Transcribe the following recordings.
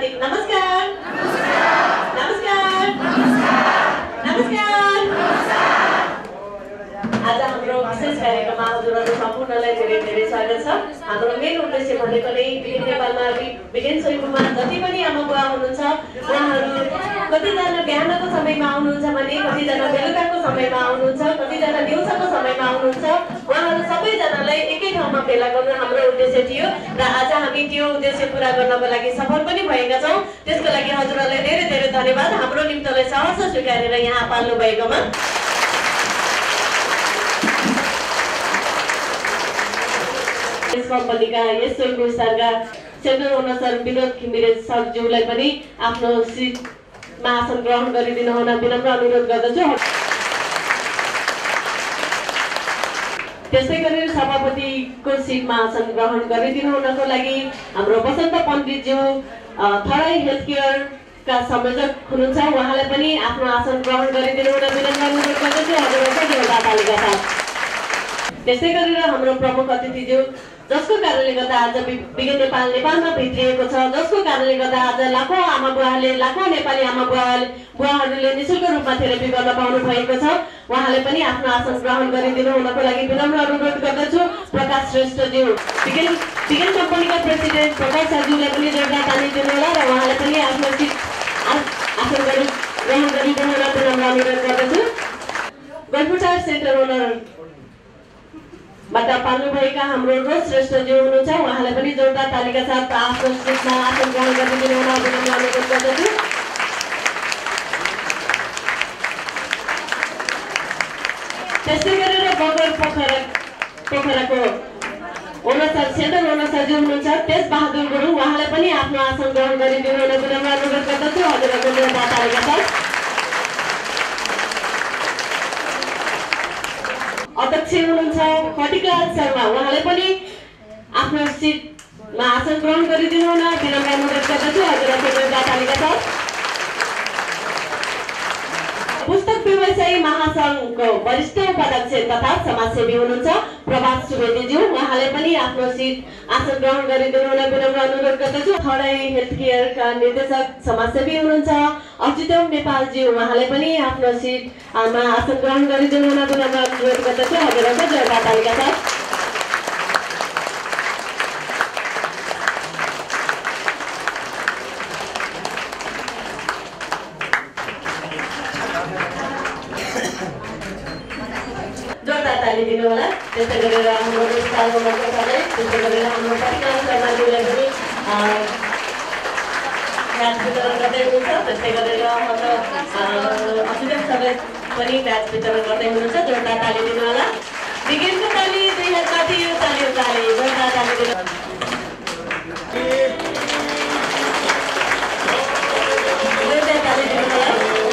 हार्दिक नमस्कार नमस्कार नमस्कार। आज हाम्रो विशेष कार्यक्रममा हजुरहरू सम्पूर्णलाई धेरै धेरै स्वागत छ। हाम्रो मेन उद्देश्य भनेको नै बिलिङ नेपालमा बिलिङ शैलीमा जति पनि आमा बुवा हुनुहुन्छ उहाँहरू कतिजना बिहानको समयमा आउनुहुन्छ भने कतिजना बेलुकाको समयमा आउनुहुन्छ, कतिजना दिउँसोको समयमा आउनुहुन्छ। उहाँहरू सबैजनालाई एकै ठाउँमा भेला गर्न हाम्रो उद्देश्य थियो र आज हामी त्यो उद्देश्य पूरा गर्नको लागि सफल पनि भएका छौँ। त्यसको लागि हजुरहरूलाई धेरै धेरै धन्यवाद हाम्रो निम्तलाई सहर्ष स्वीकारेर यहाँ पाल्नु भएकोमा। कम्पनीका यस स्वयं विस्तारका central owner sir Vinod Ghimire सरज्यूलाई पनि आफ्नो सिटमा आसन ग्रहण गरिदिनु हुन विनम्र अनुरोध गर्दछु। त्यसै गरी सभापतिको सिटमा आसन ग्रहण गरिदिनु हुनको लागि हाम्रो बसन्त पण्डितज्यू थराई हेल्थ केयरका संयोजक हुनुहुन्छ, उहाँलाई पनि आफ्नो आसन ग्रहण गरिदिनु हुन विनम्र अनुरोध गर्दछु। हजुरहरूको जोरदार तालिका साथ। त्यसै गरेर हाम्रो प्रमुख अतिथिज्यू जसको कारणले गर्दा आज बिलिङ नेपाल नेपालमा भित्रिएको छ, जसको कारणले गर्दा आज लाखौँ आमा बुवाहरूले, लाखौँ नेपाली आमा बुवाहरूले निःशुल्क रूपमा थेरापी गर्न पाउनु भएको छ, उहाँले पनि आफ्नो आसन ग्रहण गरिदिनु हुनको लागि विनम्र अनुरोध गर्दछु। प्रकाश श्रेष्ठज्यू बिलिङ कम्पनीका प्रेसिडेन्ट प्रकाश सरज्यूलाई पनि जोरदार ताली दिनु होला र उहाँले पनि आफ्नो सिट आसन ग्रहण गरिदिनु होला विनम्र अनुरोध गर्दछु। गलपुटार सेन्टर ओनर बाट पाल्नुभएका हाम्रो रोज श्रेष्ठज्यू हुनुहुन्छ, उहाँलाई पनि जोरदार तालिका साथ आफ्नो सिटमा आसन ग्रहण गरिदिनु हुन विनम्र अनुरोध गर्दछु। त्यस्तै गरेर बगर पोखराको ओनर सर सेन्ट्रल ओनर सरज्यू हुनुहुन्छ तेज बहादुर गुरुङ, उहाँलाई पनि आफ्नो आसन ग्रहण गरिदिनु हुन विनम्र अनुरोध गर्दछु। हजुरहरूको जोरदार तालिका साथ। अध्यक्ष हुनुहुन्छ खटिकलाल शर्मा, उहाँले पनि आफ्नो सिटमा आसन ग्रहण गरिदिनु हुन विनम्र अनुरोध गर्दछु। हजुरहरूको जोरदार तालिका साथ। पुस्तक व्यवसायी महासङ्घको वरिष्ठ उपाध्यक्ष तथा समाजसेवी हुनुहुन्छ प्रभात सुवेदीज्यू, उहाँले पनि आफ्नो सिट आसन ग्रहण गरिदिनु हुन विनम्र अनुरोध गर्दछु। थराई हेल्थ केयरका निर्देशक समाजसेवी हुनुहुन्छ अच्युतम नेपालज्यू, उहाँले पनि आफ्नो सिटमा आसन ग्रहण गरिदिनु हुन विनम्र अनुरोध गर्दछु। हजुरहरूको जोरदार तालिका साथ। दिनु होला। त्यसै गरेर हाम्रो विस्तारको मन्त्रले, त्यसै गरेर हाम्रो खटिकलाल शर्माज्यूलाई पनि ब्याज वितरण गर्दै हुनुहुन्छ। त्यसै गरेर हाम्रो अच्युतम सरले पनि ब्याज वितरण गर्दै हुनुहुन्छ। जोरदार ताली दिनु होला। बिगिनको ताली 2 हात माथि, यो ताली जोरदार ताली दिनु। जोरदार ताली दिनु होला।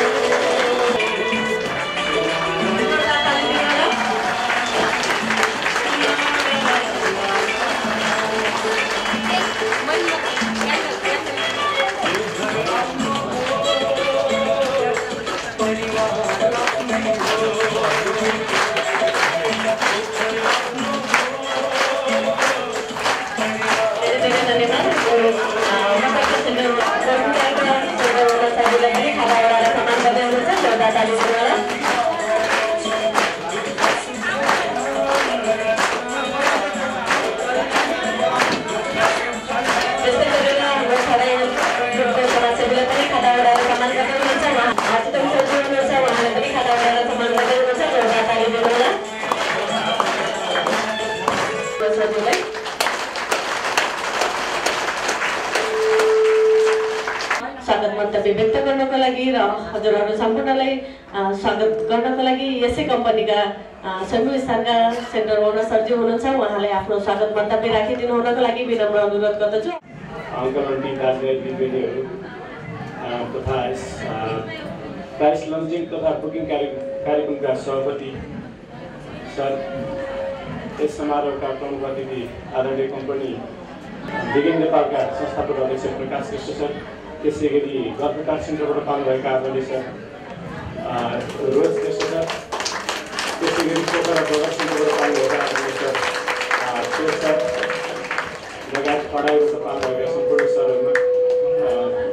स्वागत मन्तव्य व्यक्त गर्नको लागि र हजुरहरू सम्पूर्णलाई स्वागत गर्नको लागि यसै कम्पनीका स्वयं विस्तारका सेन्टर ओनर सरज्यू हुनुहुन्छ, उहाँले आफ्नो स्वागत मन्तव्य राखिदिनु हुनको लागि विनम्र अनुरोध गर्दछु। अङ्कल आन्टी दाजुभाइ दिदीबहिनीहरू तथा प्राइस लन्चिङ तथा बुकिङ कार्यक्रमका सभापति सर, यस समारोहका प्रमुख अतिथि आदरणीय कम्पनी बिलिङ नेपालका संस्थापक अध्यक्ष प्रकाश श्रेष्ठ सर, त्यसै गरी गलपुटार सेन्टरबाट पाल्नुभएका आदरणीय सर रोज श्रेष्ठ सर, त्यसै गरी पोखरा बगर सेन्टरबाट पाल्नुभएका आदरणीय सर लगायत खडाइबाट पाल्नुभएका सम्पूर्ण सरहरूमा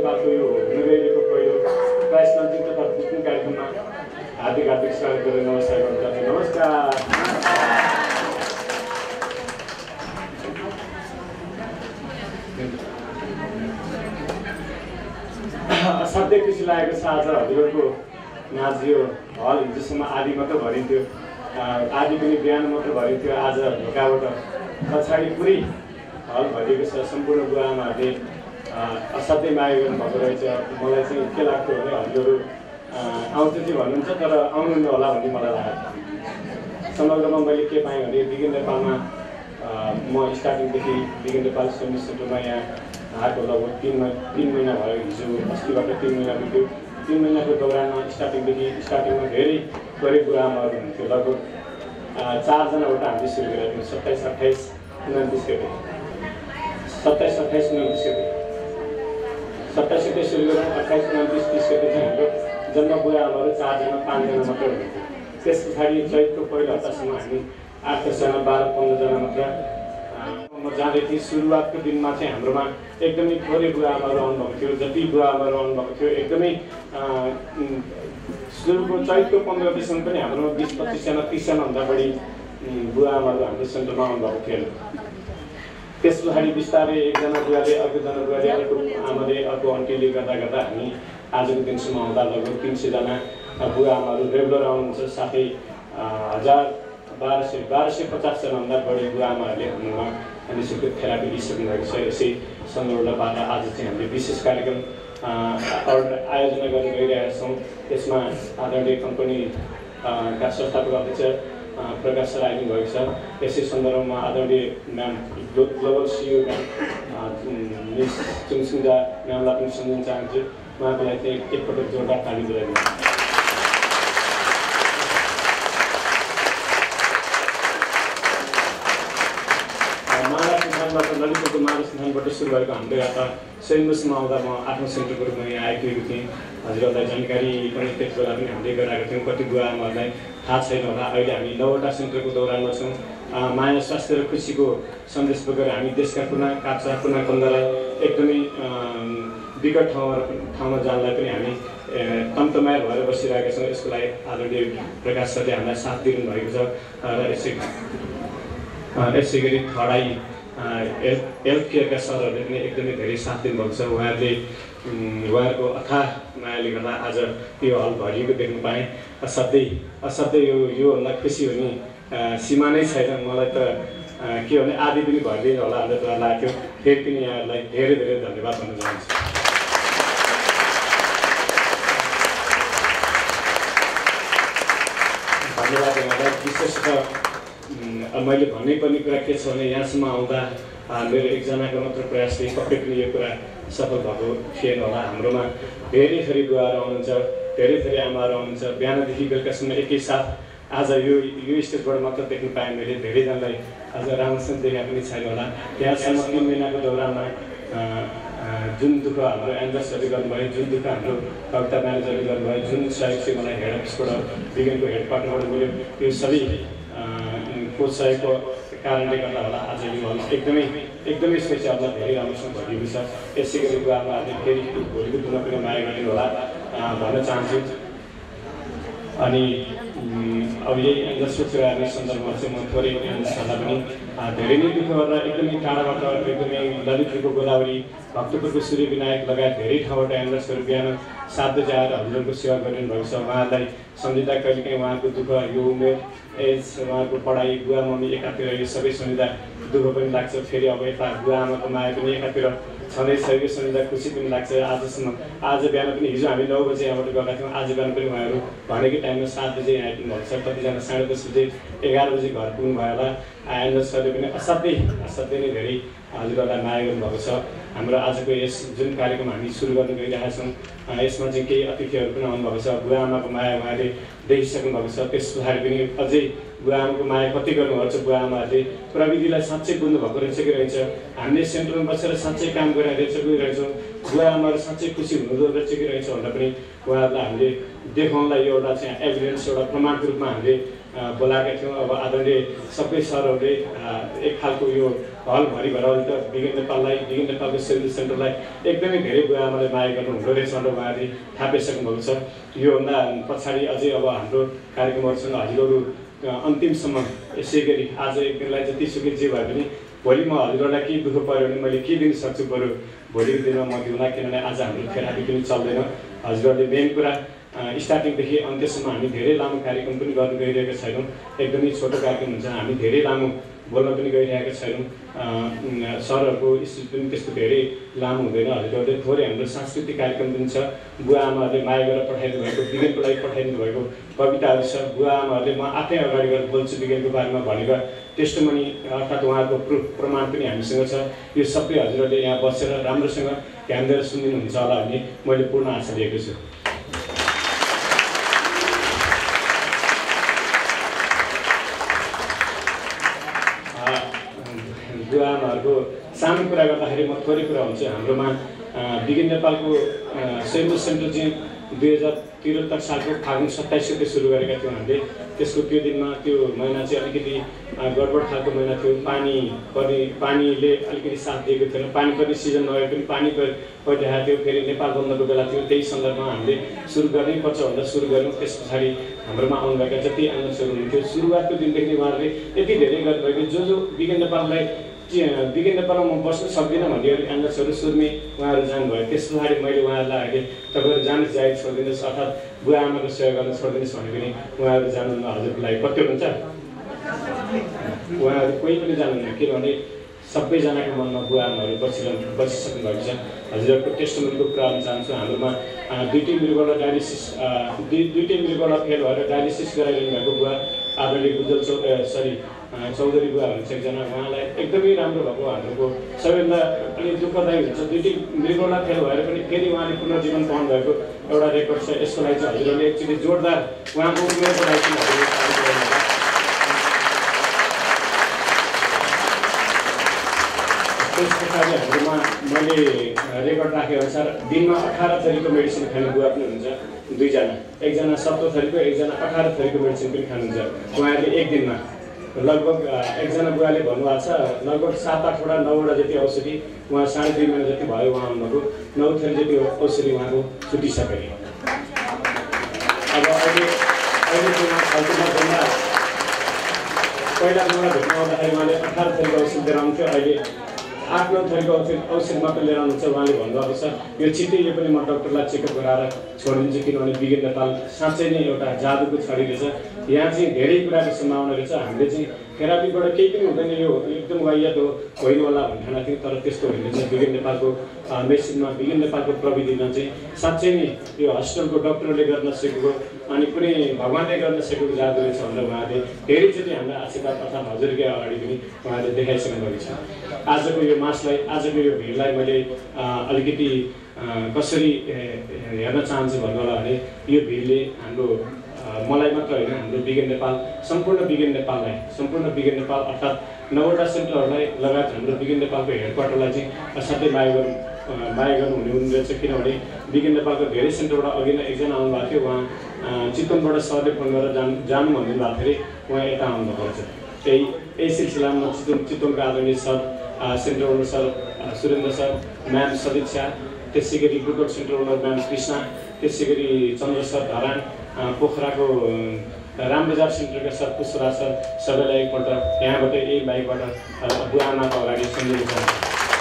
नेपालको यो हुन गइरहेको पहिलो प्राइस लन्चिङ तथा बुकिङ कार्यक्रममा हार्दिक स्वागत गरेर नमस्कार गर्न चाहन्छु। नमस्कार। असाध्यै खुसी लागेको छ आज हजुरहरूको नाच यो हल हिजोसम्म आधी मात्र भरिन्थ्यो, आधी पनि बिहान मात्र भरिन्थ्यो। आज ढोकाबाट पछाडि पुरै हल भरिएको छ। सम्पूर्ण बुवाआमाहरूले असाध्यै माया गर्नुभएको रहेछ। मलाई चाहिँ के लाग्थ्यो भने हजुरहरू आउँथ्यो चाहिँ भन्नुहुन्छ तर आउनुहुन्न होला भन्ने मलाई लागेको। समग्रमा मैले के पाएँ भने बिगिन नेपालमा म स्टार्टिङदेखि बिगिन नेपाल सर्भिस सेन्टरमा यहाँ आएको लगभग 3 महिना भयो। हिजो अस्तिबाट 3 महिना बित्यो। 3 महिनाको दौरानमा स्टार्टिङमा धेरै गरिब बुवाआमाहरू हुन्थ्यो। लगभग 4 जनाबाट हामीले सुरु गरेको थियौँ। 27, 28, 29 गते 27, 28, 29 गते 27 गते सुरु गऱ्यौँ। 28, 29, 30 गते चाहिँ हाम्रो जन्म बुवाआमाहरू 4 जना 5 जना मात्र हुनुहुन्थ्यो। त्यस पछाडि चैतको पहिलो हप्तासम्म हामी 8 जना 12, 15 जना मात्र म जाँदै थिएँ। सुरुवातको दिनमा चाहिँ हाम्रोमा एकदमै थोरै बुवाआमाहरू आउनुभएको थियो। जति बुवाआमाहरू आउनुभएको थियो एकदमै सुरुको चैतको 15 गतेसम्म पनि हाम्रोमा 20-25 जना 30 जनाभन्दा बढी बुवाआमाहरू हाम्रो सेन्टरमा आउनुभएको थिएन। त्यस पछाडि बिस्तारै एकजना बुवाले अर्कोजना बुवाले अर्को आमाले अर्को आन्टीले गर्दा हामी आजको दिनसम्म आउँदा लगभग 300 जना बुवाआमाहरू रेगुलर आउनुहुन्छ। साथै 1250 जनाभन्दा बढी बुवाआमाहरूले हाम्रोमा निःशुल्क थेरापी लिइसक्नु भएको छ। यसै सन्दर्भबाट आज चाहिँ हामीले विशेष कार्यक्रम आयोजना गर्न गइरहेका छौँ। त्यसमा आदरणीय कम्पनीका संस्थापक अध्यक्ष प्रकाश सर आइदिनु भएको छ। यसै सन्दर्भमा आदरणीय ma'am global CEO ma'am miss Chungsingja म्यामलाई पनि सम्झिन चाहन्छु। उहाँको लागि चाहिँ एकपटक जोरदार ताली बजाइदिनु। ललितपुरको माधव स्थानबाट सुरु भएको हाम्रो यात्रा सेन्टमा आउँदा म आफ्नो सेन्टरको रूपमा यहाँ आइपुगेको थिएँ। हजुरहरूलाई जानकारी पनि त्यति बेला पनि हामीले गराएको थियौँ। कति बुवाआमाहरूलाई थाहा छैन होला। अहिले हामी 9वटा सेन्टरको दौरानमा छौँ। माया, स्वास्थ्य र खुसीको सन्देश बोकेर हामी देशका कुना काप्चा कुना कन्दालाई एकदमै विकट ठाउँमा जानलाई पनि हामी तन्तमाया भएर बसिरहेका छौँ। यसको लागि आदरणीय प्रकाश सरले हामीलाई साथ दिनु भएको छ। र यसै गरी थडाई हेल्थ केयरका सरहरूले पनि एकदमै धेरै साथ दिनुभएको छ। उहाँहरूको अथाह मायाले गर्दा आज यो हल भरिएको देख्नु पाएँ। असाध्यै योभन्दा खुसी हुने सीमा नै छैन। मलाई त के भने आदि पनि भरिदिनु होला भनेर लाग्थ्यो। फेरि पनि यहाँहरूलाई धेरै धेरै धन्यवाद भन्न चाहन्छु। धन्यवाद यहाँलाई। विशेष त मैले भन्नैपर्ने कुरा के छ भने यहाँसम्म आउँदा मेरो एकजनाको मात्र प्रयासले पक्कै पनि यो कुरा सफल भएको थिएन होला। हाम्रोमा धेरै थरी बुवाहरू आउनुहुन्छ, धेरै थरी आमाहरू आउनुहुन्छ। बिहानदेखि बेलुकासम्म एकैसाथ आज यो स्टेजबाट मात्र देख्नु पाएँ मैले। धेरैजनालाई आज राम्रोसँग देखा पनि छैन होला। त्यहाँसम्म 3 महिनाको दौरानमा जुन दुःख हाम्रो एन्जर्सहरूले गर्नुभयो, जुन दुःख हाम्रो कविता म्यानेजरले गर्नुभयो, जुन सहयोग चाहिँ मलाई हेड अफिसबाट विज्ञानको हेड क्वार्टरबाट मिल्यो, यो सबै सहयोगको कारणले गर्दा होला आज यो हल एकदमै स्पेसियलमा धेरै राम्रोसँग भरिएको छ। यसै गरी बुवाआमाहरूले फेरि भोलिको दिनमा पनि माया गरिदिनु होला भन्न चाहन्छु। अनि अब यही एन्जर्सको चुहार्ने सन्दर्भमा चाहिँ म थोरै एन्जर्सहरूलाई पनि धेरै नै दुःख गरेर एकदमै टाढाबाट एकदमै ललितपुरको गोदावरी, भक्तपुरको सूर्यविनायक लगायत धेरै ठाउँबाट एन्जर्सहरू बिहान 7 बजे आएर हजुरहरूको सेवा गरिदिनु भएको छ। उहाँहरूलाई सम्झिँदा कहिलेकाहीँ उहाँको दुःख, यो उमेर, एज, उहाँको पढाइ, बुवा मम्मी एकातिर यो सबै सम्झिँदा दुःख पनि लाग्छ। फेरि अब यता बुवाआमाको माया पनि एकातिर छँदैछ। यो सम्झिँदा खुसी पनि लाग्छ। आज बिहान पनि हिजो हामी 9 बजे यहाँबाट गएका थियौँ। आज बिहान पनि उहाँहरू भनेकै टाइममा 7 बजे यहाँ आइपुग्नु भएको छ। कतिजना 10:30 बजे 11 बजे घर पुग्नु भयो होला। एन्जर्सहरूले पनि असाध्यै नै धेरै हजुरहरूलाई माया गर्नुभएको छ। हाम्रो आजको यस जुन कार्यक्रम हामी सुरु गर्न गइरहेका छौँ यसमा चाहिँ केही अतिथिहरू पनि आउनुभएको छ। बुवाआमाको माया उहाँले देखिसक्नु भएको छ। त्यस पछाडि पनि अझै बुवाआमाको माया कति गर्नुभएको छ। बुवाआमाहरूले प्रविधिलाई साँच्चै बुझ्नु भएको रहेछ कि रहेछ। हामीले सेन्टरमा बसेर साँच्चै काम गरिरहेछौँ। बुवा आमाहरू साँच्चै खुसी हुनुहुँदो रहेछ कि रहेछ भन्दा पनि उहाँहरूलाई हामीले देखाउनलाई एउटा चाहिँ एभिडेन्स एउटा प्रमाणको रूपमा हामीले बोलाएका थियौँ। अब आदरणीय सबै सरहरूले एक खालको यो हलभरि भएर अहिले त बिगेन नेपालको सिभिल सेन्टरलाई एकदमै धेरै बुवा आमाले माया गर्नु हुँदो रहेछ भनेर उहाँहरूले थाहा पाइसक्नु भएको छ। योभन्दा पछाडि अझै अब हाम्रो कार्यक्रमहरूसँग हजुरहरू अन्तिमसम्म यसै गरी आज एकदिनलाई जतिसुकै जे भए पनि भोलि म हजुरहरूलाई केही दुःख पऱ्यो भने मैले के दिन सक्छु बरु भोलिको दिनमा म दिउँला, किनभने आज हाम्रो थेरापी पनि चल्दैन। हजुरहरूले मेन कुरा स्टार्टिङदेखि अन्त्यसम्म हामी धेरै लामो कार्यक्रम पनि गर्न गइरहेका छैनौँ। एकदमै छोटो कार्यक्रम हुन्छ, हामी धेरै लामो बोल्न पनि गइरहेका छैनौँ। सरहरूको स्पिच पनि त्यस्तो धेरै लामो हुँदैन। हजुरहरूले थोरै हाम्रो सांस्कृतिक कार्यक्रम पनि छ। बुवा आमाहरूले माया गरेर पठाइदिनु भएको विज्ञानको लागि पठाइदिनु भएको कविताहरू छ। बुवा आमाहरूले म आफै अगाडि गएर बोल्छु विज्ञानको बारेमा भनेको टेस्टमनी अर्थात् उहाँहरूको प्रुफ प्रमाण पनि हामीसँग छ। यो सबै हजुरहरूले यहाँ बसेर राम्रोसँग ध्यान दिएर सुनिदिनुहुन्छ होला भन्ने मैले पूर्ण आशा लिएको छु। बुवा आमाहरूको सानो कुरा गर्दाखेरि म थोरै कुरा हुन्छु। हाम्रोमा बिगिन नेपालको सिभिल सेन्टर चाहिँ 2073 सालको फागुन 27 गते सुरु गरेका थियौँ हामीले। त्यसको त्यो दिनमा त्यो महिना चाहिँ अलिकति गडबड खालको महिना थियो। पानीले अलिकति साथ दिएको थिएन। पानी पर्ने सिजन नभए पनि पानी परिरहेको थियो। फेरि नेपाल बन्दको बेला थियो। त्यही सन्दर्भमा हामीले सुरु गर्नैपर्छ भनेर सुरु गऱ्यौँ। त्यस पछाडि हाम्रोमा आउनुभएका जति आन्दोलनहरू हुनुहुन्थ्यो सुरुवातको दिनदेखि उहाँहरूले यति धेरै गर्नुभएको जो बिगेन नेपालमा म बस्न सक्दिनँ भन्ने आन्दोलनहरू सुरुमै उहाँहरू जानुभयो। त्यस पछाडि मैले उहाँहरूलाई अहिले तपाईँहरू जानुहोस् जाहेर छोडिदिनुहोस् अर्थात् बुवा आमाको सेवा गर्न छोडिदिनुहोस् भने पनि उहाँहरू जानुहुन्न। हजुरको लागि कति हुन्छ उहाँहरू कोही पनि जानुहुन्न, किनभने सबैजनाको मनमा बुवा आमाहरू बसिसक्नु भएको छ। हजुरहरूको टेस्टमनीको कुरा गर्न चाहन्छु। हाम्रोमा दुईटै मृगौला डायलिसिस दुईटै मृगौला फेल भएर डायलिसिस गराइरहनु भएको बुवा आदरणीय गुजल चौधरी बुवा हुनुहुन्छ एकजना। उहाँलाई एकदमै राम्रो भएको हाम्रोको सबैभन्दा अलिक दुःखदायी हुन्छ। दुईटै मृगौला फेल भएर पनि फेरि उहाँले पुनर्जीवन पाउनु भएको एउटा रेकर्ड छ। यसको लागि चाहिँ हजुरहरूले एकचोटि जोरदार उहाँको उमेरको लागि चाहिँ त्यस पछाडि हाम्रोमा मैले रेकर्ड राखेअनुसार दिनमा 18 थरीको मेडिसिन खाने बुवा पनि हुनुहुन्छ दुईजना। एकजना 17 थरीको, एकजना 18 थरीको मेडिसिन पनि खानुहुन्छ उहाँहरूले एक दिनमा। लगभग एकजना बुवाले भन्नुभएको छ लगभग 7-8वटा 9वटा जति औषधि उहाँ 2.5 महिना जति भयो उहाँ आउनुभएको। 9 थरी जति औषधि उहाँको छुटिसक्यो। अब अहिले पहिला मलाई भेट्न आउँदाखेरि उहाँले 18 थरीको औषधि लिएर आउँथ्यो। अहिले 8-9 थरीको औषधि मात्र लिएर आउनुहुन्छ उहाँले भन्नुभएको छ। यो छिट्टै यो पनि म डक्टरलाई चेकअप गराएर छोडिदिन्छु, किनभने बिगेन नेपाल साँच्चै नै एउटा जादुको छडी रहेछ। यहाँ चाहिँ धेरै कुराको सम्भावना रहेछ। हामीले चाहिँ थेरापीबाट केही पनि हुँदैन, यो एकदम वाहियात होइन होला भन्ने ठाना थियो, तर त्यस्तो होइन रहेछ। बिगेन नेपालको मेसिनमा बिगेन नेपालको प्रविधिमा चाहिँ साँच्चै नै यो हस्पिटलको डक्टरले गर्न सकेको अनि कुनै भगवान्ले गर्न सकेको जादु रहेछ भनेर उहाँले धेरैचोटि हाम्रो आशीर्वाद अर्थात् हजुरकै अगाडि पनि उहाँले देखाइसक्नु भएको छ। आजको यो मासलाई आजको यो भिडलाई मैले अलिकति कसरी हेर्न चाहन्छु भन्नु होला भने यो भिडले हाम्रो मलाई मात्र होइन हाम्रो बिगेन नेपाल सम्पूर्ण बिगेन नेपाल अर्थात् 9वटा सेन्टरहरूलाई लगायत हाम्रो बिगेन नेपालको हेडक्वार्टरलाई चाहिँ असाध्यै माया गर्नुहुने हुँदोरहेछ। किनभने बिगेन नेपालको धेरै सेन्टरबाट अघि नै एकजना आउनुभएको थियो। उहाँ चितवनबाट सरले फोन गरेर जानु भनिदिनु भएको थियो। उहाँ यता आउनुभएको रहेछ। यही सिलसिलामा चितवनका आदरणीय sir centre owner sir Surendra sir, ma'am Sadiksha, त्यसै गरी गुडोक सेन्टर ओनर म्याम कृष्णा, त्यसै गरी चन्द्र सर धरान, पोखराको रामबजार सेन्टरका सर पुष्पराज सर, सबैलाई एकपल्ट यहाँबाट यही बाइकबाट बुवा आमाको अगाडि सम्झिनु चाहन्छु।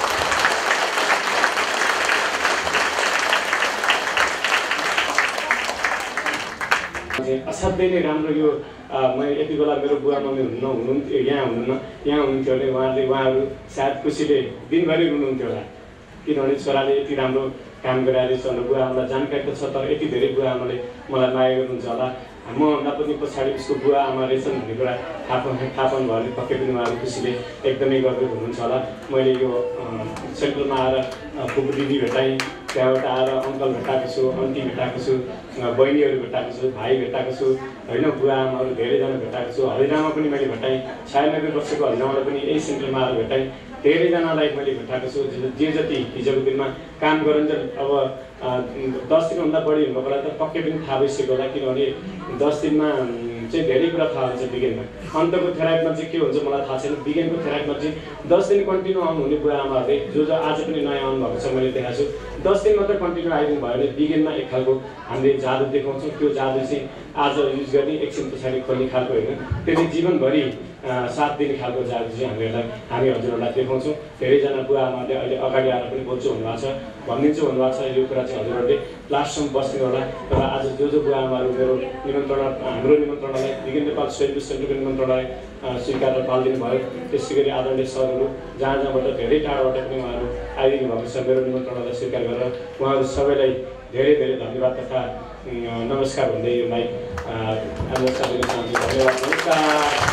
असाध्यै नै राम्रो यो मैले यति बेला मेरो बुवा मम्मी हुनुहुन्थ्यो यहाँ हुनुहुन्थ्यो भने उहाँहरू सायद खुसीले दिनभरि रुनुहुन्थ्यो होला, किनभने छोराले यति राम्रो काम गराइरहेछ भनेर बुवा आमालाई जानकारी त छ, तर यति धेरै बुवा आमाले मलाई माया गर्नुहुन्छ होला। मभन्दा पनि पछाडि उसको बुवा आमा रहेछन् भन्ने कुरा थाहा पाउनु भयो भने पक्कै पनि उहाँहरू खुसीले एकदमै गर्दै हुनुहुन्छ होला। मैले यो सेन्टरमा आएर फुपू दिदी भेटाएँ, त्यहाँबाट आएर अङ्कल भेटाएको छु, आन्टी भेटाएको छु, बहिनीहरू भेटाएको छु, भाइ भेटाएको छु होइन, बुवा आमाहरू धेरैजना भेटाएको छु। हरिरामा पनि मैले भेटाएँ, 96 वर्षको हरिरामालाई पनि यही सेन्टरमा आएर भेटाएँ। धेरैजनालाई मैले भेटाएको छु जे जति हिजोको दिनमा काम गरुन्जेल अब 10 दिनभन्दा बढी हुनुको होला त पक्कै पनि थाहा भइसक्यो होला किनभने 10 दिनमा चाहिँ धेरै कुरा थाहा हुन्छ विज्ञानमा अन्तको थेरापीमा चाहिँ के हुन्छ मलाई थाहा छैन विज्ञानको थेरापीमा चाहिँ 10 दिन कन्टिन्यू आउनुहुने बुवा आमाहरूले जो आज पनि नयाँ आउनुभएको छ मैले देखाएको छु 10 दिन मात्र कन्टिन्यू आइदिनु भयो भने विज्ञानमा एक खालको हामीले जादु देखाउँछौँ त्यो जादु चाहिँ आज युज गर्ने एकछिन पछाडि खोल्ने खालको होइन त्यसले जीवनभरि साथ दिने खालको जादु चाहिँ हामी हजुरहरूलाई देखाउँछौँ धेरैजना बुवा आमाले अहिले अगाडि आएर पनि बोल्छु भन्नुभएको छ भनिदिन्छु भन्नुभएको छ यो कुरा चाहिँ हजुरहरूले लास्टसम्म बस्नु होला तर आज जो बुवा आमाहरू मेरो हाम्रो निमन्त्रणालाई विज्ञान नेपाल स्वयं सेन्टरको निमन्त्रणालाई स्वीकारेर पालिदिनु भयो त्यसै गरी आदरणीय सरहरू जहाँ जहाँबाट धेरै टाढाबाट पनि उहाँहरू आइदिनु भएको छ मेरो निमन्त्रणालाई स्वीकार गरेर उहाँहरू सबैलाई धेरै धेरै धन्यवाद तथा नमस्कार भन्दै यो माइक हाम्रो सबैले चाहन्छु धन्यवाद नमस्कार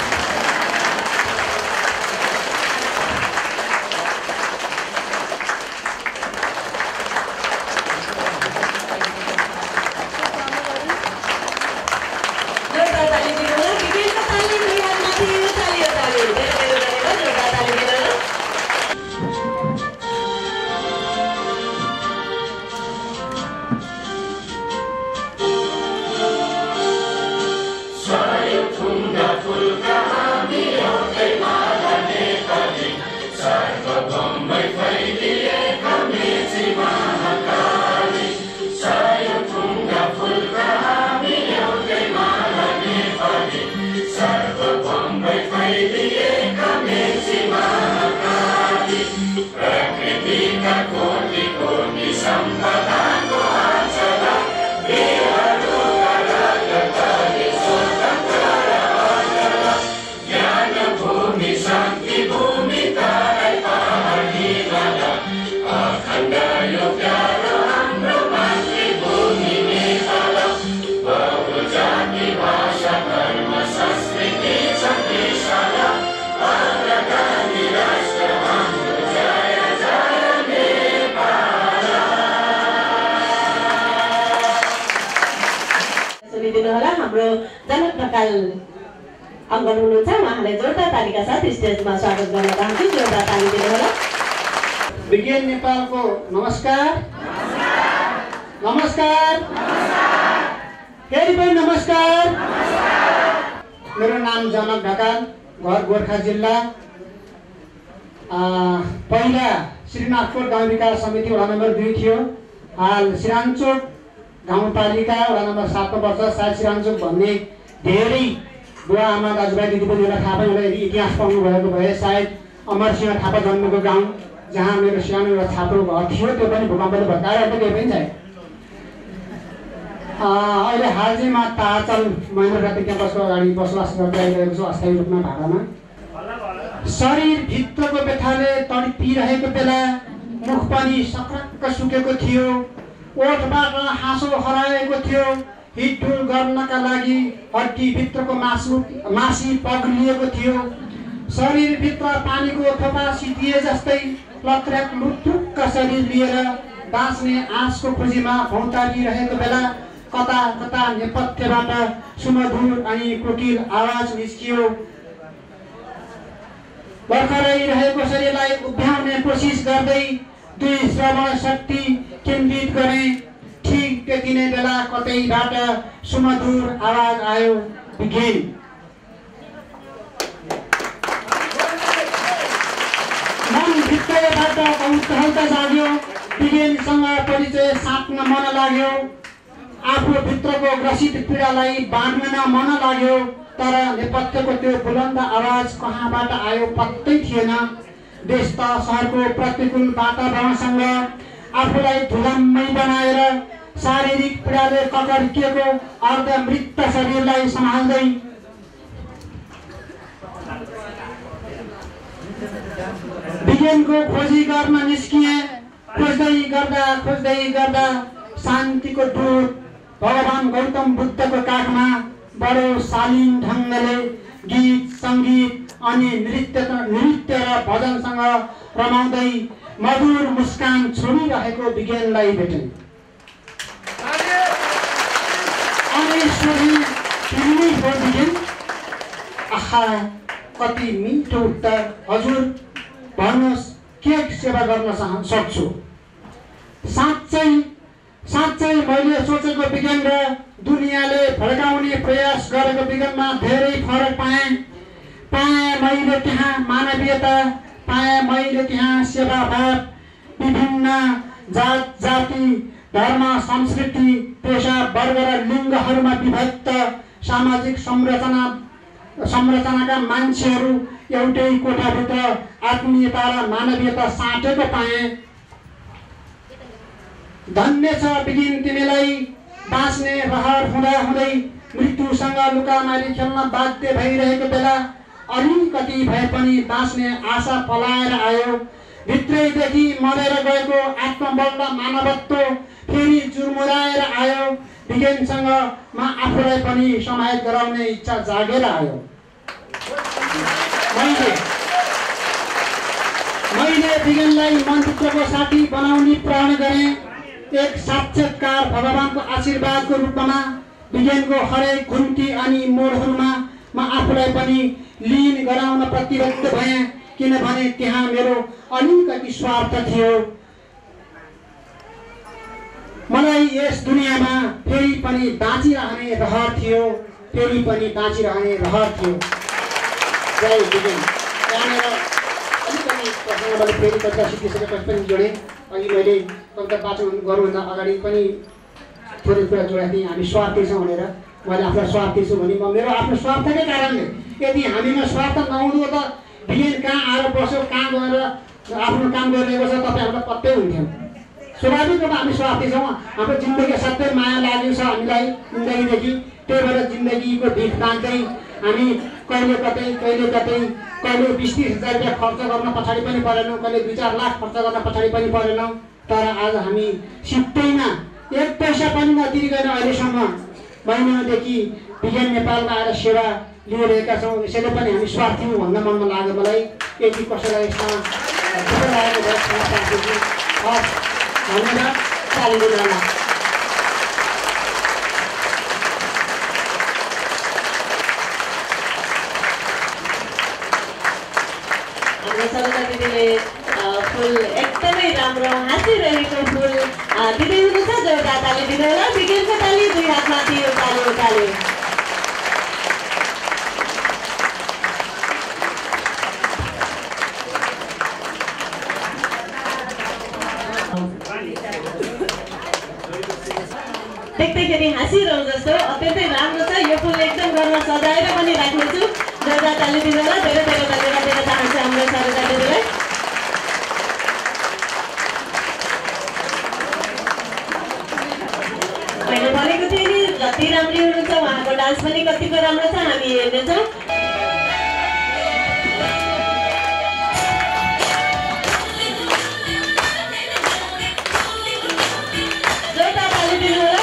अङ्कल हुनुहुन्छ उहाँलाई जोरदार तालिका साथ स्टेजमा स्वागत गर्न चाहन्छु जोरदार ताली दिनुहोला विज्ञान नेपालको नमस्कार नमस्कार फेरि पनि नमस्कार मेरो नाम जनक ढकाल घर गोर्खा जिल्ला पहिला श्रीनाथकोट गाउँ विकास समिति वडा नम्बर 2 थियो हाल सिराङचोक गाउँपालिका वडा नम्बर 7 को पर्छ सायद सिराङचोक भन्ने धेरै बुवा आमा दाजुभाइ दिदीबहिनीलाई थाहा पनि होला यदि इतिहास पाउनु भएको भए सायद अमरसिंह थापा जन्मेको गाउँ जहाँ मेरो सानो एउटा छाप्रो घर थियो त्यो पनि भूकम्पले भत्काएर त केही पनि छैन अहिले हाल चाहिँ म ताचल महेन्द्र राति क्याम्पसको अगाडि बसोबास गर्दै आइरहेको छु अस्थायी रूपमा भाडामा शरीरभित्रको व्यथाले तडपिरहेको बेला मुख पनि सक्राक्क सुकेको थियो ओठबाट हाँसो हराएको थियो हिटडुल गर्नका लागि हड्डीभित्रको मासी पग्लिएको थियो शरीरभित्र पानीको थोपा सिटिए जस्तै लत्रक लुत्रुक्क शरीर लिएर बाँच्ने आँसको खोजीमा भौँतारिरहेको बेला कता कता नेपथ्यबाट सुमधुर अनि कोकिल आवाज निस्कियो भर्खरै रहेको शरीरलाई उभ्याउने कोसिस गर्दै दुई श्रवण शक्ति केन्द्रित गरे ठीक त्यति नै बेला कतैबाट सुमधुर आवाज आयो विज्ञान मन भित्रबाट कौतूहलता जाग्यो विज्ञानसँग परिचय साट्न मन लाग्यो आफू भित्रको ग्रसित पीडालाई बाँड्न मन लाग्यो तर नेपथ्यको त्यो बुलन्द आवाज कहाँबाट आयो पत्तै थिएन व्यस्त सहरको प्रतिकूल वातावरणसँग आफूलाई धुलम्मै बनाएर शारीरिक पीडाले ककर्किएको अर्धमृत शरीरलाई सम्हाल्दै विज्ञानको खोजी गर्न निस्किए खोज्दै गर्दा शान्तिको दूत भगवान गौतम बुद्धको काखमा बडो शालीन ढङ्गले गीत सङ्गीत अनि नृत्य र भजनसँग रमाउँदै मधुर मुस्कान छोडिरहेको विज्ञानलाई भेटे आहा कति मिठो उत्तर हजुर भन्नुहोस् के सेवा गर्न सक्छु। साँच्चै मैले सोचेको विज्ञान र दुनियाँले फर्काउने प्रयास गरेको विज्ञानमा धेरै फरक पाएँ मैले त्यहाँ मानवीयता, पाएँ मैले त्यहाँ सेवाभाव, विभिन्न जात जाति धर्म संस्कृति पेशा वर्ग र लिङ्गहरूमा विभक्त सामाजिक संरचनाका मान्छेहरू एउटै कोठाभित्र आत्मीयता र मानवीयता साँटेको पाएँ। धन्य छ बिगिन तिमीलाई बाँच्ने रहर हुँदै मृत्युसँग लुकामारी खेल्न बाध्य भइरहेको बेला अलिकति भए पनि बाँच्ने आशा पलाएर आयो। भित्रैदेखि मरेर गएको आत्मबल र मानवत्व फेरि जुर्मुराएर आयो। विज्ञानसँग म आफूलाई पनि समाहित गराउने इच्छा जागेर आयो। मैले विज्ञानलाई मन्त्रको साथी बनाउने प्रण गरेँ। एक साक्षात्कार भगवानको आशीर्वादको रूपमा विज्ञानको हरेक घुम्ती अनि मोडहरूमा म आफूलाई पनि लीन गराउन प्रतिबद्ध भएँ, किनभने त्यहाँ मेरो अलिकति स्वार्थ थियो। मलाई यस दुनियाँमा फेरि पनि बाँचिरहने रहर थियो। जय विज्ञान। यहाँनिर अलिकति प्रसङ्गले फेरि कविता सिकिसकेपछि पनि जोडेँ। अघि मैले कविता वाचन गर्नुभन्दा अगाडि पनि थोरै कुरा जोडेको थिएँ। हामी स्वार्थी छौँ भनेर। मैले आफ्नो स्वार्थी छु भने म मेरो आफ्नो स्वार्थकै कारणले, यदि हामीमा स्वार्थ नहुनु त विज्ञान कहाँ आएर बस्यो, कहाँ गएर आफ्नो काम गरिरहेको छ तपाईँहरूलाई पत्तै हुन्थ्यो। स्वाभाविक रूपमा हामी स्वार्थी छौँ। हाम्रो जिन्दगी सधैँ माया लागेको छ हामीलाई जिन्दगीदेखि। त्यही भएर जिन्दगीको भिख तान्दै हामी कहिले 20-30 हजार रुपियाँ खर्च गर्न पछाडि पनि परेनौँ, कहिले 2-4 लाख खर्च गर्न पछाडि पनि परेनौँ। तर आज हामी सित्तैमा 1 पैसा पनि नतिरिकन अहिलेसम्म महिनादेखि विज्ञान नेपालमा आएर सेवा लिइरहेका छौँ। यसैले पनि हामी स्वार्थी हौँ भन्न मनमा लाग्यो मलाई। यदि कसैलाई यसमा दुःख लागेको भए धन्यवाद। ताली दिनुहोला। हाम्रो सरिता दिदीले फुल एकदमै राम्रो हाँसिरहेको फुल दिँदै हुनुहुन्छ। जोरदार ताली दिनुहोला। विज्ञानको ताली, 2 हातमाथि ताली। देख्दैखेरि हाँसिरहँ जस्तो अत्यन्तै राम्रो छ। यो फुल एकदम घरमा सजाएर पनि राख्नेछु। जोरदार ताली दिनुहोला। धेरै धन्यवाद दिन चाहन्छु हाम्रो सरिता दिदीलाई। मैले भनेको थिएँ नि जति राम्री हुनुहुन्छ उहाँको डान्स पनि कतिको राम्रो छ, हामी हेर्नेछौँ। जोरदार ताली दिनुहोला।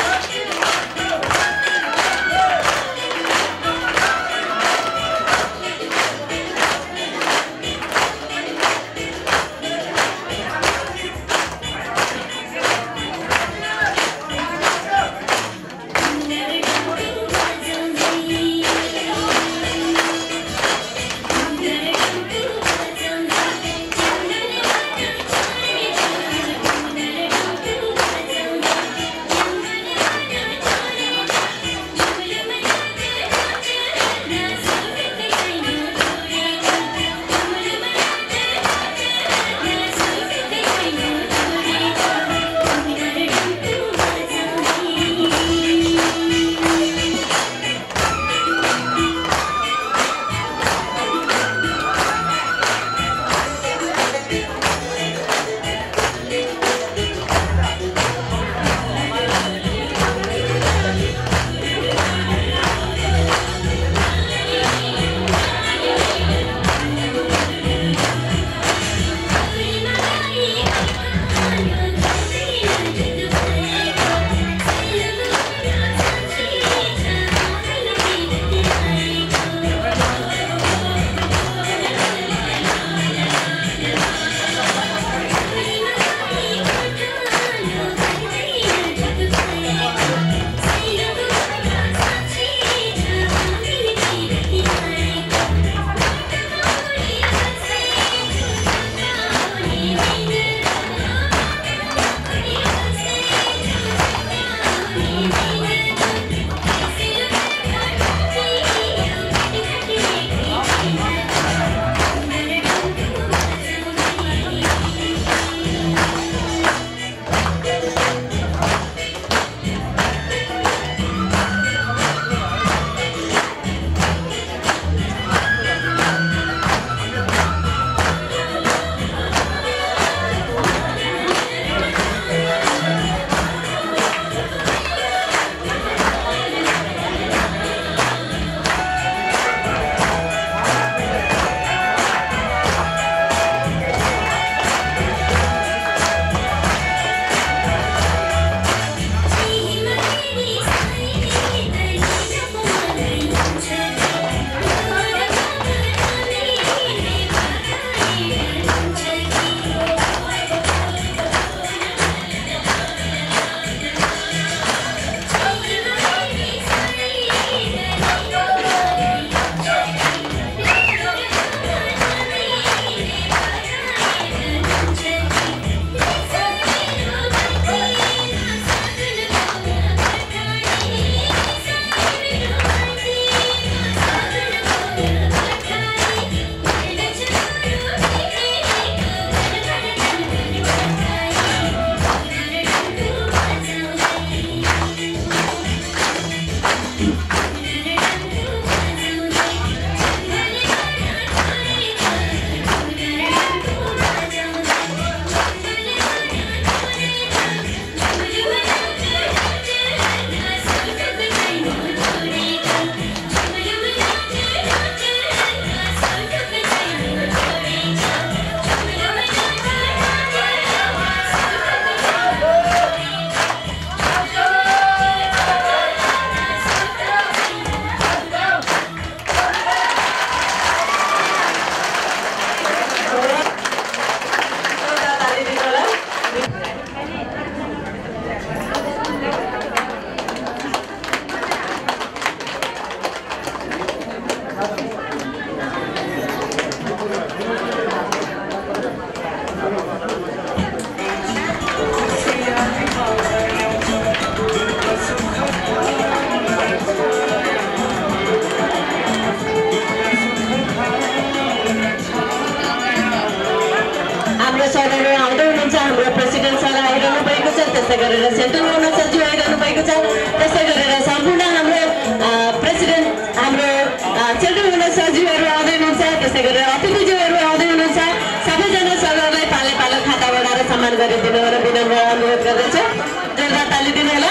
सेल्टन गभर्नर सचिव आइरहनु भएको छ। त्यसै गरेर सम्पूर्ण हाम्रो प्रेसिडेन्ट हाम्रो सेल्टन गभर्नर सचिवहरू आउँदै हुनुहुन्छ। त्यसै गरेर अतिथिज्यूहरू आउँदै हुनुहुन्छ। सबैजना सरहरूलाई पाले पालो खाता बढाएर सम्मान गरिदिनु र विनम्र अनुरोध गर्दछु। जोरदार ताली दिनु होला।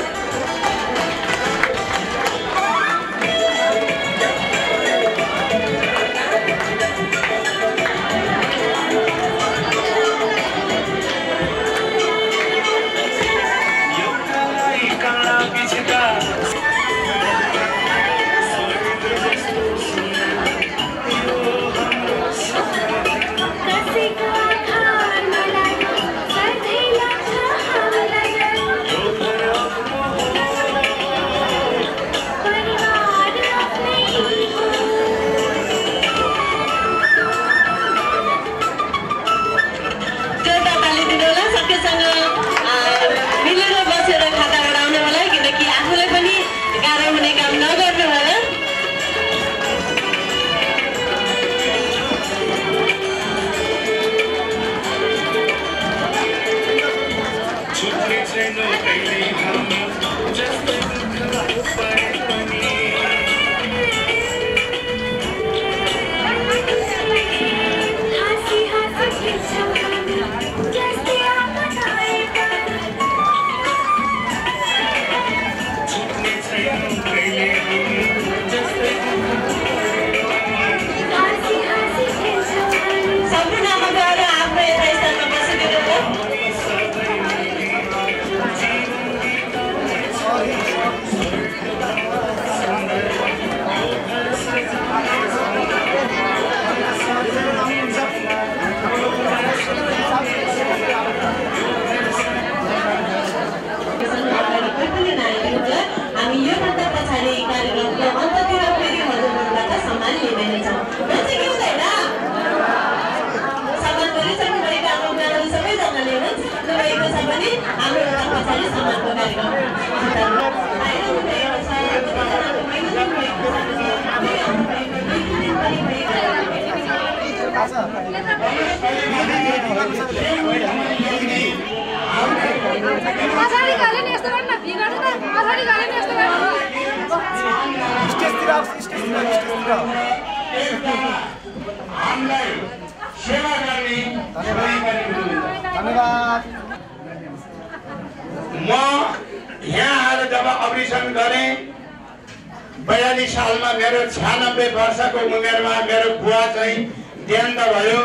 सालमा मेरो 96 वर्षको उमेरमा मेरो बुवा चाहिँ देहान्त भयो।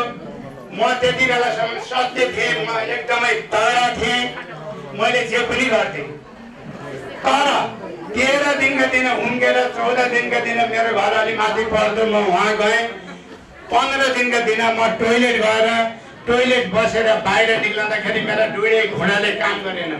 म त्यति बेलासम्म सत्य थिएँ, म एकदमै तगडा थिएँ, मैले जे पनि गर्थेँ। तर 13 दिनको दिन हुन्केर 14 दिनको दिन मेरो घर अलि माथि पर्दो, म वहाँ गएँ। 15 दिनको दिन म टोइलेट गएर टोइलेट बसेर बाहिर निक्लँदाखेरि मेरा डुडे घोडाले काम गरेन।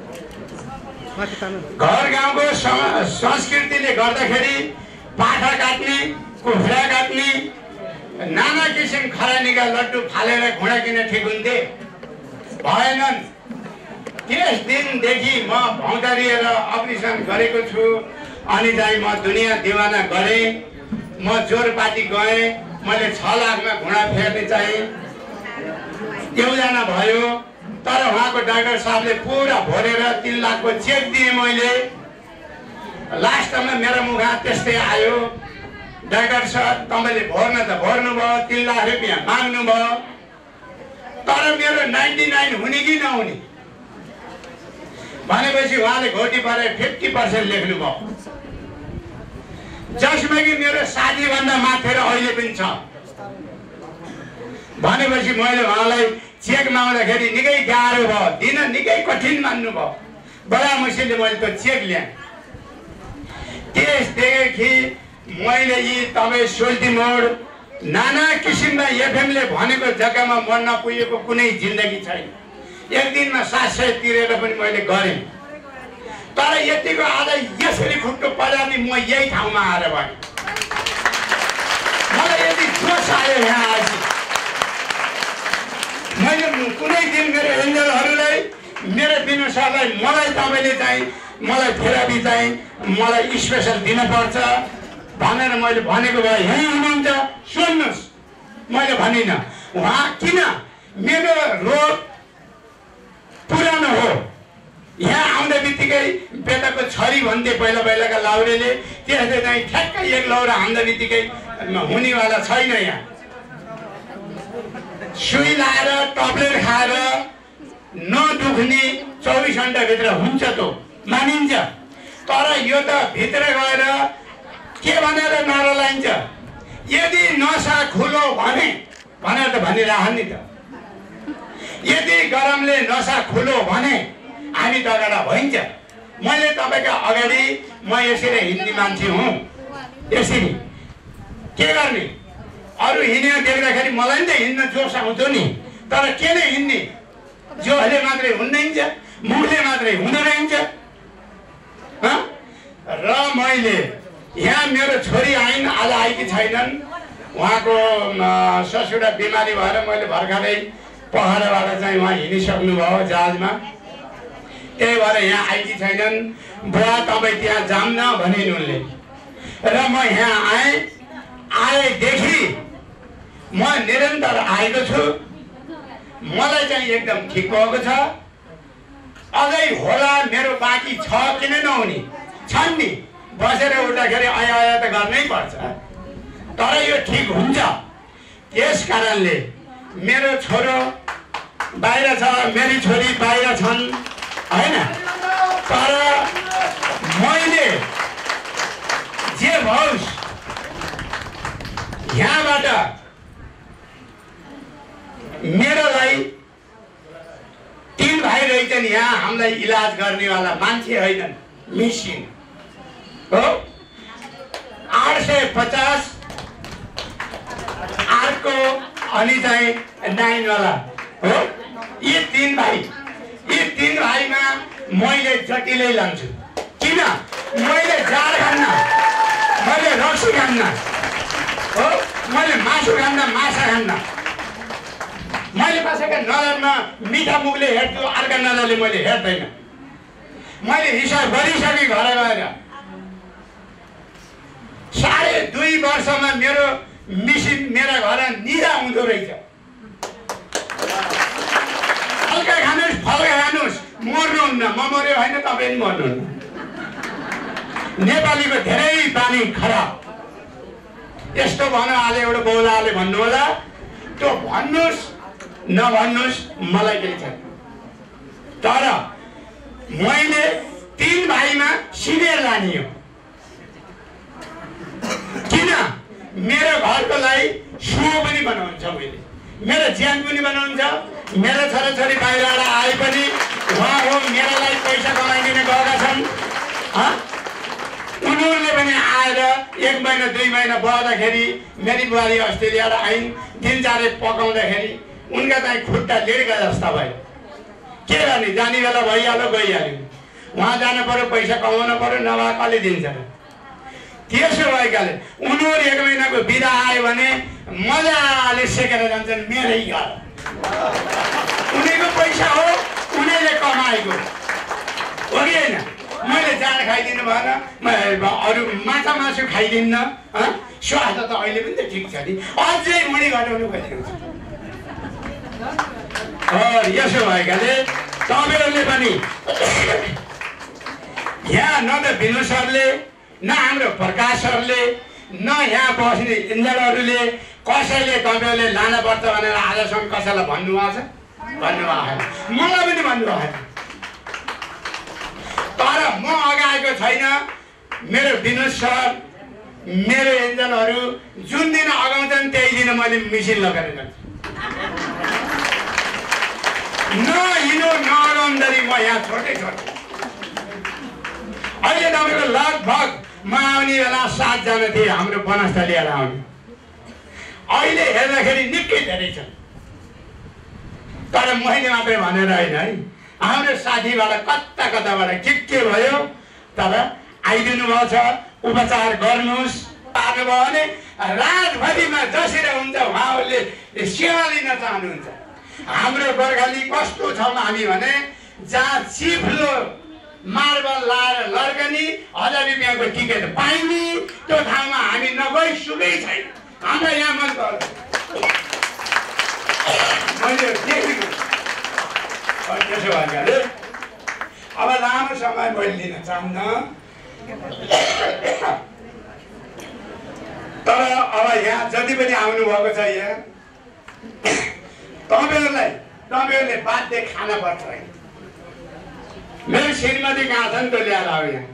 घर गाउँको संस्कृतिले गर्दाखेरि पाठा काट्ने, कुखुरा काट्ने, नाना किसिम खरानीका लड्डु फालेर घुँडा किन ठिक हुन्थे? भएनन्। त्यस दिनदेखि म भौँतारिएर अपरेसन गरेको छु। अनि चाहिँ म दुनियाँ दिवाना गरेँ। म जोरपाटी गएँ, मैले 6 लाखमा घुँडा फेर्ने चाहिँ एउजना भयो। तर उहाँको डाक्टर साहबले पुरा भरेर 3 लाखको चेक दिएँ मैले। लास्टमा मेरो मुखमा त्यस्तै आयो, डाक्टर साहब तपाईँले भर्न त भर्नुभयो, 3 लाख रुपियाँ माग्नुभयो, तर मेरो 99 हुने कि नहुने भनेपछि उहाँले घोटी परेर 50% लेख्नुभयो, जसमा कि मेरो 60 भन्दा माथि अहिले पनि छ। भनेपछि मैले उहाँलाई चेक माग्दाखेरि निकै गाह्रो भयो, दिन निकै कठिन मान्नुभयो। बडा मुसिलले मैले त्यो चेक ल्याएँ। त्यसदेखि मैले यी तपाईँ सोल्टी मोड नाना किसिममा एफएमले भनेको जग्गामा म नपुगेको कुनै जिन्दगी छैन। एक दिनमा 700 तिरेर पनि मैले गरेँ। तर यतिको आज यसरी खुट्टो पजाउने म यही ठाउँमा आएर भएँ। मलाई यति जोस आयो यहाँ आज। मैले कुनै दिन मेरो एन्जलहरूलाई, मेरो बिनु सरलाई मलाई तपाईँले चाहिँ मलाई थेरापी चाहिँ मलाई स्पेसल दिनुपर्छ भनेर मैले भनेको भए यहीँ हुनुहुन्छ सुन्नुहोस्। मैले भनिनँ उहाँ किन मेरो रोग पुरानो हो, यहाँ आउँदा बित्तिकै बेटाको छोरी भन्थे पहिलाका लाउरेले, त्यसले चाहिँ ठ्याक्कै एक लौरा हान्दा बित्तिकै हुनेवाला छैन। यहाँ सुई लाएर टब्लेट खाएर नदुख्ने 24 घण्टाभित्र हुन्छ त मानिन्छ। तर यो त भित्र गएर के भनेर नरलाइन्छ, यदि नसा खुलो भने भनेर त भनिराख नि त। यदि गरमले नसा खुलो भने हामी त अगाडि भइन्छ। मैले तपाईँको अगाडि म यसरी हिँड्ने मान्छे हुँ, यसरी के गर्ने? अरू हिँडेर देख्दाखेरि मलाई नि त हिँड्न जोस आउँथ्यो नि, तर के नै हिँड्ने? जोले मात्रै हुँदैन, मुखले मात्रै हुँदो रहन्छ। र मैले यहाँ मेरो छोरी आइन्, आज आएकी छैनन्। उहाँको ससुरा बिमारी भएर मैले भर्खरै पहराबाट चाहिँ उहाँ हिँडिसक्नुभयो जहाजमा, त्यही भएर यहाँ आएकी छैनन्। बुवा तपाईँ त्यहाँ जाऊँ न भनिन् उनले। र म यहाँ आएदेखि म निरन्तर आएको छु। मलाई चाहिँ एकदम ठिक भएको छ। अझै होला मेरो बाँकी छ, किन नहुने? छन् नि, बसेर उठ्दाखेरि आया त गर्नै पर्छ। तर यो ठिक हुन्छ। यस कारणले मेरो छोरो बाहिर छ, मेरी छोरी बाहिर छन् हैन। तर मैले जे भओस् यहाँबाट मेरोलाई 3 भाइ रहेछन् यहाँ, हामीलाई इलाज गर्नेवाला मान्छे होइनन्, मिसिन हो। 850 अर्को अनि चाहिँ 9 वाला हो। यी 3 भाइ, यी 3 भाइमा मैले जटिलै लान्छु। किन? मैले जाड खान्न, मैले रक्सी खान्न हो, मैले मासु खान्न, माछा खान्न। मैले कसैका नजरमा मिठा मुखले हेर्छु, अर्का नजरले मैले हेर्दैन। मैले हिसाब गरिसकेँ घर गएर। 2.5 वर्षमा मेरो मिसिन मेरा घर निरा हुँदो रहेछ। फल्का खानुहोस्, फल्का खानुहोस्, मर्नुहुन्न। म मर्यो होइन, तपाईँ पनि मर्नुहुन्न। नेपालीको धेरै बानी खराब। यस्तो भनौँ, आज एउटा बौलाले भन्नु होला, त्यो भन्नुहोस् नभन्नुहोस् मलाई केही छैन। तर मैले 3 भाइमा सिनियर लाने हो। किन? मेरो घरको लागि सो पनि बनाउँछ, मैले मेरो ज्यान पनि बनाउँछ। मेरो छोराछोरी बाहिरबाट आए पनि उहाँ हो मेरो लागि पैसा कमाइदिन गएका छन्। उनीहरूले पनि आएर 1 महिना 2 महिना बढ्दाखेरि मेरी बुहारी अस्ट्रेलियाबाट आइन्। 3-4 पकाउँदाखेरि उनका चाहिँ खुट्टा लिड्का जस्ता भयो। के गर्ने? जाने बेला भइहाल्यो, गइहाल्यो। उहाँ जानु पर्यो, पैसा कमाउनु पर्यो, नभए कसले दिन्छ? त्यसो भएकाले उनीहरू 1 महिनाको बिदा आयो भने मजाले सेकेर जान्छन् मेरै घर। उनीको पैसा हो, उनीले कमाएको हो कि होइन? मैले जाँड खाइदिनु भएन, अरू माछा मासु खाइदिन्न। स्वास्थ्य त अहिले पनि त ठिक छ नि, अझै मुडी घटाउनु खोजेको छ। यसो भएकाले तपाईँहरूले पनि यहाँ न त विनु सरले, न हाम्रो प्रकाश सरले, न यहाँ बस्ने इन्जिनियरहरूले कसैले तपाईँहरूले लानुपर्छ भनेर आजसम्म कसैलाई भन्नुभएको छ? भन्नुभएको छैन। मलाई पनि भन्नुभएको छैन। तर म अगाएको छैन। मेरो विनु सर, मेरो इन्जिनियरहरू जुन दिन अगाउँछन् त्यही दिन मैले मिसिन लगाएर जान्छु। नहिँडो नअगाउँदाखेरि म यहाँ छोटै छोटो। अहिले तपाईँको लगभग म आउने बेला 7 जना थिए हाम्रो वनस्थलीबाट आउने। अहिले हेर्दाखेरि निकै धेरै छन्। तर मैले मात्रै भनेर होइन है, हाम्रो साथीबाट कता कताबाट के भयो। तर आइदिनु भएको छ, उपचार गर्नुहोस्। पार्नुभयो भने रातभरिमा जसरी हुन्छ उहाँहरूले सेवा लिन चाहनुहुन्छ। हाम्रो गोर्खाली कस्तो छौँ हामी भने, जहाँ चिप्लो मार्बल लाएर लड्कनी 1000 रुपियाँको टिकट पाइने त्यो ठाउँमा हामी नगई सुकै छैन। हाम्रो यहाँ मन पर्छ, मैले देखेको। त्यसो भएकाले अब लामो समय मैले लिन चाहन्न, तर अब यहाँ जति पनि आउनुभएको छ यहाँ तपाईँहरूले बाध्य खान पर्छ। मेरो श्रीमती कहाँ छन् त्यो ल्याएर आऊ यहाँ।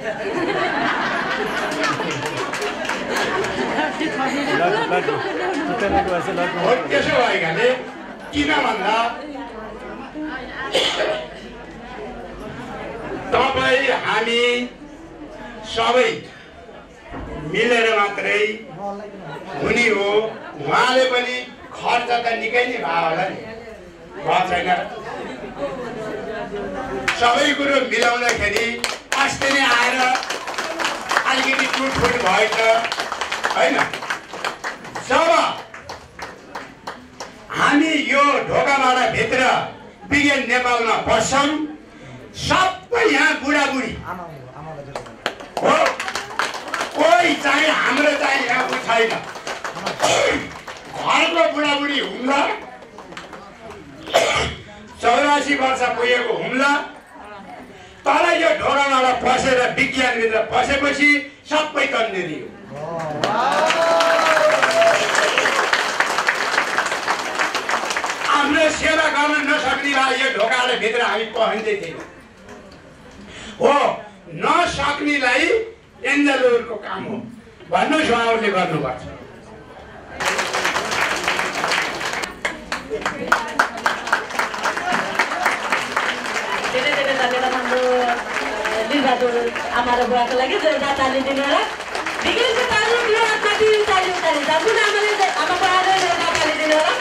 त्यसो भएकाले किन भन्दा तपाईँ हामी सबै मिलेर मात्रै हुने हो। उहाँले पनि खर्च त निकै नै भयो होला नि, भएको छैन? सबै कुरो मिलाउँदाखेरि अस्ति नै आएर अलिकति टुटफुट भएछ होइन। जब हामी यो ढोकाबाट भित्र विज्ञान नेपालमा बस्छौँ, सबै यहाँ बुढाबुढी हो, कोही चाहिँ हाम्रो चाहिँ यहाँ छैन। घरको बुढाबुढी हुम्ला, 84 वर्ष पुगेको हुम्ला, तर यो ढोकाबाट पसेर विज्ञानभित्र पसेपछि सबै तन्नेरी हो। आफ्नो सेवा गर्न नसक्नेलाई यो ढोकाबाट भित्र हामी पहन्दै थियौँ हो। नसक्नेलाई एन्जलहरूको काम हो भन्नुहोस्, उहाँहरूले गर्नुपर्छ। धेरै धेरै धन्यवाद हाम्रो लिलबहादुर आमा र बुवाको लागि। जोरदार ताली दिनु होला। विज्ञानको ताली दियो, माथि ताली उताली जानु आमाले आमा बुवाले जोरदार ताली दिनु होला।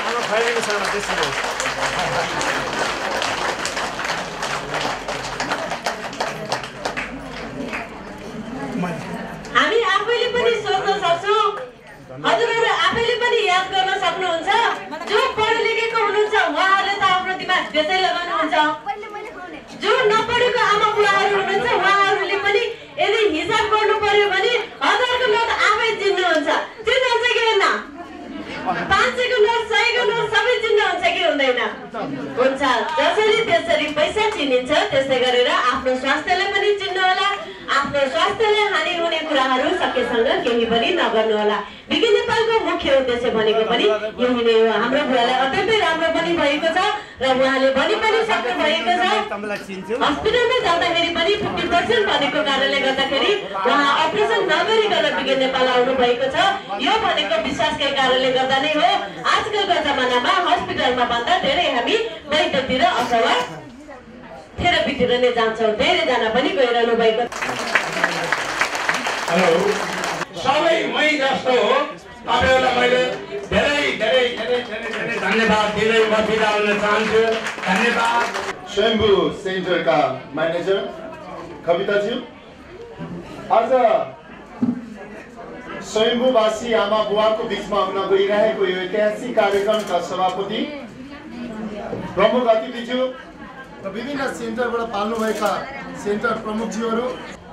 हामी आफैले पनि सोच्न सक्छौँ, हजुरहरू आफैले पनि याद गर्न सक्नुहुन्छ। जो पढे लेखेको हुनुहुन्छ उहाँहरूले त आफ्नो दिमाग त्यसै लगाउनुहुन्छ। जो नपढेको आमा बुवाहरू हुनुहुन्छ उहाँहरूले पनि यदि हिसाब गर्नु पर्यो भने 1000 को नोट आफै चिन्नुहुन्छ। चिन्नुहुन्छ कि होइन? 500 को नोट, 100 को नोट सबै चिन्नुहुन्छ कि हुँदैन? हुन्छ। जसरी त्यसरी पैसा चिनिन्छ त्यसै गरेर आफ्नो स्वास्थ्यलाई पनि चिन्नु होला। आफ्नो स्वास्थ्यलाई हानि हुने कुराहरू सकेसँग केही पनि नगर्नु होला। विज्ञान नेपालको मुख्य उद्देश्य भनेको पनि यही नै हो। हाम्रो बुवालाई अत्यन्तै राम्रो पनि भएको छ र उहाँले भनि पनि सक्नु भएको छ। हस्पिटलमा जाँदाखेरि पनि 50% भनेको कारणले गर्दाखेरि उहाँ अपरेसन नगरिकन विज्ञान नेपाल आउनु भएको छ। यो भनेको विश्वासकै कारणले गर्दा नै हो। आजकलको जमानामा हस्पिटलमा भन्दा धेरै हामी वैद्यतिर अथवा थेरापीतिर नै जान्छौँ। धेरैजना पनि गइरहनु भएको। हेलो, सबै मै जस्तो हो। तपाईँहरूलाई मैले धेरै धेरै धेरै धेरै धेरै धन्यवाद दिँदै म बिदा हुन चाहन्छु। धन्यवाद। स्वयम्भू सेन्टरका म्यानेजर कविताज्यू, आज स्वयम्भूवासी आमा बुवाको बिचमा हुन गइरहेको यो ऐतिहासिक कार्यक्रमका सभापति प्रमुख अतिथिज्यू र विभिन्न सेन्टरबाट पाल्नुभएका सेन्टर प्रमुखज्यूहरू,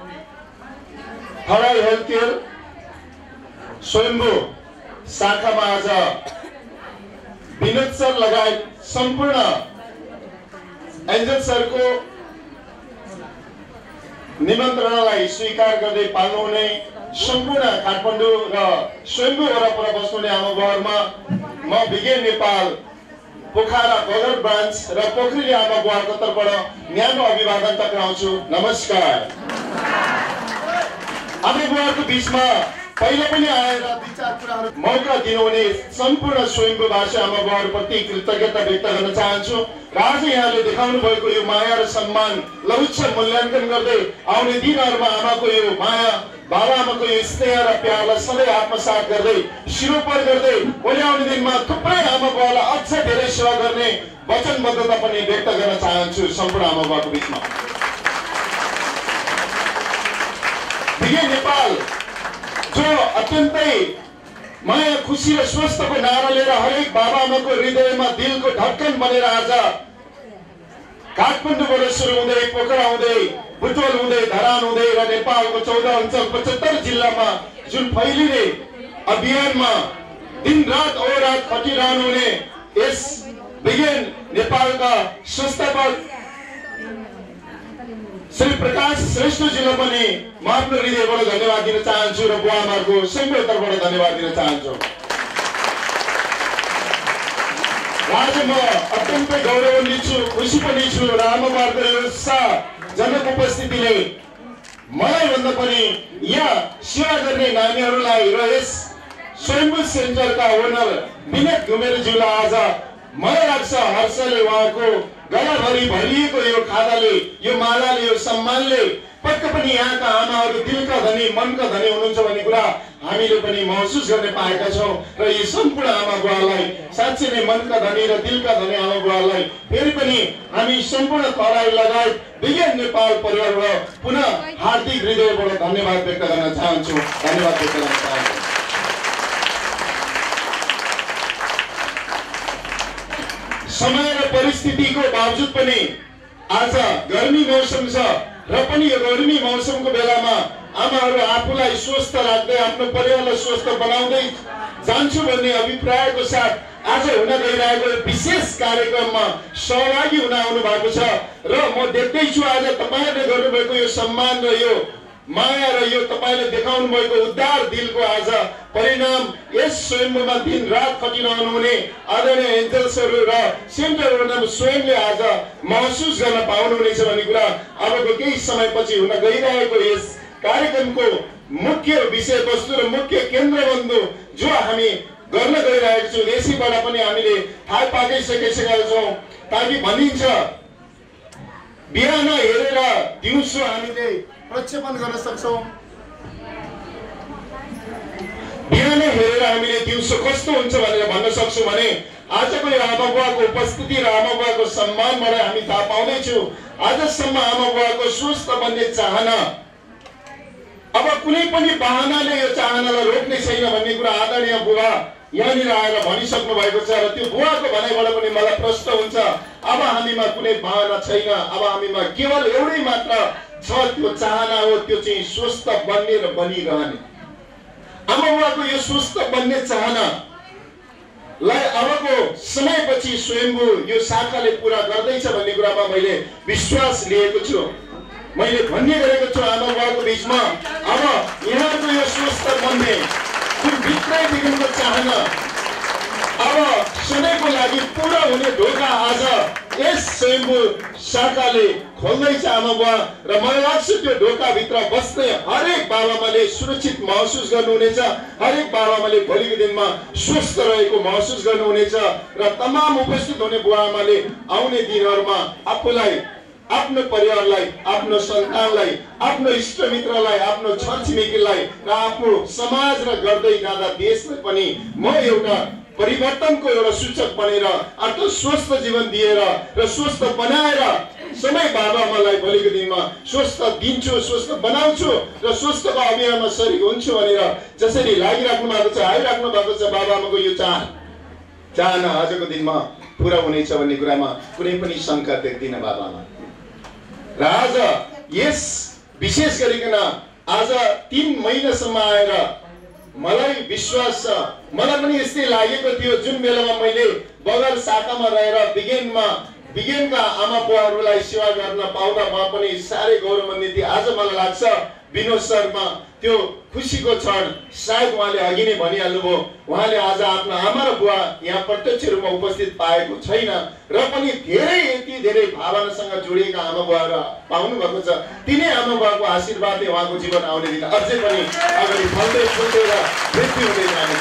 थराई हेल्थ केयर स्वयम्भू शाखामा आज विनोद सर लगायत सम्पूर्ण एन्जल सरको निमन्त्रणालाई स्वीकार गर्दै पाल्नुहुने सम्पूर्ण काठमाडौँ र स्वयम्भू वरपर बस्नुहुने आमा बुवाहरूमा म विज्ञान नेपाल पोखरा बगर ब्रान्च र पोखरी आमा बुवाको तर्फबाट न्यानो अभिवादन टक्राउँछु। नमस्कार। आमा बुवाको बिचमा पहिले पनि आएर विचार कुराहरू मौका दिनुहुने सम्पूर्ण स्वयम्भूवासी आमा बुवाहरूप्रति कृतज्ञता व्यक्त गर्न चाहन्छु। र आज यहाँले देखाउनु भएको यो माया र सम्मान लौच्छ मूल्याङ्कन गर्दै आउने दिनहरूमा आमाको यो माया, बाबाआमाको यो स्नेह र प्यारलाई सधैँ आत्मसात गर्दै शिरोपर गर्दै भोलि आउने दिनमा थुप्रै आमा बुवालाई अझ धेरै सेवा गर्ने वचनबद्धता पनि व्यक्त गर्न चाहन्छु सम्पूर्ण आमा बुवाको बिचमा। विज्ञान नेपाल जो अत्यन्तै माया, खुसी र स्वस्थको नारा लिएर हरेक बाबाआमाको हृदयमा दिलको धड्कन बनेर आज काठमाडौँबाट सुरु हुँदै पोखरा हुँदै बुटवल हुँदै धरान हुँदै र नेपालको 14 अञ्चल 75 जिल्लामा जुन फैलिने अभियानमा दिनरात अहोरात खटिरहनु हुने यस विज्ञान नेपालका संस्थापक श्री प्रकाश श्रेष्ठजीलाई पनि म आफ्नो हृदयबाट धन्यवाद दिन चाहन्छु र बुवा आमाहरूको सङ्घको तर्फबाट धन्यवाद दिन चाहन्छु। आज म अत्यन्तै गौरवान्वित छु, खुसी पनि छु र आमाबाबुको यो जनक उपस्थितिले मलाई भन्दा पनि यहाँ सेवा गर्ने नानीहरूलाई र यस स्वयम्भू सेन्टरका ओनर विनोद घुमेरेज्यूलाई आज मलाई लाग्छ हर्षले उहाँको गलाभरि भरिएको यो खादाले, यो मालाले, यो सम्मानले पक्कै पनि यहाँका आमाहरू दिलका धनी, मनका धनी हुनुहुन्छ भन्ने कुरा हामीले पनि महसुस गर्न पाएका छौँ र यी सम्पूर्ण आमा बुवालाई साँच्चै नै मनका धनी र दिलका धनी आमा बुवालाई फेरि पनि हामी सम्पूर्ण तराई लगायत विज्ञान नेपाल परिवारबाट पुनः हार्दिक हृदयबाट धन्यवाद व्यक्त गर्न चाहन्छु। धन्यवाद व्यक्त गर्न चाहन्छु। समय र परिस्थितिको बावजुद पनि आज गर्मी मौसम छ र पनि यो गर्मी मौसमको बेलामा आमाहरू आफूलाई स्वस्थ राख्दै आफ्नो परिवारलाई स्वस्थ बनाउँदै जान्छु भन्ने अभिप्रायको साथ आज हुन गइरहेको विशेष कार्यक्रममा सहभागी हुन आउनु भएको छ र म देख्दैछु आज तपाईहरुले गर्नुभएको यो सम्मान र यो माया र यो तपाईले देखाउनु भएको उदार दिलको आज परिणाम यस स्वयम्भूमा दिन रात खटिरहनु हुने आदरणीय एन्जल्सहरू र सेन्टर ओनर स्वयंले आज महसुस गर्न पाउनुहुनेछ भन्ने कुरा अबको केही समयपछि हुन गइरहेको यस कार्यक्रमको मुख्य विषयवस्तु र मुख्य केन्द्रबिन्दु जो हामी गर्न गइरहेको छौँ यसैबाट पनि हामीले थाहा पाइसकेका छौँ। ताकि भनिन्छ बिहान हेरेर दिउँसो हामीले प्रक्षेपण गर्न सक्छौँ, बिहान हेरेर हामीले दिउँसो कस्तो हुन्छ भनेर भन्न सक्छौँ भने आजको यो आमा बुवाको उपस्थिति र आमा बुवाको सम्मानबाट हामी थाहा पाउँदैछौँ आजसम्म आमा बुवाको स्वस्थ बन्ने चाहना अब कुनै पनि बहानाले यो चाहनालाई रोक्ने छैन भन्ने कुरा आदरणीय बुवा यहाँनिर आएर भनिसक्नु भएको छ र त्यो बुवाको भनाइबाट पनि मलाई प्रश्न हुन्छ अब हामीमा कुनै बहाना छैन, अब हामीमा केवल एउटै मात्र छ, त्यो चाहना हो, त्यो चाहिँ स्वस्थ बन्ने र बनिरहने। आमा बुवाको यो स्वस्थ बन्ने चाहनालाई अबको समयपछि स्वयम्भू यो शाखाले पूरा गर्दैछ भन्ने कुरामा मैले विश्वास लिएको छु। मैले भन्ने गरेको छु आमा बुवाको बीचमा अब यहाँको यो स्वस्थ बन्ने जुन भित्रैदेखिको चाहना अब सधैँको लागि पूरा हुने ढोका आज यस स्वयम्भू शाखाले खोल्दैछ आमा बुवा र मलाई लाग्छ त्यो ढोकाभित्र बस्ने हरेक बाबामाले सुरक्षित महसुस गर्नुहुनेछ, हरेक बाबामाले भोलिको दिनमा स्वस्थ रहेको महसुस गर्नुहुनेछ र तमाम उपस्थित हुने बुवा आमाले आउने दिनहरूमा आफूलाई, आफ्नो परिवारलाई, आफ्नो सन्तानलाई, आफ्नो इष्टमित्रलाई, आफ्नो छरछिमेकीलाई र आफ्नो समाज र गर्दै जाँदा देशलाई पनि म एउटा परिवर्तनको एउटा सूचक बनेर आफ्नो स्वस्थ जीवन दिएर र स्वस्थ बनाएर सबै बाबाआमालाई भोलिको दिनमा स्वस्थ दिन्छु, स्वस्थ बनाउँछु र स्वस्थको अभियानमा सरिक हुन्छु भनेर जसरी लागिराख्नु भएको छ, आइराख्नु भएको छ बाबाआमाको यो चाहना आजको दिनमा पुरा हुनेछ भन्ने कुरामा कुनै पनि शङ्का देख्दिनँ बाबाआमा। र आज यस विशेष गरिकन आज 3 महिनासम्म आएर मलाई विश्वास छ, मलाई पनि यस्तै लागेको थियो जुन बेलामा मैले बगर शाखामा रहेर विज्ञानका आमा बुवाहरूलाई सेवा गर्न पाउँदा म पनि साह्रै गौरवान्वित थिएँ। आज मलाई लाग्छ विनोद शर्मा त्यो खुसीको क्षण सायद उहाँले अघि नै भनिहाल्नुभयो, उहाँले आज आफ्नो आमा र बुवा यहाँ प्रत्यक्ष रूपमा उपस्थित पाएको छैन र पनि धेरै यति धेरै भावनासँग जोडिएका आमा बुवाहरू पाउनु भएको छ। तिनै आमा बुवाको आशीर्वादले उहाँको जीवन आउने दिन अझै पनि अगाडि फल्दै फुल्दै र वृद्धि हुँदै जानेछ।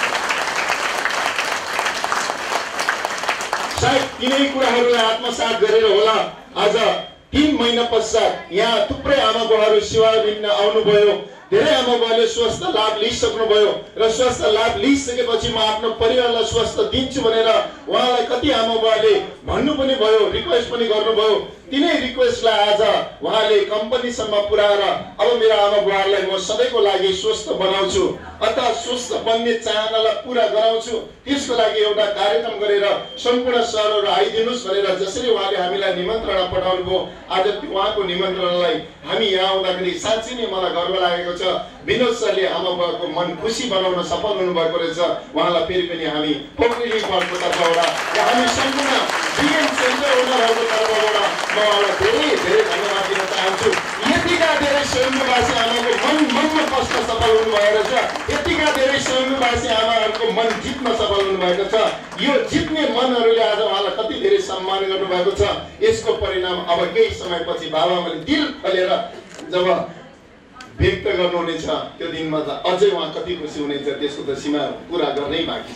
सायद तिनै कुराहरूलाई आत्मसात गरेर होला आज 3 महिना पश्चात यहाँ थुप्रै आमा बुवाहरू सेवा लिन आउनुभयो। धेरै आमा बुवाले स्वस्थ लाभ लिइसक्नुभयो र स्वस्थ लाभ लिइसकेपछि म आफ्नो परिवारलाई स्वस्थ दिन्छु भनेर उहाँलाई कति आमा बुवाले भन्नु पनि भयो, रिक्वेस्ट पनि गर्नुभयो। तिनै रिक्वेस्टलाई आज उहाँले कम्पनीसम्म पुर्याएर अब मेरा आमा बुवाहरूलाई म सधैँको लागि स्वस्थ बनाउँछु अथवा स्वस्थ बन्ने चाहनालाई पुरा गराउँछु, त्यसको लागि एउटा कार्यक्रम गरेर सम्पूर्ण सहरहरू आइदिनुहोस् भनेर जसरी उहाँले हामीलाई निमन्त्रणा पठाउनु भयो, आज उहाँको निमन्त्रणालाई हामी यहाँ आउँदाखेरि साँच्चै नै मलाई गर्व लागेको छ। विनोद सरले आमा बुवाको मन खुसी बनाउन सफल हुनुभएको रहेछ। उहाँलाई फेरि पनि हामी पोखरेली पर्वतबाट हामी सम्पूर्ण बिएन सेन्टर ओनरहरूको तर्फबाट म उहाँलाई धेरै धेरै धन्यवाद दिन चाहन्छु। यतिका धेरै स्वयम्भूवासी आमाको मनमा कष्ट सफल हुनुभएर छ, यतिका धेरै स्वयम्भूवासी आमाहरूको मन जित्न सफल हुनुभएको छ। यो जित्ने मनहरूले आज उहाँलाई कति धेरै सम्मान गर्नुभएको छ। यसको परिणाम अब केही समयपछि बाबाआमाले दिल खोलेर जब व्यक्त गर्नुहुनेछ त्यो दिनमा त अझै उहाँ कति खुसी हुनेछ त्यसको त सीमा पुरा गर्नै बाँकी छ।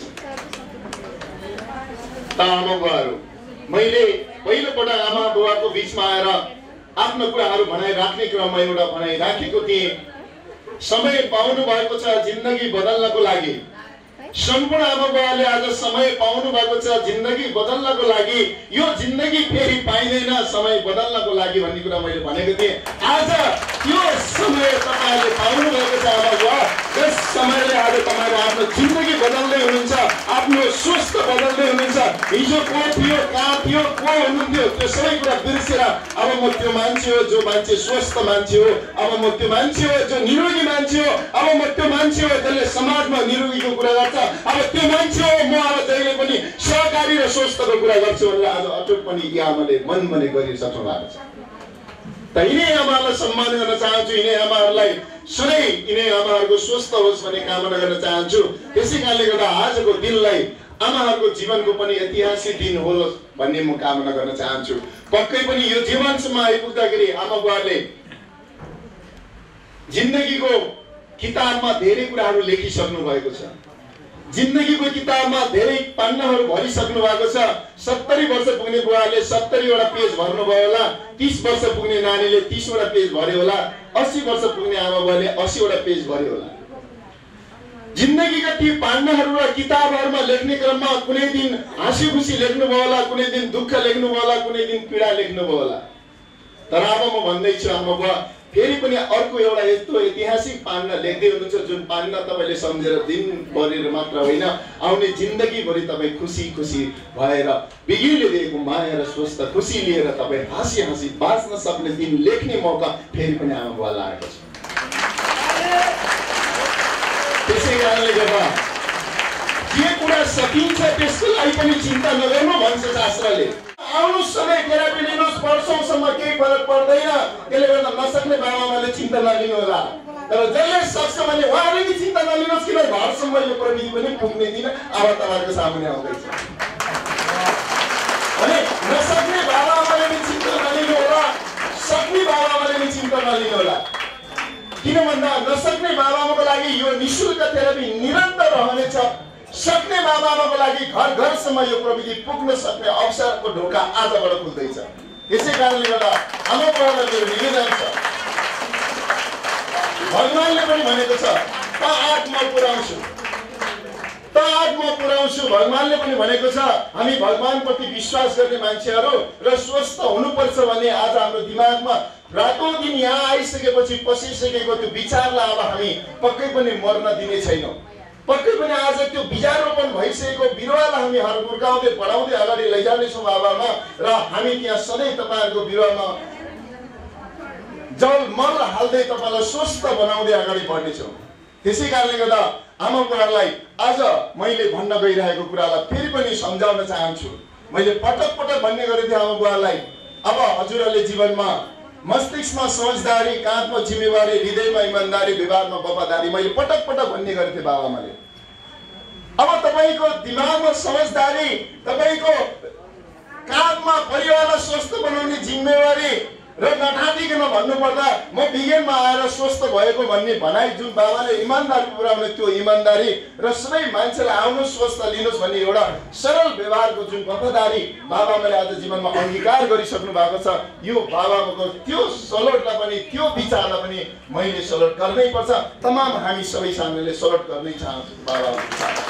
त आमा बुवाहरू, मैले पहिलोपटक आमा बुवाको बिचमा आएर आफ्नो कुराहरू भनाइराख्ने क्रममा एउटा भनाइराखेको थिएँ। समय पाउनु भएको छ जिन्दगी बदल्नको लागि। सम्पूर्ण आमा बुवाले आज समय पाउनु भएको छ जिन्दगी बदल्नको लागि। यो जिन्दगी फेरि पाइँदैन समय बदल्नको लागि भन्ने कुरा मैले भनेको थिएँ। आज त्यो समय तपाईँले पाउनु भएको छ आमा बुवा। यस समयले आज तपाईँले आफ्नो जिन्दगी बदल्दै हुनुहुन्छ, आफ्नो स्वास्थ्य बदल्दै हुनुहुन्छ। हिजो को थियो, कहाँ थियो, को हुनुहुन्थ्यो त्यो सबै कुरा बिर्सेर अब म त्यो मान्छे हो जो मान्छे स्वस्थ मान्छे हो, अब म त्यो मान्छे हो जो निरोगी मान्छे हो, अब म त्यो मान्छे हो जसले समाजमा निरोगीको कुरा गर्छ, अब त्यो मान्छे हो म अब जहिले पनि सहकारी र स्वस्थको कुरा गर्छु भनेर आज अटुट पनि यी आमाले मन पनि गरिसक्नु भएको छ। त यिनै आमाहरूलाई सम्मान गर्न चाहन्छु, यिनै आमाहरूलाई सधैँ यिनै आमाहरूको स्वस्थ होस् भन्ने कामना गर्न चाहन्छु। त्यसै कारणले गर्दा आजको दिनलाई आमाहरूको जीवनको पनि ऐतिहासिक दिन होस् भन्ने म कामना गर्न चाहन्छु। पक्कै पनि यो जीवनसम्म आइपुग्दाखेरि आमा बुवाले जिन्दगीको किताबमा धेरै कुराहरू लेखिसक्नु भएको छ। जिन्दगीको किताबमा धेरै पन्नाहरू भरिसक्नु भएको छ। 70 वर्ष पुग्ने बुवाले 70 वटा पेज भर्नुभयो होला, 30 वर्ष पुग्ने नानीले 30 वटा पेज भर्यो होला, 80 वर्ष पुग्ने आमा बुवाले 80 वटा पेज भर्यो होला। जिन्दगीका ती पान्नाहरू र किताबहरूमा लेख्ने क्रममा कुनै दिन हाँसी खुसी लेख्नुभयो होला, कुनै दिन दुःख लेख्नुभयो होला, कुनै दिन पीडा लेख्नुभयो होला। तर अब म भन्दैछु आमा बुवा, फेरि पनि अर्को एउटा यस्तो ऐतिहासिक पान्ना लेख्दै हुनुहुन्छ जुन पान्ना तपाईँले सम्झेर दिनभरि मात्र होइन, आउने जिन्दगीभरि तपाईँ खुसी खुसी भएर बिगीले दिएको माया र स्वस्थ खुसी लिएर तपाईँ हाँसी हाँसी बाँच्न सक्ने दिन लेख्ने मौका फेरि पनि आमा बुवालाई आएको छ। त्यसै कारणले गर्दा जे कुरा सकिन्छ त्यसको लागि पनि चिन्ता नगर्नु भन्छ शास्त्रले। आउनु समय थेरापी लिनुहोस्, वर्षौंसम्म केही फरक पर्दैन। त्यसले गर्दा नसक्ने बाबाआमाले चिन्ता नलिनु होला, तर जसले सक्छ भने उहाँले नि चिन्ता नलिनुहोस्, किन घरसम्म यो प्रविधि पनि पुग्ने दिन अब तपाईँहरूको सामुन्ने आउँदैछ भने नसक्ने बाबाआमाले नि चिन्ता नलिनु होला, सक्ने बाबाआमाले नि चिन्ता नलिनु होला। किन भन्दा नसक्ने बाबाआमाको लागि यो निःशुल्क थेरापी निरन्तर रहनेछ। सक्ने बाबाआमाको लागि घर घरसम्म यो प्रविधि पुग्न सक्ने अवसरको ढोका आजबाट खुल्दैछ। त्यसै कारणले गर्दा आमा बुवालाई मेरो निवेदन छ, भगवानले पनि भनेको छ त आँट म पुर्याउँछु, त आँट म पुर्याउँछु। भगवानले पनि भनेको छ हामी भगवानप्रति विश्वास गर्ने मान्छेहरू र स्वस्थ हुनुपर्छ भन्ने आज हाम्रो दिमागमा रातौं दिन यहाँ आइसकेपछि पसिसकेको त्यो विचारलाई अब हामी पक्कै पनि मर्न दिने छैनौँ। पक्कै पनि आज त्यो बिजारोपण भइसकेको बिरुवालाई हामी हुर्काउँदै बढाउँदै अगाडि लैजानेछौँ बाबामा, र हामी त्यहाँ सधैँ तपाईँहरूको बिरुवामा जल मल हाल्दै तपाईँलाई स्वस्थ बनाउँदै अगाडि बढ्नेछौँ। त्यसै कारणले गर्दा आमा बुवालाई आज मैले भन्न गइरहेको कुरालाई फेरि पनि सम्झाउन चाहन्छु। मैले पटक पटक भन्ने गरेको थिएँ आमा बुवालाई, अब हजुरहरूले जीवनमा मस्तिष्कमा समझदारी, काँधमा जिम्मेवारी, हृदयमा इमानदारी, व्यवहारमा वफादारी मैले पटक पटक भन्ने गरेको थिएँ बाबाआमाले। अब तपाईँको दिमागमा समझदारी, तपाईँको काँधमा परिवारलाई स्वस्थ बनाउने जिम्मेवारी र नठादिकन भन्नुपर्दा म विज्ञानमा आएर स्वस्थ भएको भन्ने भनाइ जुन बाबाले इमान्दारी पुर्याउने त्यो इमान्दारी र सबै मान्छेलाई आउनु स्वस्थ लिनुहोस् भन्ने एउटा सरल व्यवहारको जुन वफादारी बाबाआमाले आज जीवनमा अङ्गीकार गरिसक्नु भएको छ, यो बाबाआमाको त्यो सलोटलाई पनि त्यो विचारलाई पनि मैले सलोट गर्नै पर्छ। तमाम हामी सबै सामूले सलोट गर्नै चाहन्छु बाबाआमा।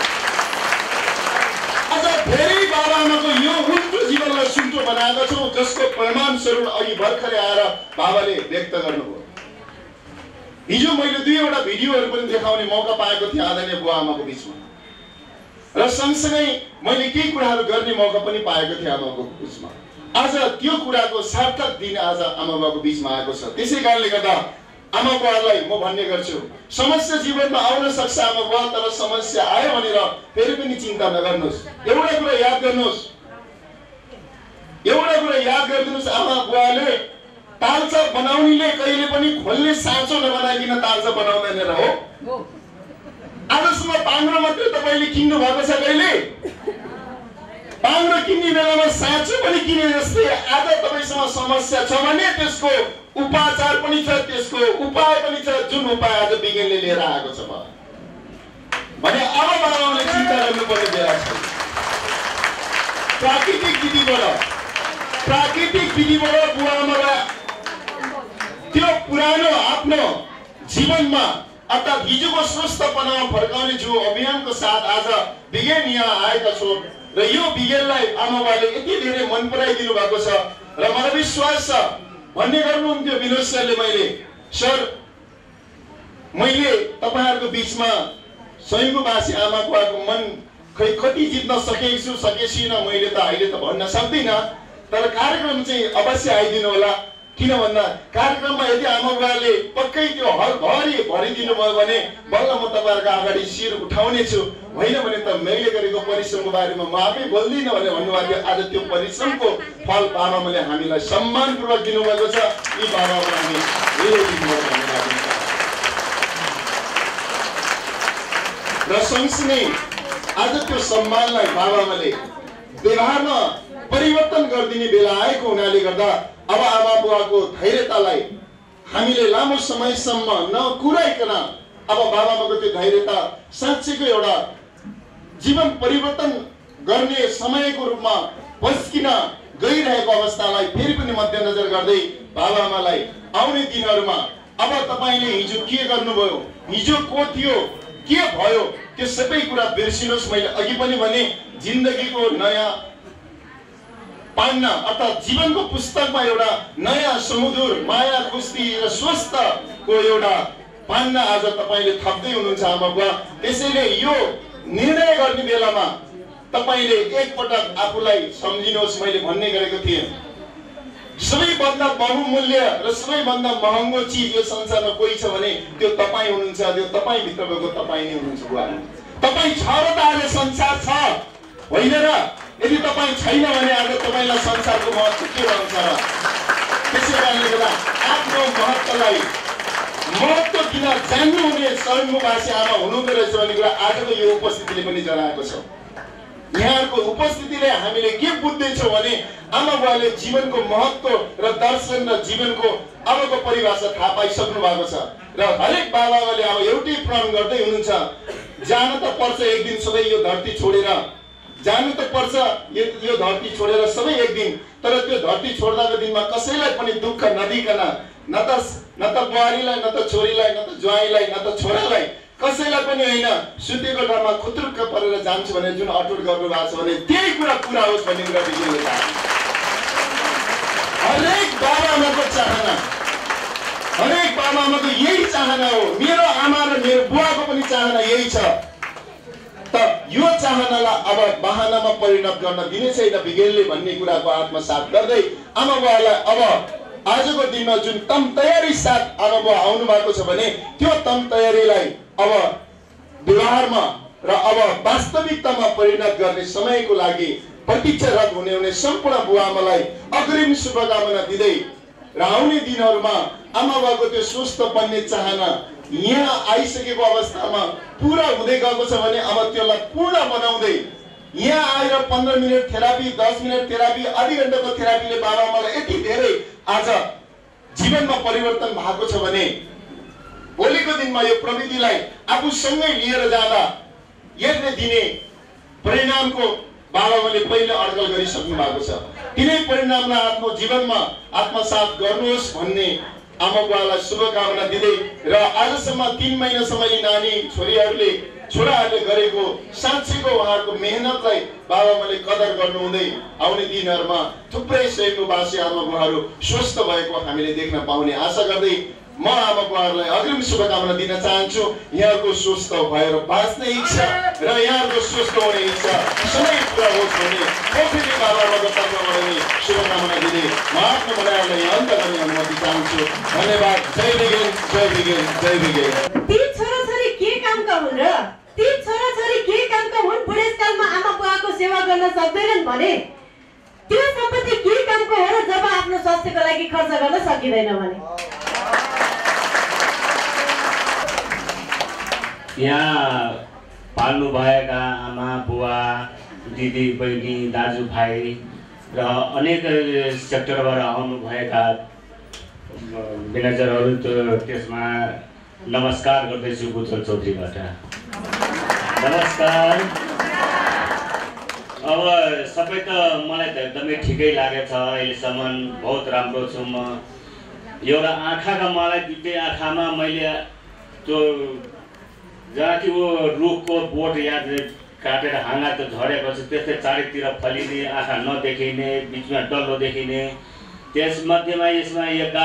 आज धेरै बाबाआमाको यो उल्टो जीवनलाई सुन्टो बनाएको छौँ, जसको परिणाम स्वरूप अघि भर्खरै आएर बाबाले व्यक्त गर्नुभयो। हिजो मैले 2 वटा भिडियोहरू पनि देखाउने मौका पाएको थिएँ आदरणीय बुवाआमाको बिचमा, र सँगसँगै मैले केही कुराहरू गर्ने मौका पनि पाएको थिएँ आमाको बिचमा। आज त्यो कुराको सार्थक दिन आज आमाबाको बिचमा आएको छ। त्यसै कारणले गर्दा आमा बुवालाई म भन्ने गर्छु, समस्या जीवनमा आउन सक्छ आमा बुवा, तर समस्या आयो भनेर फेरि पनि चिन्ता नगर्नुहोस्। एउटा कुरा याद गर्नुहोस्, एउटा कुरा याद गरिदिनुहोस्, आमा बुवाले तालचा बनाउनेले कहिले पनि खोल्ने साँचो नबनाइकन तालचा बनाउँदैन र हो। आजसम्म पाङ्ग्रो मात्रै तपाईँले किन्नु भएको छ कहिले? पाङ्ग्रो किन्ने बेलामा साँचो पनि किने जस्तै आज तपाईँसँग समस्या छ भने त्यसको उपचार पनि छ, त्यसको उपाय पनि छ, जुन उपाय आज विज्ञानले लिएर आएको छ भने अब बाबाले चिन्ता गर्नुपर्ने बेला छ। प्राकृतिक विधिबाट बुवा आमालाई त्यो पुरानो आफ्नो जीवनमा अर्थात् हिजोको स्वस्थपनामा फर्काउने जो अभियानको साथ आज विज्ञान यहाँ आएका छौँ र यो विज्ञानलाई आमाबाले यति धेरै मन पराइदिनु भएको छ र मलाई विश्वास छ भन्ने गर्नुहुन्थ्यो विनोद सरले, मैले तपाईँहरूको बिचमा संयुक्तवासी आमा बुवाको मन खै कति जित्न सकेको छु सकेछिनँ मैले त अहिले त भन्न सक्दिनँ, तर कार्यक्रम चाहिँ अवश्य आइदिनु होला। किन भन्दा कार्यक्रममा यदि आमा बुवाले पक्कै त्यो हरभरि भरिदिनु भयो भने बल्ल म तपाईँहरूको अगाडि शिर उठाउने छु, होइन भने त मैले गरेको परिश्रमको बारेमा म आफै बोल्दिनँ भनेर भन्नुभएको थियो। आज त्यो परिश्रमको फल बाबामाले हामीलाई सम्मानपूर्वक दिनुभएको छ। यी बाबामा हामी धेरै दिनुभएको धन्यवाद दिन्छौँ। र सँगसँगै आज त्यो सम्मानलाई बाबामाले व्यवहारमा परिवर्तन गरिदिने बेला आएको हुनाले गर्दा अब आमा बुवाको धैर्यतालाई हामीले लामो समयसम्म नकुराइकन अब बाबामाको त्यो धैर्यता साँच्चैको एउटा जीवन परिवर्तन गर्ने समयको रूपमा पस्किन गइरहेको अवस्थालाई फेरि पनि मध्यनजर गर्दै बाबाआमालाई आउने दिनहरूमा अब तपाईँले हिजो के गर्नुभयो, हिजो को थियो, के भयो, त्यो सबै कुरा बिर्सिनुहोस्। मैले अघि पनि भने जिन्दगीको नयाँ पान्ना अर्थात् जीवनको पुस्तकमा एउटा नयाँ सुमधुर माया खुसी र स्वस्थको एउटा पान्ना आज तपाईँले थप्दै हुनुहुन्छ आमा बुवा। त्यसैले यो निर्णय गर्ने बेलामा तपाईँले एकपटक आफूलाई सम्झिनुहोस्। मैले भन्ने गरेको थिएँ सबैभन्दा बहुमूल्य र सबैभन्दा महँगो चिज यो संसारमा कोही छ भने त्यो तपाईँ हुनुहुन्छ, त्यो तपाईँ भित्र भएको तपाईँ नै हुनुहुन्छ बुवा। तपाईँ छ र त आज संसार छ, होइन र? यदि तपाईँ छैन भने आज तपाईँलाई संसारको महत्त्व के रहन्छ र? त्यसै कारणले गर्दा आफ्नो महत्त्वलाई महत्त्व किन जान्नुहुने स्वयम्भूवासी आमा हुनुहुँदो रहेछ भन्ने कुरा आजको यो उपस्थितिले पनि जनाएको छ। यहाँको उपस्थितिले हामीले के बुझ्दैछौँ भने आमा बुवाले जीवनको महत्त्व र दर्शन र जीवनको अबको परिभाषा थाहा पाइसक्नु भएको छ र हरेक बाबाले अब एउटै प्रण गर्दै हुनुहुन्छ, जान त पर्छ एक दिन सबै यो धरती छोडेर, जानु त पर्छ यो धरती छोडेर सबै एक दिन। तर त्यो धरती छोड्दाको दिनमा कसैलाई पनि दुःख नदिकन न त बुहारीलाई, न त छोरीलाई, न त ज्वाइँलाई, न त छोरालाई, कसैलाई पनि होइन सुतेको ठाउँमा खुत्रुक्क परेर जान्छु भने जुन अटुट गर्नु भएको छ भने त्यही कुरा पुरा होस् भन्ने कुरा विज्ञानले चाहन्छ। हरेक बाबाआमाको चाहना, हरेक बाबाआमाको यही चाहना हो। मेरो आमा र मेरो बुवाको पनि चाहना यही छ। त यो चाहनालाई अब बहानामा परिणत गर्न दिने छैन विज्ञानले भन्ने कुराको आत्मसात गर्दै आमा बुवालाई अब आजको दिनमा जुन तम तयारी साथ आमा बुवा आउनु भएको छ भने त्यो तम तयारीलाई अब व्यवहारमा र अब वास्तविकतामा परिणत गर्ने समयको लागि प्रतीक्षारत हुने सम्पूर्ण बुवा आमालाई अग्रिम शुभकामना दिँदै र आउने दिनहरूमा आमा बाबाको त्यो स्वस्थ बन्ने चाहना यहाँ आइसकेको अवस्थामा पुरा हुँदै गएको छ भने अब त्यसलाई पूर्ण बनाउँदै यहाँ आएर 15 मिनट थेरापी, 10 मिनट थेरापी, आधी घण्टाको थेरापीले बाबाआमालाई यति धेरै आज जीवनमा परिवर्तन भएको छ भने भोलिको दिनमा यो प्रविधिलाई आफूसँगै लिएर जाँदा यसले दिने परिणामको बाबाआमाले पहिले अड्कल गरिसक्नु भएको छ। तिनै परिणामलाई आफ्नो जीवनमा आत्मसात गर्नुहोस् भन्ने आमा बुवालाई शुभकामना दिँदै र आजसम्म 3 महिनासम्म यी नानी छोराहरूले गरेको साँच्चैको उहाँहरूको मेहनतलाई बाबाआमाले कदर गर्नुहुँदै आउने दिनहरूमा थुप्रै स्वयम्भूवासी आमा बुवाहरू स्वस्थ भएको हामीले देख्न पाउने आशा गर्दै म आमा बुवाहरूलाई अग्रिम शुभकामना दिन चाहन्छु। यहाँको स्वस्थ भएर बाँच्ने इच्छा र यहाँको स्वस्थ हुने इच्छा सबै पुरा होस् भन्ने पोखरी बाबाआमाको तर्फबाट नै शुभकामना दिँदै म आफ्नो बडाइहरूलाई अन्त गर्ने अनुमति चाहन्छु। धन्यवाद। जय विज्ञान, जय विज्ञान, जय विज्ञान। ती छोराछोरी के कामका हुन् र? ती छोराछोरी के कामका हुन्? बुढेसकालमा आमा बुवाको सेवा गर्न सक्दैनन् भने त्यो सम्पत्ति के कामको हो र जब आफ्नो स्वास्थ्यको लागि खर्च गर्न सकिँदैन भने? यहाँ पाल्नुभएका आमा बुवा दिदी बहिनी दाजुभाइ र अनेक सेक्टरबाट आउनुभएका म्यानेजरहरू त्यसमा नमस्कार गर्दैछु बुचल चौधरीबाट। नमस्कार। अब सबै त मलाई त एकदमै ठिकै लागेछ, अहिलेसम्म बहुत राम्रो छु म। एउटा आँखाका मलाई दुईटै आँखामा मैले त्यो जहाँ कि वो रुखको बोट या काटेर हाँगा त झरेको छ त्यस्तै चारैतिर फैलिने, आँखा नदेखिने, बिचमा डल्लो देखिने, त्यसमध्येमा यसमा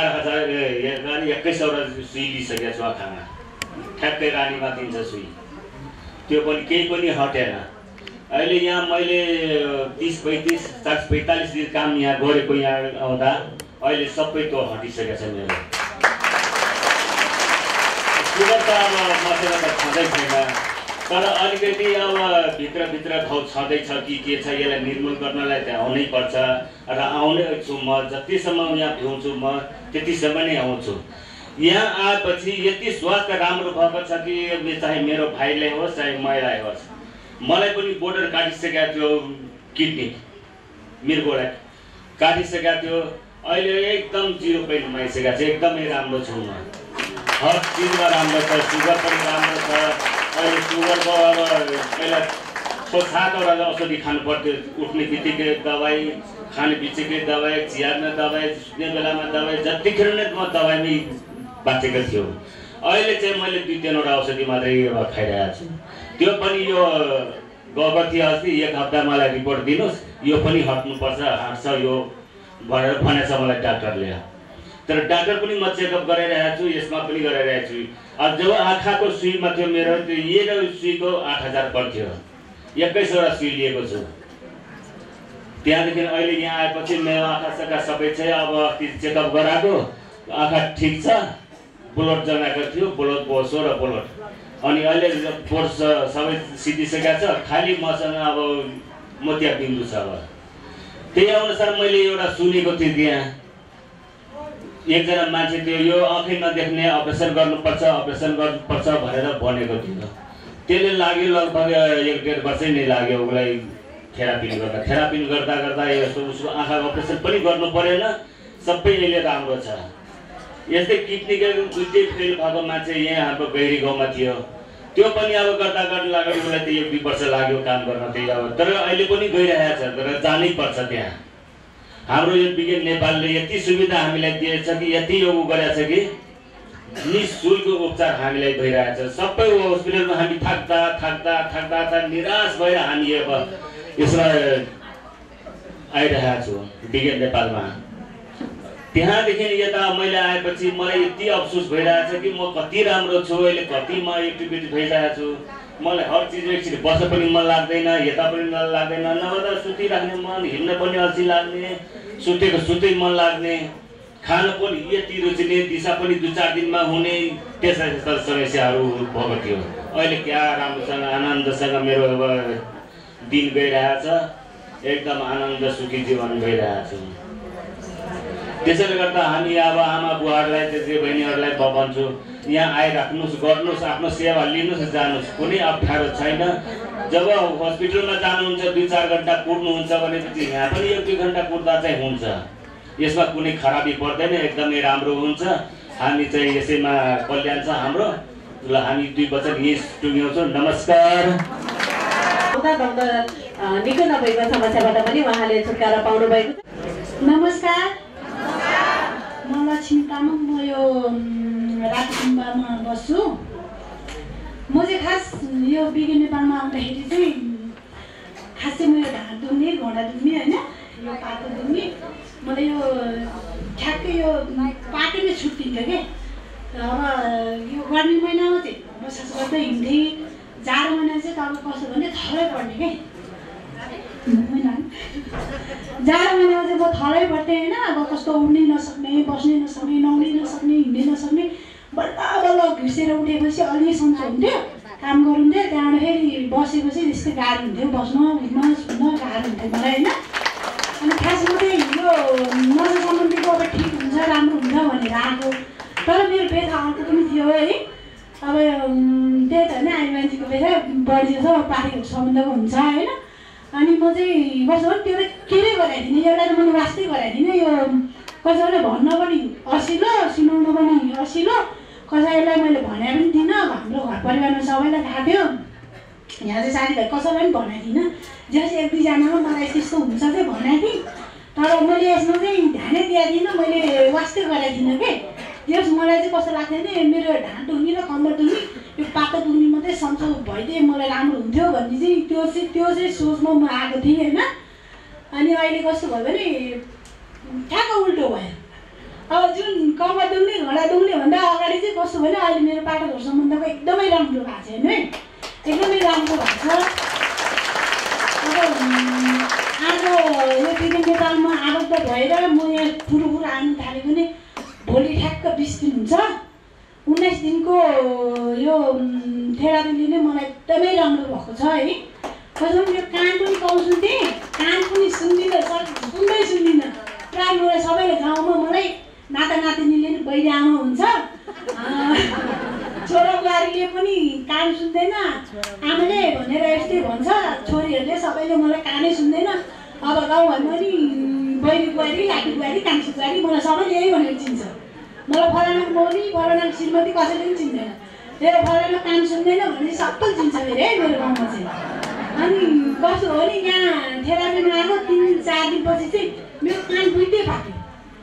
11,000 सुई लिइसकेको छु आँखामा। ठ्याक्कै रानीमा दिन्छ सुई, त्यो पनि केही पनि हटेन। अहिले यहाँ मैले 30, 35, 40, 45 दिन काम यहाँ गरेको, यहाँ आउँदा अहिले सबै त्यो हटिसकेको छ मेरो। सुगर त अब मसँग त छँदै छैन, तर अलिकति अब भित्रभित्र घाउ छँदैछ कि के छ, यसलाई निर्मूल गर्नलाई त आउनै पर्छ र आउने छु म। जतिसम्म यहाँ भ्याउँछु म त्यतिसम्म नै आउँछु। यहाँ आएपछि यति स्वास्थ्य राम्रो भएको छ कि चाहे मेरो भाइलाई होस् चाहे मैलाई होस्। मलाई पनि बोर्डर काटिसकेको थियो, किडनी मृगोलाई काटिसकेको थियो, अहिले एकदम 0 पोइन्टमा आइसकेको छ। एकदमै राम्रो छु म, हर चिजमा राम्रो छ। सुगर पनि राम्रो छ। अहिले सुगरको अब पहिला 6-7वटा औषधि खानु पर्थ्यो, उठ्ने बित्तिकै दबाई, खाने बित्तिकै दबाई, चियारमा दबाई, सुत्ने बेलामा दबाई, जतिखेर नै म दबाईमै बाँचेको थियो। अहिले चाहिँ मैले 2-3वटा औषधि मात्रै खाइरहेको छु। त्यो पनि यो गएको थियो अस्ति, 1 हप्ता मलाई रिपोर्ट दिनुहोस्, यो पनि हट्नुपर्छ, हट्छ यो भनेर भनेछ मलाई डाक्टरले। तर डाक्टर पनि म चेकअप गराइरहेको छु, यसमा पनि गराइरहेको छु। अब जब आँखाको सुईमा थियो मेरो, त्यो एउटा सुईको 8,000 पर्थ्यो, 21वटा सुई लिएको छु। त्यहाँदेखि अहिले यहाँ आएपछि मेरो आँखा सबै छ। अब अस्ति चेकअप गराएको, आँखा ठिक छ, ब्लड जमाएको थियो, ब्लड बोसो र ब्लड, अनि अहिले बोर्ड सबै सिद्धिसकेको छ। खालि मसँग अब मोतियाबिन्दु छ। अब त्यही अनुसार मैले एउटा सुनेको थिएँ, त्यहाँ एकजना मान्छे थियो, यो आँखै नदेख्ने अपरेसन गर्नुपर्छ भनेर भनेको थियो। त्यसले लाग्यो लगभग 1-1.5 वर्ष नै लाग्यो उसलाई थेरापी गर्दा यसो उसको आँखाको अपरेसन पनि गर्नु परेन, सबै अहिले राम्रो छ। यस्तै किडनीको दुईटै फेल भएको मान्छे यहाँ हाम्रो गैरी गाउँमा थियो, त्यो पनि अब गर्दा लाग्यो उसलाई त 1-2 वर्ष लाग्यो काम गर्न। त्यही अब तर अहिले पनि गइरहेको छ, तर जानै पर्छ त्यहाँ। हाम्रो यो विज्ञान नेपालले यति सुविधा हामीलाई दिएछ कि, यति यो गरेछ कि निःशुल्क उपचार हामीलाई भइरहेछ। सबै हस्पिटलमा हामी थाक्दा निराश भएर हामी अब यसमा आइरहेको छु विज्ञान नेपालमा। त्यहाँदेखि यता मैले आएपछि मलाई यति अफसोस भइरहेछ कि म कति राम्रो छु, अहिले कति म एक्टिभिटी भइरहेको छु। मलाई हर चिज एकछिन बस्न पनि मन लाग्दैन, यता पनि मन लाग्दैन, नभए सुतिराख्ने मन, हिँड्न पनि अल्छी लाग्ने, सुतै मन लाग्ने, खान पनि यति रुचिने, दिशा पनि 2-4 दिनमा हुने, त्यस्ता समस्याहरू भएको थियो। अहिले क्या राम्रोसँग आनन्दसँग मेरो अब दिन गइरहेछ, एकदम आनन्द सुखी जीवन गइरहेको छु। त्यसैले गर्दा हामी अब आमा बुवाहरूलाई, दिदी बहिनीहरूलाई भन्छु, यहाँ आइराख्नुहोस्, गर्नुहोस्, आफ्नो सेवा लिनुहोस्, जानुहोस्, कुनै अप्ठ्यारो छैन। जब हस्पिटलमा जानुहुन्छ 2-4 घन्टा कुर्नुहुन्छ भनेपछि यहाँ पनि 1-2 घन्टा कुर्दा चाहिँ हुन्छ। यसमा कुनै खराबी पर्दैन, एकदमै राम्रो हुन्छ। हामी चाहिँ यसैमा कल्याण छ हाम्रो। ल हामी 2 वचन यही टुङ्ग्याउँछौँ। नमस्कार। निको नभएको समस्याबाट पनि उहाँले छुटकारा पाउनु भएको। नमस्कार, म लक्ष्मी तामाङ, म यो रातकुम्बामा बस्छु। म चाहिँ खास यो विज्ञान नेपालमा आउँदाखेरि चाहिँ खास चाहिँ म यो ढाड दुख्ने, घोडा दुख्ने होइन, यो पातो दुख्ने, मलाई यो ठ्याक्कै यो पाटैमै छुट्टिन्थ्यो कि। अब यो गर्मी महिनामा चाहिँ बसास गर्दै हिँड्थेँ, जाडो महिना चाहिँ अब कस्तो भने थलै पर्ने के। जाडो महिनामा चाहिँ म थलै पर्थेँ होइन, अब कस्तो उड्नै नसक्ने, बस्नै नसक्ने, नुहाउनै नसक्ने, हिँड्नै नसक्ने, बल्ल घिर्सेर उठेपछि अलि सन्चो हुन्थ्यो, काम गरुन्थ्यो। त्यहाँबाट फेरि बसेपछि त्यस्तै गाह्रो हुन्थ्यो, बस्न उठ्न सुत्न गाह्रो हुन्थ्यो मलाई होइन। अनि खास नसा सम्बन्धीको अब ठिक हुन्छ राम्रो हुन्छ भनेर आएको तर मेरो व्यथा अर्को पनि थियो है अब त्यही त होइन आइ मान्छेको व्यथा बढी जस्तो पार्टीको सम्बन्धको हुन्छ होइन अनि म चाहिँ कस्तो भने त्यो के नै गराएको थिइनँ एउटा त मैले वास्तै गराएको थिइनँ यो कसैले भन्न पनि असिलो सुनाउनु पनि असिलो कसैलाई मैले भने पनि थिइनँ हाम्रो घर परिवारमा सबैलाई थाहा थियो यहाँ चाहिँ साथीभाइ कसैलाई पनि भनेको थिइनँ जस एक दुईजनामा मलाई त्यस्तो हुन्छ चाहिँ भनेको थिएँ तर मैले यसमा चाहिँ ध्यानै दिएको थिइनँ मैले वास्तै गरेको थिइनँ कि जस मलाई चाहिँ कस्तो लाग्थ्यो भने मेरो ढाड दुख्ने र कम्बर दुख्ने यो पातो दुख्ने मात्रै सन्चो भइदिए मलाई राम्रो हुन्थ्यो भन्ने चाहिँ त्यो चाहिँ सोचमा म आएको थिएँ होइन अनि अहिले कस्तो भयो भने ठ्याक्क उल्टो भयो अब जुन कम्बर दुख्ने घोडा दुख्ने भन्दा अगाडि चाहिँ कस्तो भयो अहिले मेरो पाठकहरू सम्बन्धको एकदमै राम्रो भएको छ होइन एकदमै राम्रो भएको छ अब आज यो विज्ञान नेपालमा आबद्ध भएर म यहाँ पुरो आउनु थालेको नि भोलि ठ्याक्क 20 दिन हुन्छ 19 दिनको यो थेरापी लिने मलाई एकदमै राम्रो भएको छ है कसम यो कान पनि सुन्थेँ कान पनि सुन्दिनँ सुन्दिनँ प्रायः मलाई सबैले गाउँमा मलाई नाता नातिनीले नि बहिनी आमा हुन्छ छोरा बुहारीले पनि कान सुन्दैन आमाले भनेर यस्तै भन्छ छोरीहरूले सबैले मलाई कानै सुन्दैन अब गाउँघरमा नि बहिनी बुहारी लाठी बुहारी कान्छी बुहारी मलाई सबैले यही भनेर चिन्छ मलाई फलानाको मौनी फलानाको श्रीमती कसैले पनि चिन्दैन मेरो फलाना कान सुन्दैन भने सबैले चिन्छ मेरो गाउँमा चाहिँ अनि कस्तो हो नि यहाँ थेरापीमा आएको 3-4 दिनपछि चाहिँ मेरो कान दुइटै पाक्यो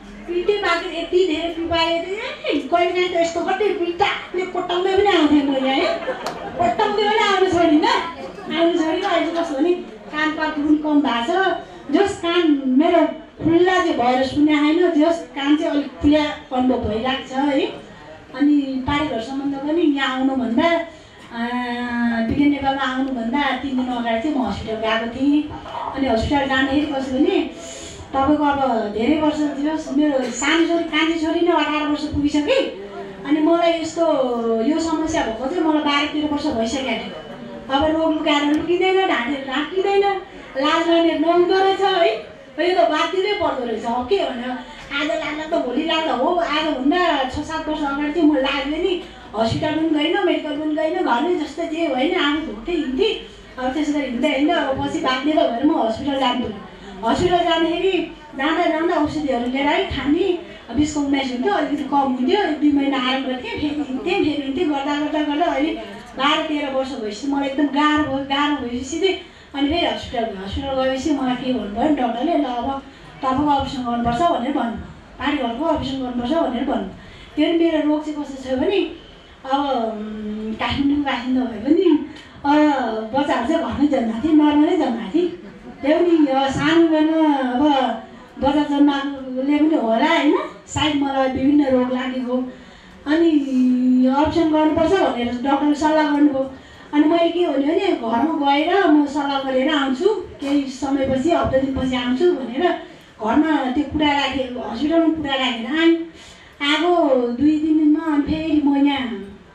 यति धेरै पिपाए कहिले काहीँ त यस्तो कति पिटाले कोटाउँदै पनि आउँथेँ म यहाँ कोटाउँदै पनि आउनु छोडिनँ अहिले कस्तो भने कान पाक्नु पनि कम भएको छ जस कान मेरो खुल्ला चाहिँ भएर सुने होइन जस कान चाहिँ अलिक खुला अनुभव भइरहेको छ है अनि पारिवारिक सम्बन्ध पनि यहाँ आउनुभन्दा विज्ञान नेपालमा आउनुभन्दा 3 दिन अगाडि चाहिँ म हस्पिटल गएको थिएँ अनि हस्पिटल जाँदाखेरि कसो भने तपाईँको अब धेरै वर्ष दिवस मेरो सानो छोरी कान्छी छोरी नै 18 वर्ष पुगिसक्यो अनि मलाई यस्तो यो समस्या भएको चाहिँ मलाई 12-13 वर्ष भइसक्यो अब रोग लुकाएर लुकिँदैन ढाकिँदैन लाज गर्ने नहुँदो रहेछ है यो त बाँधिँदै पर्दो रहेछ हो के भने आज लाग्दा त भोलि लाग्दा हो आजभन्दा 6-7 वर्ष अगाडि चाहिँ म लाग्दै नि हस्पिटल पनि गइनँ मेडिकल पनि गइनँ घरमै जस्तै जे होइन आफू धोक्दै हिँड्थेँ अब त्यसो गरी हिँड्दा अब पछि बाँध्ने त भएर म हस्पिटल जानु पऱ्यो हस्पिटल जाँदाखेरि जाँदा औषधिहरू लिएर है खाने 20-19 हुन्थ्यो अलिकति कम हुन्थ्यो 1-2 महिना आराम गर्थेँ फेरि हिँड्थेँ गर्दा अहिले 12-13 वर्ष भएपछि मलाई एकदम गाह्रो भएपछि चाहिँ अनि फेरि हस्पिटल गएपछि मलाई के भन्नुभयो डक्टरले ल अब तपाईँको अपरेसन गर्नुपर्छ भनेर भन्नुभयो पारीघरको अपरेसन गर्नुपर्छ भनेर भन्नुभयो त्यो पनि मेरो रोग चाहिँ कस्तो छ भने अब काठमाडौँको बासिन्दा भए पनि बच्चाहरू चाहिँ घरमै जन्माएको थिएँ नर्मलै जन्माएको थिएँ त्यो पनि सानो बेलामा अब बच्चा जन्माएकोले पनि होला होइन सायद मलाई विभिन्न रोग लागेको अनि अपरेसन गर्नुपर्छ भनेर डक्टरले सल्लाह गर्नुभयो अनि मैले के भन्यो भने घरमा गएर म सल्लाह गरेर आउँछु केही समयपछि हप्ता दिनपछि आउँछु भनेर घरमा त्यो कुरा राखेर हस्पिटलमा कुरा राखेर आएको 2-3 दिनमा अनि फेरि म यहाँ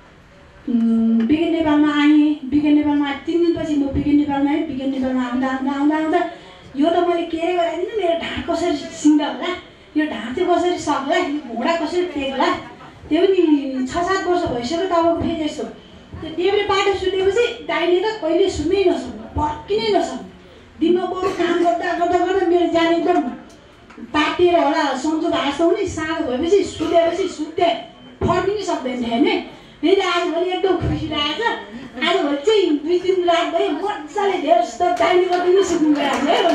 विज्ञान नेपालमा आएँ विज्ञान नेपालमा 3 दिनपछि म विज्ञान नेपालमा आएँ विज्ञान नेपालमा आउँदा यो त मैले के गराइदिनँ मेरो ढाड कसरी सिङ्गा होला यो ढाड चाहिँ कसरी सक्ला यो घोडा कसरी टेक्ला त्यो पनि 6-7 वर्ष भइसक्यो तपाईँको फेरि यस्तो त्यो देब्रे बाटो सुनेपछि दाहिने त कहिले सुन्नै नसक्नु पर्किनै नसक्नु दिनमा बरु काम गर्दा मेरो ज्यान एकदम पाकेर होला सन्चो भाषा हुने सानो भएपछि सुत्दै फर्किनै सक्दैन थियो होइन फेरि आजभोलि एकदम खुसी लागेको छ आजभोलि चाहिँ 2-3 रात भयो मजाले धेरै जस्तो दाहिने गर्दै सुत्नु गएको है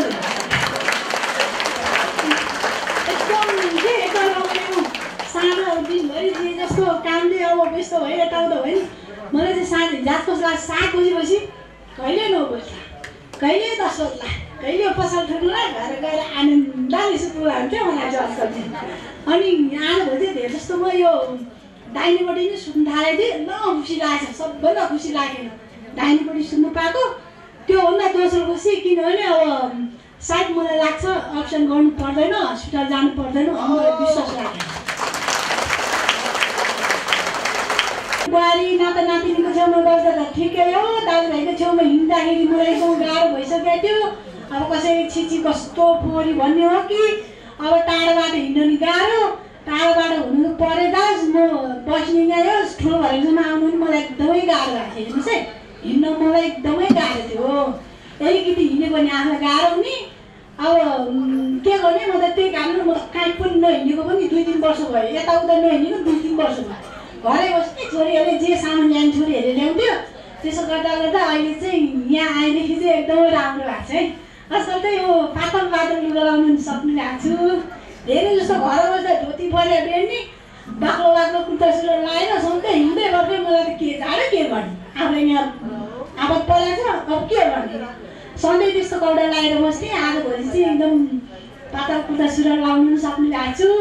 एकदम सानो दिनभरि जे जस्तो कामले अब व्यस्त भयो यताउता भयो नि मलाई चाहिँ साँझ जात कस्तो लाग्छ 7 बजेपछि कहिले 9 बज्ला कहिले 10 बज्ला कहिले पसल ठुल्ला घर गएर आनन्दले सुत्नु हुन्थ्यो मलाई चाहिँ आजकल अनि आजभोलि चाहिँ धेरै जस्तो म यो दाहिनेपट्टि नै सुत्नु थालेको थिएँ न खुसी लागेको छ सबभन्दा खुसी लागेन दाहिनेपट्टि सुत्नु पाएको त्योभन्दा दोस्रो खुसी किनभने अब सायद मलाई लाग्छ अपरेसन गर्नु पर्दैन हस्पिटल जानु पर्दैन मलाई विश्वास लाग्यो बुहारी नाता नातिनीको छेउमा बस्दा त ठिकै हो दाजुभाइको छेउमा हिँड्दाखेरि मलाई एकदम गाह्रो भइसकेको थियो अब कसैले छिची कस्तो पोरी भन्ने हो कि अब टाढाबाट हिँड्नु नि गाह्रो, टाढाबाट हुनु परे दाज म बस्ने यहाँ हो ठुलो भएकोसम्म आउनु नि मलाई एकदमै गाह्रो भएको थियो। हेर्नुहोस् है, हिँड्न मलाई एकदमै गाह्रो थियो। अलिकति हिँड्यो भने आफूलाई गाह्रो हुने। अब के गर्ने, म त त्यही कारण म कहीँ पनि नहिँडेको पनि 2-3 वर्ष भयो, यताउता नहिँडेको 2-3 वर्ष भयो। घरै बस्ने छोरीहरूले जे सामान ल्याउने छोरीहरूले ल्याउँथ्यो, त्यसो गर्दा गर्दा अहिले चाहिँ यहाँ आएदेखि चाहिँ एकदमै राम्रो भएको छ है। आजकल चाहिँ यो पातल पातल लुगा लाउनु सक्ने भएको छु। धेरै जस्तो घर बस्दा धोती परेर बेर्ने, बाक्लो बाक्लो कुर्ता सुरुवाल लगाएर सधैँ हिँड्दै गर्दै मलाई त के जाडो के गर्ने, आफूलाई यहाँ आपत परेको छ, अब के गर्ने। सधैँ त्यस्तो कपडा लगाएर बस्थेँ, आजभोलि चाहिँ एकदम पातल कुर्ता सुरुवाल लाउनु सक्ने भएको छु।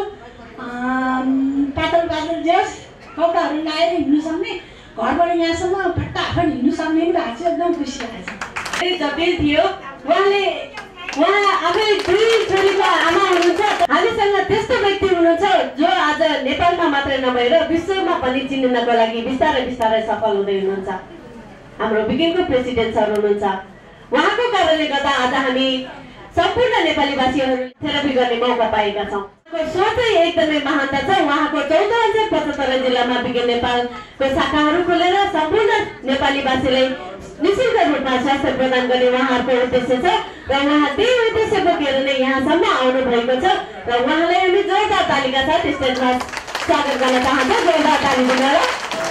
पातल पातल ड्रेस कपडाहरू लगाएर हिँड्नु सक्ने, घरबाट यहाँसम्म फटाफट हिँड्नु सक्ने पनि भएको छु। एकदम खुसी भएको छ। जटिल थियो। उहाँ आफै 2 छोरीको आमा हुनुहुन्छ। हामीसँग त्यस्तो व्यक्ति हुनुहुन्छ जो आज नेपालमा मात्रै नभएर विश्वमा पनि चिनिनको लागि बिस्तारै बिस्तारै सफल हुँदै हुनुहुन्छ। हाम्रो बिगिनको प्रेसिडेन्ट सर हुनुहुन्छ। उहाँको कारणले गर्दा आज हामी सम्पूर्ण नेपालीवासीहरू थेरापी गर्ने मौका पाएका छौँ। सोचै एकदमै महानता छ। उहाँको 1475 जिल्लामा बिगिन नेपालको शाखाहरू खोलेर सम्पूर्ण नेपालीवासीलाई निःशुल्क रूपमा स्वास्थ्य प्रदान गर्ने उहाँहरूको उद्देश्य छ र उहाँ त्यही उद्देश्य बोकेर नै यहाँसम्म आउनु भएको छ र उहाँलाई हामी जोरदार तालिका साथ स्टेजमा स्वागत गर्न चाहन्छौँ। जोरदार ताली दिनुहोला।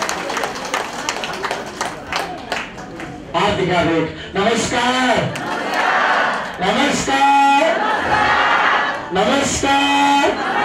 नमस्कार नमस्कार नमस्कार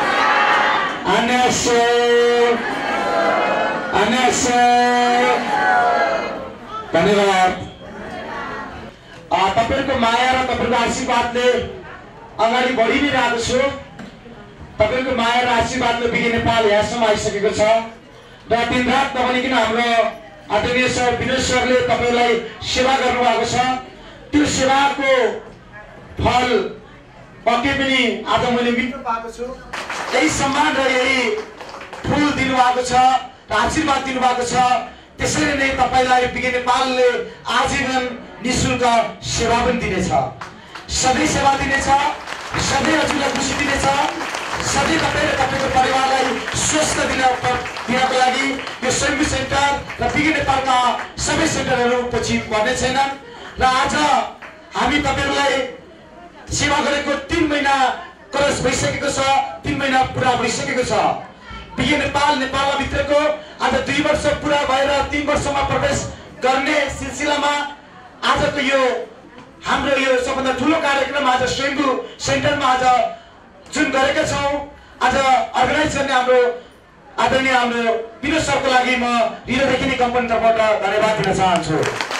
धन्यवाद। तपाईहरुको माया र तपाईहरुको आशीर्वादले अगाडि बढी नै रहेको छु। तपाईहरुको माया र आशीर्वादले बिगिन नेपाल यहाँसम्म आइसकेको छ र दिनरात नभनिकन हाम्रो आदरणीय सर विनोद सरले तपाईलाई सेवा गर्नुभएको छ। त्यो सेवाको फल पक्कै पनि आज मैले मिल्न पाएको छु। यही सम्मान र यही फूल दिनुभएको छ र आशीर्वाद दिनुभएको छ। त्यसैले नै तपाईलाई बिगिन नेपालले आजीवन निःशुल्क सेवा पनि दिनेछ। सधैँ सेवा दिनेछ, सधैँ हजुरलाई खुसी दिनेछ, सधैँ तपाईले तपाईको परिवारलाई स्वस्थ दिनको लागि यो स्वयम्भू सेन्टर र बिगिन नेपालका सबै सेन्टरहरू पछि पर्ने छैनन्। र आज हामी तपाईहरुलाई सेवा गरेको 3 महिना क्रस भइसकेको छ, 3 महिना पुरा भइसकेको छ। बिगिन नेपालमा भित्रको आज 2 वर्ष पुरा भएर 3 वर्षमा प्रवेश गर्ने सिलसिलामा आजको यो हाम्रो यो सबभन्दा ठुलो कार्यक्रम आज स्वयम्भू सेन्टरमा आज जुन गरेका छौँ, आज अर्गनाइज गर्ने हाम्रो आदरणीय हाम्रो विनोद सरको लागि म हृदयदेखि नै कम्पनी तर्फबाट धन्यवाद दिन चाहन्छु।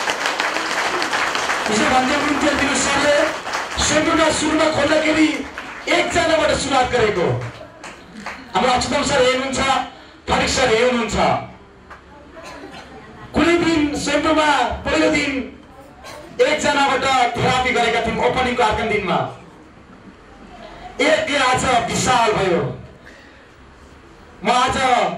हिजो भन्दै हुनुहुन्थ्यो विनोद सरले स्वयम्भूमा सुरुमा खोल्दाखेरि 1 जनाबाट सुरुवात गरेको। हाम्रो अच्युतम सर हेर्नुहुन्छ, फरिक सर हेर्नुहुन्छ। कुनै दिन स्वयम्भूमा पहिलो दिन 1 जनाबाट थेरापी गरेका थियौँ ओपनिङको आखिरी दिनमा। एकले आज विशाल भयो। म आज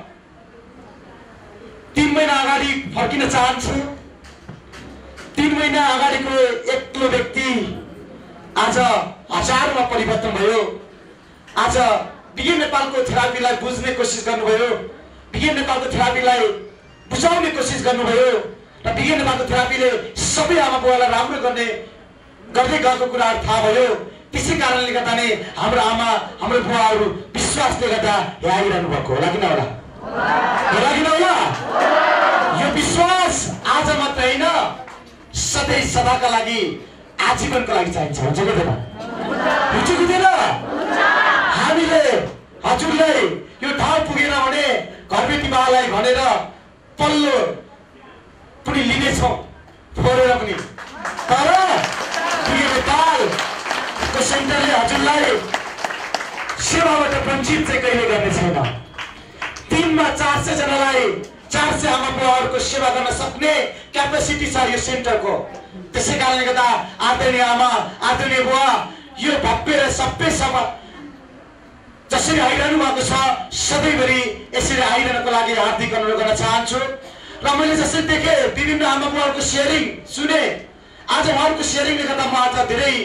3 महिना अगाडि फर्किन चाहन्छु। 3 महिना अगाडिको एक्लो व्यक्ति आज हजारमा परिवर्तन भयो। आज बिगिन नेपालको थेरापीलाई बुझ्ने कोसिस गर्नुभयो, बिगिन नेपालको थेरापीलाई बुझाउने कोसिस गर्नुभयो र बिगिन नेपालको थेरापीले सबै आमा बुवालाई राम्रो गर्दै गएको कुराहरू थाहा भयो। त्यसै कारणले गर्दा नै हाम्रो आमा हाम्रो बुवाहरू विश्वासले गर्दा यहाँ आइरहनु भएको होला कि नहोला? होला कि नहोला? यो विश्वास आज मात्र होइन, सधैँ सदाका लागि आजीवनको लागि चाहिन्छ। हुन्छ कि हुँदैन? हुन्छ कि हुँदैन? हामीले हजुरलाई यो ठाउँ पुगेन भने घरबेटी बालाई भनेर पल्लो पनि लिनेछौँ फोरेर पनि। तर बिगिन नेपालको सेन्टरले हजुरलाई सेवाबाट वञ्चित चाहिँ कहिले गर्ने छैन। 3 मा 400 जनालाई 400 आमा बुवाहरूको सेवा गर्न सक्ने क्यापेसिटी छ यो सेन्टरको। त्यसै कारणले गर्दा आदरणीय आमा आदरणीय बुवा यो भव्य र सभ्य सभा जसरी आइरहनु भएको छ सधैँभरि यसरी आइरहनको लागि हार्दिक अनुरोध गर्न चाहन्छु। र मैले जसरी देखेँ विभिन्न आमा बुवाहरूको सेयरिङ सुने, आज उहाँहरूको सेयरिङले गर्दा म आज धेरै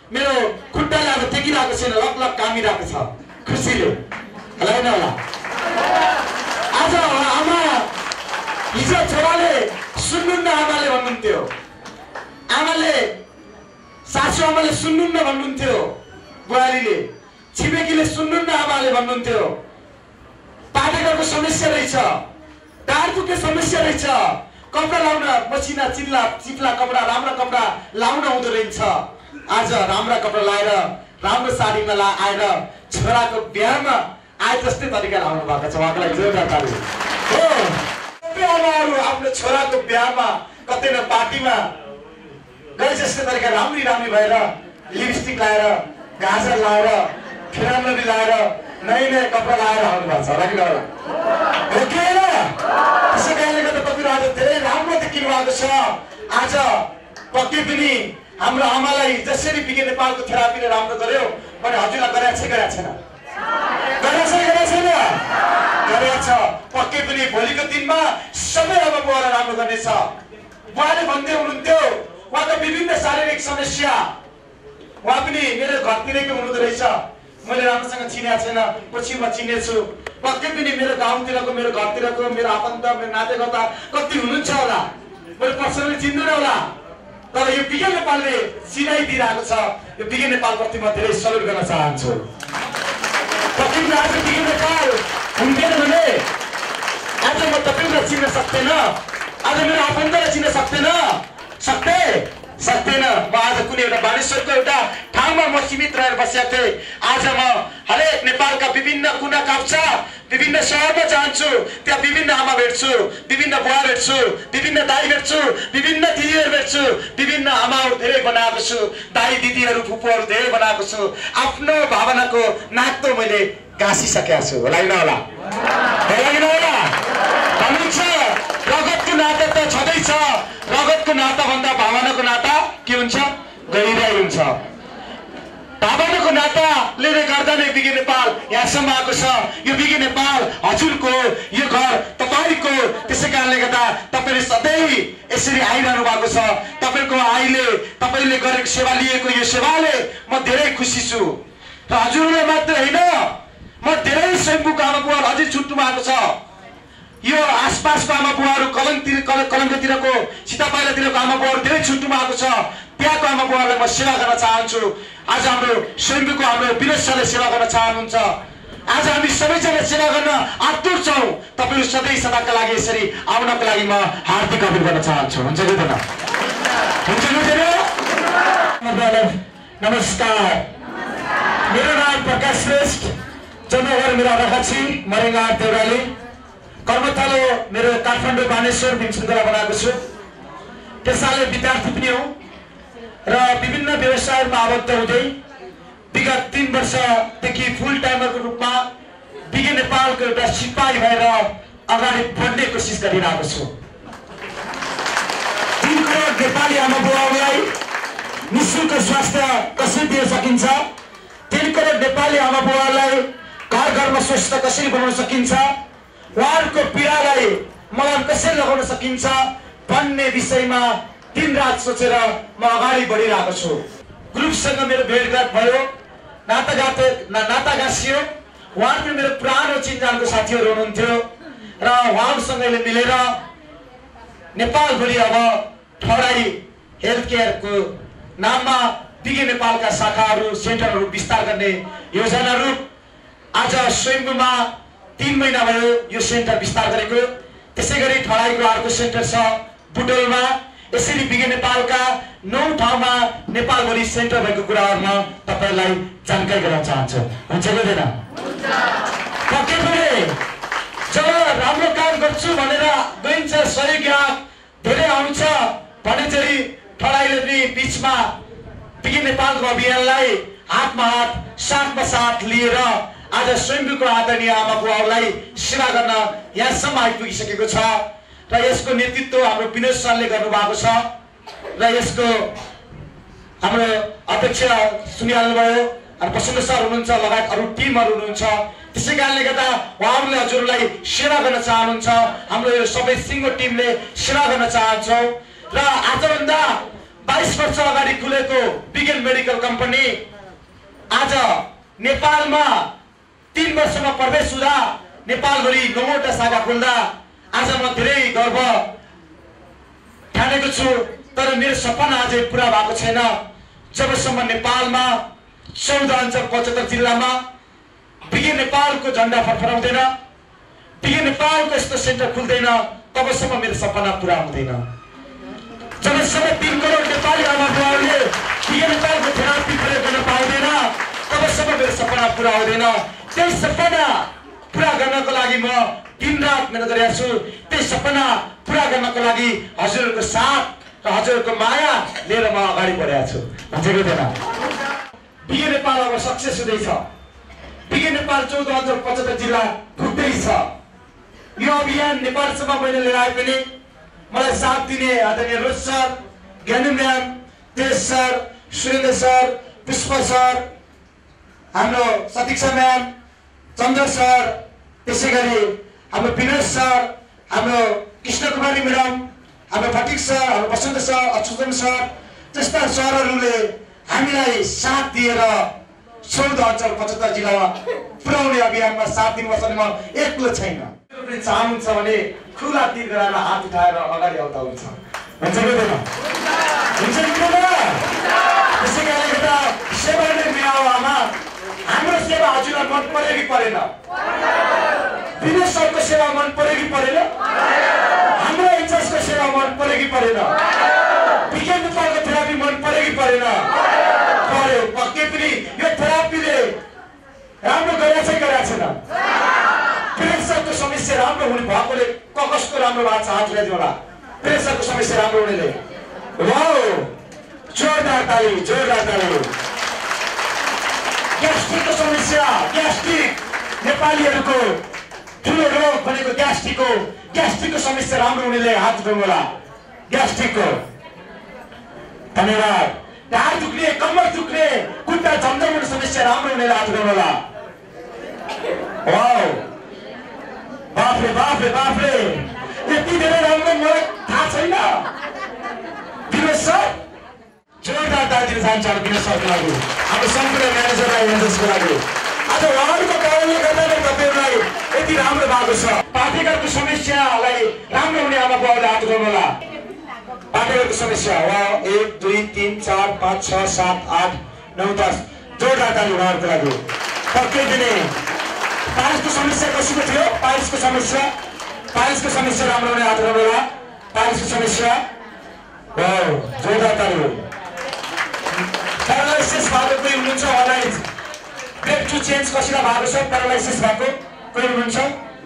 मेरो खुट्टाले अब टेकिरहेको छैन, लक कामिरहेको छ खुसीले, होला होइन होला। आज आमा हिजो छोराले सुन्नुहुन्न आमाले भन्नुहुन्थ्यो, आमाले सासू आमाले सुन्नुहुन्न भन्नुहुन्थ्यो, बुहारीले छिमेकीले सुन्नुहुन्न आमाले भन्नुहुन्थ्यो। पाठकहरूको समस्या रहेछ, टाढुको समस्या रहेछ, कपडा लाउन मसिना चिप्ला कपडा राम्रो कपडा लाउन हुँदो रहेछ। आज राम्रा कपडा लाएर राम्रो साडीमा आएर छोराको बिहामा आए जस्तै तरिकाले आउनु भएको छ। उहाँको लागि जोरदार ताली हो। सबै आमाहरू आफ्नो छोराको बिहामा कतै न पार्टीमा गए जस्तै तरिका राम्री भएर लिपस्टिक लाएर, गाजर लाएर, फिरामरी लाएर, नयाँ कपडा लाएर आउनु भएको छ होला कि होला। हो कि होइन? त्यसै कारणले गर्दा तपाईँहरू आज धेरै राम्रो देखिनु भएको छ। आज पक्कै पनि हाम्रो आमालाई जसरी बिके नेपालको थेरापीले राम्रो गर्यो भने हजुरलाई गरेको छैन? गरेछ। पक्कै पनि भोलिको दिनमा सबै अब बुवालाई राम्रो गर्नेछ। बुवाले भन्दै हुनुहुन्थ्यो उहाँको विभिन्न शारीरिक समस्या उहाँ पनि मेरो घरतिरकै हुनुहुँदो रहेछ। मैले राम्रोसँग चिनेको छैन, पछि म चिनेछु। पक्कै पनि मेरो गाउँतिरको, मेरो घरतिरको, मेरो आफन्त, मेरो नातेगोता कति हुनुहुन्छ होला, मैले पर्सनली चिन्दैन होला। तर यो बिके नेपालले चिनाइदिइरहेको छ। यो बिके नेपालप्रति म धेरै सल्युट गर्न चाहन्छु। पक्कै पनि आज बिके नेपाल हुन्थेन भने आज म तपाईँलाई चिन्न सक्दैन, आज मेरो आफन्तलाई चिन्न सक्दैन। म आज कुनै एउटा बानेश्वरको एउटा ठाउँमा म सीमित रहेर बसेको थिएँ। आज म हरेक नेपालका विभिन्न कुना काप्चा विभिन्न सहरमा जान्छु, त्यहाँ विभिन्न आमा भेट्छु, विभिन्न बुवा भेट्छु, विभिन्न दाई भेट्छु, विभिन्न दिदीहरू भेट्छु, विभिन्न आमाहरू धेरै बनाएको छु, दाई दिदीहरू फुपूहरू धेरै बनाएको छु। आफ्नो भावनाको नाक त मैले गाँसिसकेको छु होला कि नहोला? भनिन्छ रगतको नाता त छँदैछ, रगतको नाता भन्दा भावनाको नाता के हुन्छ? गहिराई हुन्छ। भावनाको नाताले गर्दा नै बिके नेपाल यहाँसम्म आएको छ। यो बिके नेपाल हजुरको, यो घर तपाईँको। त्यसै कारणले गर्दा तपाईँले सधैँ यसरी आइरहनु भएको छ। तपाईँको तपाईँले गरेको सेवा लिएको यो सेवाले म धेरै खुसी छु। र हजुरलाई मात्र होइन, म धेरै स्वयम्भूको आमा बुवा अझै छुट्नु भएको छ। यो आसपासको आमा बुवाहरू कलङ्कतिरको, सीतापाइलातिरको आमा बुवाहरू धेरै छुट्नु भएको छ। त्यहाँको आमा बुवाहरूलाई म सेवा गर्न चाहन्छु। आज हाम्रो स्वयम्भूको हाम्रो विनोद सरले सेवा गर्न चाहनुहुन्छ। आज हामी सबैजना सेवा गर्न आतुर छौँ। तपाईँहरू सधैँ सदाका लागि यसरी आउनको लागि म हार्दिक अपील गर्न चाहन्छु। हुन्छ कि हुँदैन? नमस्कार, मेरो नाम प्रकाश श्रेष्ठ, जन्मघर मेरो रखाची मरेङ्गाहाट देउराली, कर्मथलो मेरो काठमाडौँ बानेश्वर भीमशृङ्खला बनाएको छु। त्यसैले विद्यार्थी पनि हो र विभिन्न व्यवसायमा आबद्ध हुँदै विगत 3 वर्षदेखि फुल टाइमरको रूपमा बिके नेपालको एउटा सिपाही भएर अगाडि बढ्ने कोसिस गरिरहेको छु। 3 करोड नेपाली आमा बुवाहरूलाई निःशुल्क स्वास्थ्य कसरी दिन सकिन्छ, 3 करोड नेपाली आमा बुवाहरूलाई घर घरमा स्वास्थ्य कसरी बनाउन सकिन्छ, उहाँहरूको पीडालाई मलम कसरी लगाउन सकिन्छ भन्ने विषयमा दिन रात सोचेर म अगाडि बढिरहेको छु। ग्रुपसँग मेरो भेटघाट भयो, नाता गाँसियो। उहाँहरू मेरो पुरानो चिन्जानको साथीहरू हुनुहुन्थ्यो र उहाँहरूसँगले मिलेर नेपालभरि अब ठडाई हेल्थ केयरको नाममा बिके नेपालका शाखाहरू, सेन्टरहरू विस्तार गर्ने योजनाहरू आज स्वयम्भूमा 3 महिना भयो यो सेन्टर विस्तार गरेको। त्यसै गरी ठडाईको अर्को सेन्टर छ बुटोलमा। यसरी बिके नेपालका 9 ठाउँमा नेपालभरि सेन्टर भएको कुराहरूमा तपाईँलाई जानकारी गराउन चाहन्छु। हुन्छ कि हुँदैन? पक्कै पनि जब राम्रो काम गर्छु भनेर गइन्छ, सहयोग धेरै आउँछ भने चाहिँ ठडाईले पनि बिचमा बिके नेपालको अभियानलाई हातमा हात, साथमा साथ लिएर आज स्वयम्भूको आदरणीय आमा बुवाहरूलाई सेवा गर्न यहाँसम्म आइपुगिसकेको छ। र यसको नेतृत्व हाम्रो विनोद सरले गर्नुभएको छ र यसको हाम्रो अध्यक्ष सुनिहाल्नुभयो, प्रसन्न सर हुनुहुन्छ, लगायत अरू टिमहरू हुनुहुन्छ। त्यसै कारणले गर्दा उहाँहरूले हजुरलाई सेवा गर्न चाहनुहुन्छ। हाम्रो यो सबै सिङ्गो टिमले सेवा गर्न चाहन्छौँ र आजभन्दा 22 वर्ष अगाडि खुलेको बिगेन मेडिकल कम्पनी आज नेपालमा 3 वर्षमा प्रवेश हुँदा नेपालभरि 9वटा शाखा खोल्दा आज म धेरै गर्व ठानेको छु। तर मेरो सपना अझै पुरा भएको छैन। जबसम्म नेपालमा 14 अञ्चल 75 जिल्लामा बिगेन नेपालको झण्डा फरफराउँदैन, बिगेन नेपालको यस्तो सेन्टर खुल्दैन, तबसम्म मेरो सपना पुरा हुँदैन। जबसम्म 3 करोड नेपाली आमाबाबुले बिगेन नेपालको थेरापी प्रयोग गर्न पाउँदैन, तबसम्म मेरो सपना पुरा हुँदैन। त्यही सपना पुरा गर्नको लागि म दिनरात मेहनत गरिरहेको छु। त्यही सपना पुरा गर्नको लागि हजुरहरूको साथ र हजुरहरूको माया लिएर म अगाडि बढेको छु। भन्छेको थिएन बिगेन नेपाल अब सक्सेस हुँदैछ। बिगेन नेपाल 14 अञ्चल 75 जिल्ला पुग्दैछ। यो अभियान नेपालसम्म मैले लिएर आए पनि मलाई साथ दिने आदरणीय Rose sir, Gyani ma'am, Tej sir, Surendra sir, Pushpa sir, हाम्रो सतीक्षा म्याम, चन्द्र सर, त्यसै गरी हाम्रो विनोद सर, हाम्रो कृष्ण कुमारी म्याडम, हाम्रो फटिक सर, हाम्रो बसन्त सर, अच्युतन सर जस्ता सरहरूले हामीलाई साथ दिएर 14 अञ्चल 75 जिल्लामा पुर्याउने अभियानमा साथ दिनुपर्छ भने म एक्लो छैन। चाहनुहुन्छ भने खुला तीर गरेर हात उठाएर अगाडि आउँदा हुन्छ। हुन्छ कि हुँदैन? हुन्छ कि हुँदैन? त्यसै कारणले गर्दा सेवा नै मेरो आमा, हाम्रो सेवा हजुरलाई मन पर्यो कि परेन? विनोद सरको सेवा मन पर्यो कि परेन? हाम्रो इन्चार्जको सेवा मन पर्यो कि परेन? बिगेन नेपालको थेरापी मन पर्यो कि परेन? पर्यो। पक्कै पनि यो थेरापीले राम्रो गरेछ कि गरेको छैन? प्रेसरको समस्या राम्रो हुने भएकोले कसको राम्रो भएको छ हात उठाइदिनु होला। प्रेसरको समस्या राम्रो हुनेले वाउ, जोरदार ताली, जोरदार ताली। ग्यास्ट्रिकको समस्या, ग्यास्ट्रिक नेपालीहरूको ठुलो रोग भनेको ग्यास्ट्रिकको समस्या राम्रो हुनेले हात उठाउनु होला। ग्यास्ट्रिकको धन्यवाद। ढाड दुख्ने, कम्मर दुख्ने, खुट्टा झम्झम हुने समस्या राम्रो हुनेले हात उठाउनु होला। वाउ, बाफरे बाफरे बाफरे, यति धेरै राम्रो मलाई थाहा छैन। विनोद सर, जोरदार ताली दिन चाहन्छु विनोद सरको लागि, हाम्रो सम्पूर्ण म्यानेजरलाई, एजेन्सीको लागि। आज उहाँहरूको कारणले गर्दा नै तपाईँहरूलाई यति राम्रो भएको छ। पाठेघरको समस्यालाई राम्रो हुने आमा बाउले हात उठाउनु होला। पाठेघरको समस्या 1 2 3 4 5 6 7 8 9 10, जोरदार ताली उहाँहरूको लागि। पक्कै पनि पाइल्सको समस्या कसैको थियो? पाइल्सको समस्या राम्रो हुने हात उठाउनु होला। पाइल्सको समस्या जोरदार ताली। प्यारालाइसिस भएको कोही हुनुहुन्छ होला? ब्रेक टु चेन्ज कसैलाई भएको छ? प्यारालाइसिस भएको कोही हुनुहुन्छ?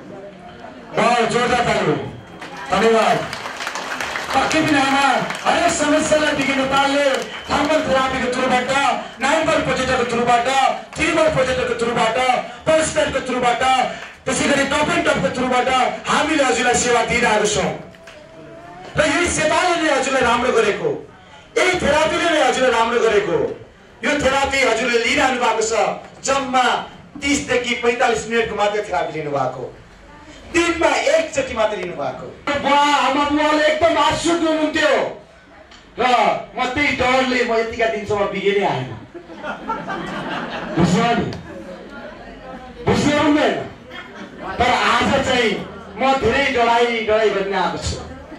जोरदार ताली, धन्यवाद। पक्कै पनि आमा, हरेक समस्यालाई बिगेन नेपालले थर्मल थेरापीको थ्रुबाट, नाइम्बल प्रोजेक्टको थ्रुबाट, ट्रिमल प्रोजेक्टको थ्रुबाट, पोस्टरको थ्रुबाट, त्यसै गरी टप एन्ड टपको थ्रुबाट हामीले हजुरलाई सेवा दिइरहेको छौँ। र यही सेवाले नै हजुरलाई राम्रो गरेको, यही थेरापीले नै हजुरलाई राम्रो गरेको। यो थेरापी हजुरले लिइरहनु भएको छ। जम्मा 30 देखि 45 मिनटको मात्र थेरापी लिनु भएको, दिनमा एकचोटि मात्र लिनु भएको। आमा बुवाले एकदम आश्चर्य हुनुहुन्थ्यो र म त्यही डरले म यतिका दिनसम्म बिगेनै आएन। बुझ्यो नि? बुझ्यो हुँदैन? तर आज चाहिँ म धेरै डराइ पनि आएको छु।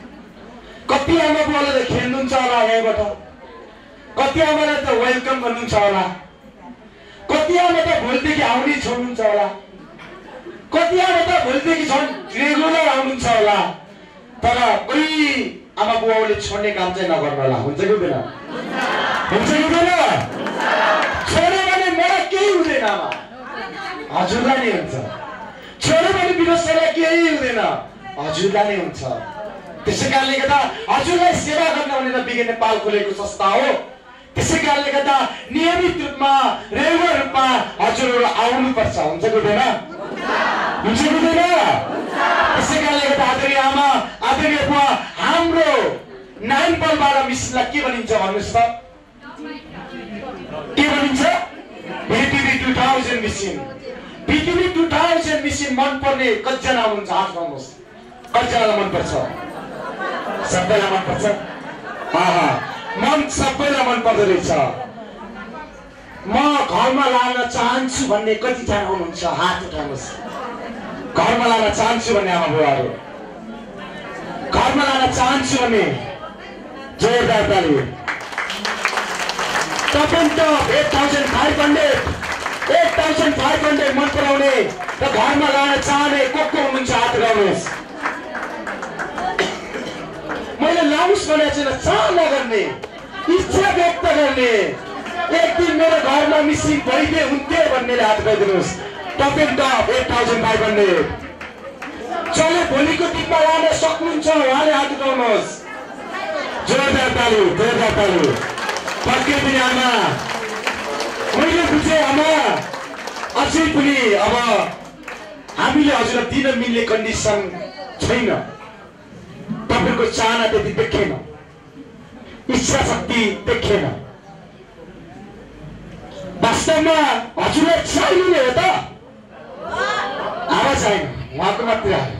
कति आमा बुवाले त खेल्नुहुन्छ होला यहीँबाट, कति आमाले त वेलकम गर्नुहुन्छ होला, कति आमा त भोलिदेखि आउनै छोड्नुहुन्छ होला, कति आमा त भोलिदेखि रेगुलर आउनुहुन्छ होला। तर कोही आमा बुवाले छोड्ने काम चाहिँ नगर्नु होला। हुन्छ कि हुँदैन? हुन्छ कि हुँदैन? छोड्यो भने मलाई केही हुँदैन आमा, हजुरलाई नै हुन्छ। छोड्यो भने विनोद सरलाई केही हुँदैन, हजुरलाई नै हुन्छ। त्यसै कारणले गर्दा हजुरलाई सेवा गर्न भनेर बिगेन नेपाल खोलेको संस्था हो। त्यसै कारणले गर्दा नियमित रूपमा, रेगुलर रूपमा हजुरहरू आउनुपर्छ। हुन्छ कि हुँदैन? हुन्छ कि हुँदैन? त्यसै कारणले गर्दा आदरणीय आमा, आदरणीय बुवा, हाम्रो नाइम्बलबाट मिसनलाई के भनिन्छ भन्नुहोस् त? के भनिन्छ? बिटिभी 2000 मिसन। बिटिभी 2000 मिसन मनपर्ने कतिजना हुनुहुन्छ? हात उठाउनुहोस्। कतिजनालाई मनपर्छ? सबैलाई मनपर्छ? मन सबैलाई मन पर्दो रहेछ। म घरमा लान चाहन्छु भन्ने कतिजना हुनुहुन्छ? हात उठाउनुहोस्। घरमा लान चाहन्छु भन्ने आमा बुवाहरू, घरमा लान चाहन्छु भन्ने जोरदार ताली। टप 8,500 मन पराउने र घरमा लान चाहने को हुनुहुन्छ? हात उठाउनुहोस्। मैले लाउस भनेको छैन, चाहना गर्ने, इच्छा व्यक्त गर्ने, एक दिन मेरो घरमा मिसिन भइदिए हुन्थ्यो भन्नेले हात उठाइदिनुहोस्। टप 8,500 चले भोलिको दिनमा लान सक्नुहुन्छ उहाँले हात उठाउनुहोस्। जोरदार ताली, जोरदार ताली। पक्कै पनि आमा, मैले बुझेँ आमा, अझै पनि अब हामीले हजुरलाई दिन मिल्ने कन्डिसन छैन। तपाईँको चाहना त्यति देखेन, इच्छा शक्ति देखेन। वास्तवमा हजुरलाई चाहिने हो त? आवाज आएन उहाँको मात्रै आयो।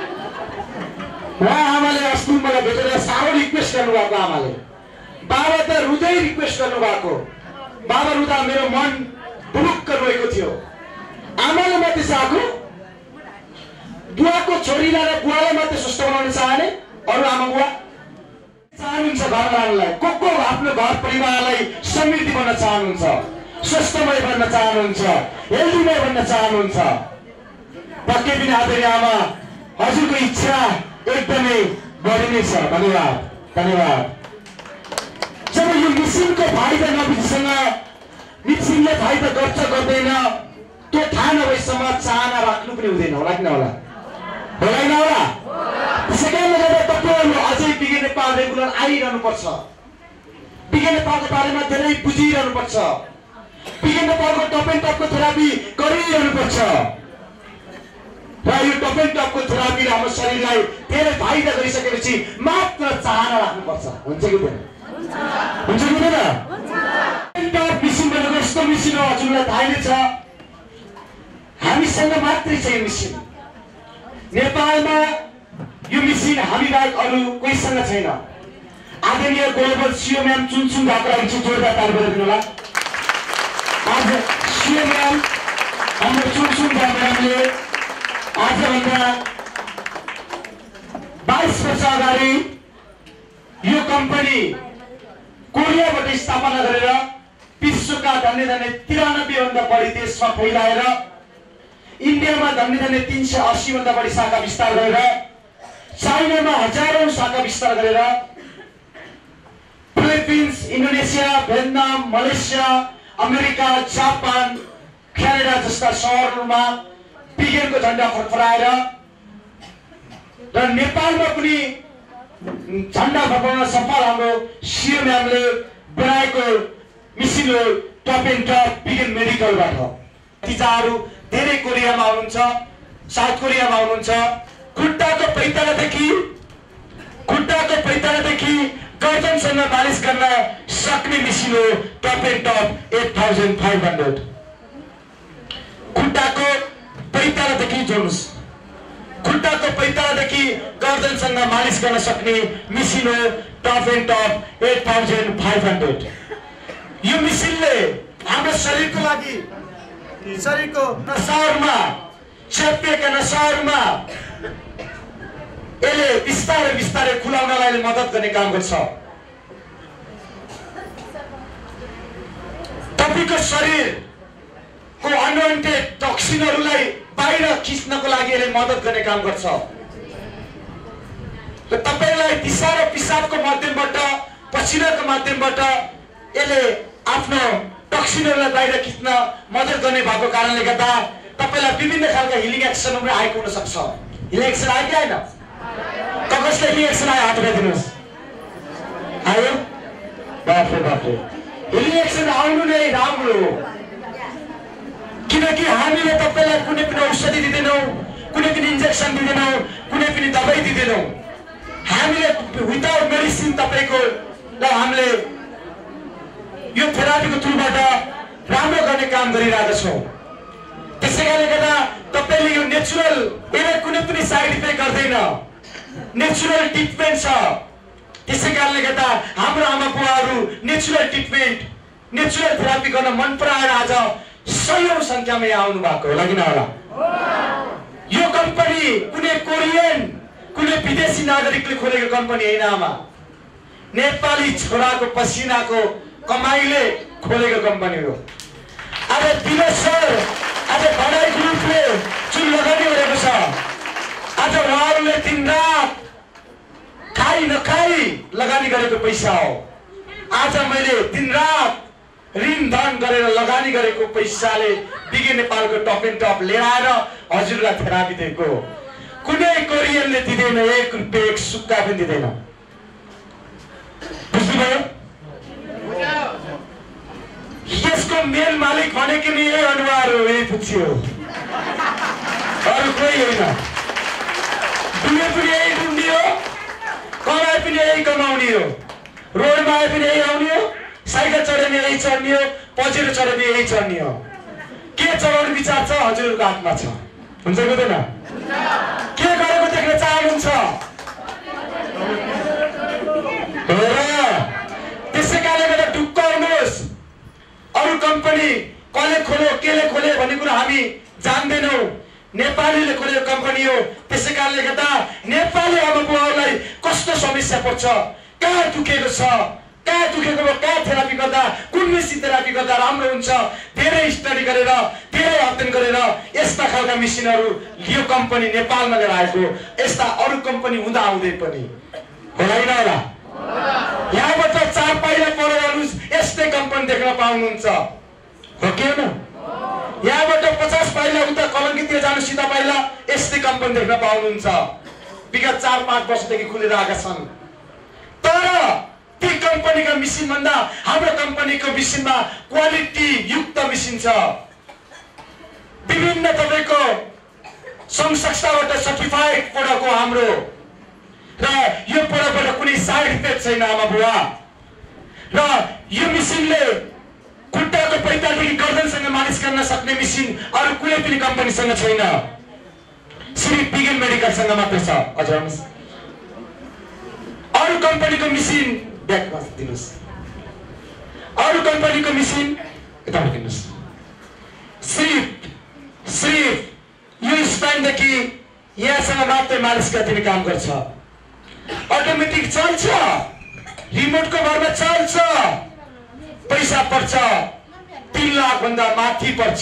उहाँ आमाले अस्ति मलाई भेटेर साह्रो रिक्वेस्ट गर्नुभएको। आमाले बाबा त रुँदै रिक्वेस्ट गर्नुभएको। बाबा रुँदा मेरो मन बुलुक्क रोएको थियो। आमाले मात्रै चाहेको, बुवाको छोरीलाई र बुवालाई मात्रै स्वस्थ बनाउन चाहने, अरू आमा बुवा चाहनुहुन्छ घर लानलाई। को आफ्नो घर परिवारलाई समृद्धि बन्न चाहनुहुन्छ, स्वस्थमय बन्न चाहनुहुन्छ, हेल्दीमय बन्न चाहनुहुन्छ। पक्कै पनि आदरणीय आमा, हजुरको इच्छा एकदमै बढी नै छ। धन्यवाद, धन्यवाद। जब यो मिसिनको फाइदा नबुझिसँग मिसिनले फाइदा गर्छ गर्दैन त्यो थाहा नभएसम्म चाहना राख्नु पनि हुँदैन होला कि नहोला? होला कि नहोला? त्यसै कारणले गर्दा तपाईँहरू अझै बिगे नेपाल रेगुलर आइरहनुपर्छ। बिगे नेपालको बारेमा धेरै बुझिरहनुपर्छ। बिगे नेपालको टप एन्ड टपको थेरापी गरिरहनुपर्छ। र यो टप एन्ड टपको थेरापीले हाम्रो शरीरलाई धेरै फाइदा गरिसकेपछि मात्र चाहना राख्नुपर्छ। हुन्छ कि हुँदैन? हुन्छ कि हुँदैन? टप मिसिन भनेको यस्तो मिसिन हो, हजुरलाई थाहै नै छ। हामीसँग मात्रै छ यो मिसिन। नेपालमा यो मिसिन हामी बाहेक अरू कोहीसँग छैन। आदरणीय ग्लोबल सिओ म्याम चुनचुन भएको लागि चाहिँ जोरदार ताली बजाइदिनु होला। आज सिओ म्याम हाम्रो चुनचुन म्यामले आजभन्दा 22 वर्ष अगाडि यो कम्पनी कोरियाबाट स्थापना गरेर विश्वका धन्य 93 भन्दा बढी देशमा फैलाएर इन्डियामा धन्य 380 भन्दा बढी शाखा विस्तार गरेर चाइनामा हजारौं शाखा विस्तार गरेर Philippines, Indonesia, Vietnam, Malaysia, America, Japan, Canada जस्ता सहरहरूमा विज्ञानको झण्डा फडफडाएर र नेपालमा पनि झण्डा फडफडाउन सफल हाम्रो सिओ म्यामले बनाएको मिसिन हो टप एन्ड टप विज्ञान मेडिकलबाट। नतिजाहरू धेरै कोरियामा हुनुहुन्छ, साउथ कोरियामा हुनुहुन्छ। खुट्टाको पैतालादेखि गर्दनसम्म मालिस गर्न सक्ने मिसिन हो टप एन्ड टप 8,500। खुट्टाको पैतालादेखि जोड्नुहोस्, खुट्टाको पैतालादेखि गर्दनसँग मालिस गर्न सक्ने मिसिन हो टप एन्ड टप 8,500। यो मिसिनले हाम्रो शरीरको लागि, शरीरको नसाहरूमा चेपिएका नसाहरूमा यसले बिस्तारै बिस्तारै खुलाउनलाई मद्दत गर्ने काम गर्छ। तपाईँको शरीरको अनवान्टेड टक्सिनहरूलाई बाहिर खिच्नको लागि यसले मद्दत गर्ने काम गर्छ। र तपाईँलाई दिशा र पिसाबको माध्यमबाट, पसिनाको माध्यमबाट यसले आफ्नो टक्सिनहरूलाई बाहिर खिच्न मद्दत गर्ने भएको कारणले गर्दा तपाईँलाई विभिन्न खालका हिलिङ एक्सनहरू आएको हुन सक्छ। हिलिङ एक्सन आयो कि आएन? कसले हिलिङ एक्सन आयो हात उठाइदिनुहोस्। आयो? बाफ्रे बाफ्रे। हिलिङ एक्सन आउनु नै राम्रो हो, किनकि हामीले तपाईँलाई कुनै पनि औषधि दिँदैनौँ, कुनै पनि इन्जेक्सन दिँदैनौँ, कुनै पनि दबाई दिँदैनौँ। हामीले विदाउट मेडिसिन तपाईँको हामीले यो थेरापीको थ्रुबाट राम्रो गर्ने काम गरिरहेका छौँ। त्यसै कारणले गर्दा तपाईँले यो नेचुरल, यसले कुनै पनि साइड इफेक्ट गर्दैन, नेचुरल ट्रिटमेन्ट छ। त्यसै कारणले गर्दा हाम्रो आमा बुवाहरू नेचुरल ट्रिटमेन्ट नेचुरल थेरापी गर्न मन पराएर आज सयौं संख्यामा यहाँ आउनु भएको होला किन होला यो कम्पनी कुनै कोरियन कुनै विदेशी नागरिकले खोलेको कम्पनी होइन आमा नेपाली छोराको पसिनाको कमाइले खोलेको कम्पनी हो आज विनोद सर आज भनाइ ग्रुपले जुन लगानी गरेको छ आज उहाँहरूले दिनरात खाई नखाई लगानी गरेको पैसा हो आज मैले दिनरात ऋण धन गरेर लगानी गरेको पैसाले बिगे नेपालको टप एन्ड टप लिएर आएर हजुरलाई थेरापी दिएको कुनै कोरियनले दिँदैन 1 रुपैयाँ 1 सुक्का पनि दिँदैन बुझ्नुभयो यसको मेन मालिक भनेको नि यही अनुहार हो यही पुच्छी हो अरू कोही होइन दुनियाँ पनि यही डुब्ने हो कमाइ पनि यही कमाउने हो रोडमा आए पनि यही आउने हो साइकल चढ्ने यही चढ्ने हो पछिल्लो चढ्ने यही चढ्ने हो के चलाउने विचार छ हजुरहरूको हातमा छ हुन्छ हुँदैन के गरेको देख्न चाहनुहुन्छ त्यसै कारणले गर्दा ढुक्क हुनुहोस् अरू कम्पनी कसले खोल्यो केले खोल्यो भन्ने कुरा हामी जान्दैनौँ नेपालीले खोलेको कम्पनी हो त्यसै कारणले गर्दा नेपाली आमा बुवाहरूलाई कस्तो समस्या पर्छ कहाँ दुखेको छ कहाँ दुखेको कहाँ थेरापी गर्दा कुन मिसिन थेरापी गर्दा राम्रो हुन्छ धेरै स्टडी गरेर धेरै अध्ययन गरेर यस्ता खालका मिसिनहरू यो कम्पनी नेपालमा लिएर आएको यस्ता अरू कम्पनी हुँदा हुँदै पनि होला कि नहोला यहाँबाट 4 पाइला पर गर्नुहोस् यस्तै कम्पनी देख्न पाउनुहुन्छ हो कि होइन यहाँबाट 50 पाइला उता कलङ्कीतिर जानु सिधा पाइला यस्तै कम्पनी देख्न पाउनुहुन्छ विगत 4-5 वर्षदेखि खुलेर आएका छन् तर ती कम्पनीका मिसिन भन्दा हाम्रो कम्पनीको मिसिनमा क्वालिटी युक्त मिसिन छ विभिन्न तपाईको संघ संस्थाबाट सर्टिफाइड प्रोडक्ट हो हाम्रो र यो प्रोडक्टबाट कुनै साइड इफेक्ट छैन आमा बुवा र यो मिसिनले खुट्टाको पैतादेखि गर्दनसँग मालिस गर्न सक्ने मिसिन अरू कुनै पनि कम्पनीसँग छैन सिर्फ बिगन मेडिकलसँग मात्र छ हजुर अरू कम्पनीको मिसिन ब्याकमा दिनुस् अरू कम्पनीको मिसिन यता फर्किनुस् सिर्फ यो स्पाइनदेखि यहाँसँग मात्रै मालिस गर्ने काम गर्छ अटोमेटिक चल्छ रिमोटको भरमा चल्छ पैसा पर्छ 3 लाख भन्दा माथि पर्छ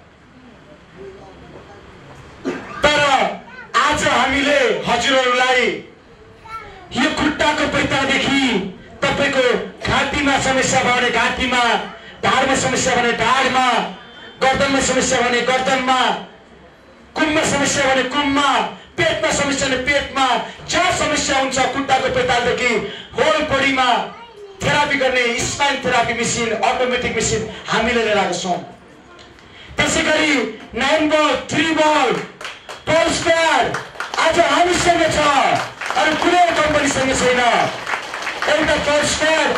तर आज हामीले हजुरहरूलाई यो खुट्टाको पैतादेखि तपाईको घाँटीमा समस्या भने घाँटीमा ढाडमा समस्या भने ढाडमा गर्दनमा समस्या भने गर्दनमा कुममा समस्या भने कुममा पेटमा समस्या भने पेटमा जहाँ समस्या हुन्छ खुट्टाको पैतादेखि होल बडीमा थेरापी गर्ने spine therapy machine automatic machine हामीले लिएर आएको छौँ त्यसैगरी 9 बल 3 बल पल्स प्याड आज हामीसँग छ अरू कुनै कम्पनीसँग छैन एउटा पल्स प्याड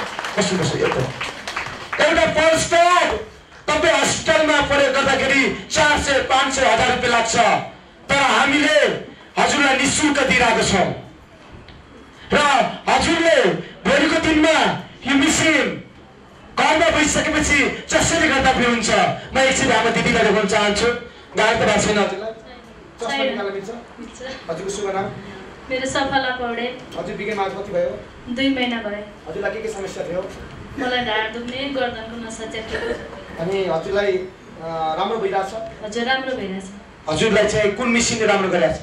एउटा पल्स प्याड तपाईँ हस्पिटलमा प्रयोग गर्दाखेरि 400, 500, 1000 रुपियाँ लाग्छ तर हामीले हजुरलाई निःशुल्क दिइरहेको छौँ र हजुरले भोलिको दिनमा यो मिसिन घरमा बसिसकेपछि जसरी गर्दा पनि हुन्छ म एकछिन हाम्रो दिदीलाई देखाउन चाहन्छु गाडी त भएको छैन हजुरलाई चस्मा निकाल्न मिल्छ हजुरको शुभ नाम मेरो सफला पौडे हजुर बिगेमा कति भयो 2 महिना भयो हजुरलाई के समस्या थियो मलाई ढाड दुख्ने गर्दनको नसा च्यापेको अनि हजुरलाई राम्रो भइरहेछ हजुर राम्रो भइरहेछ हजुरलाई चाहिँ कुन मिसिनले राम्रो गरेछ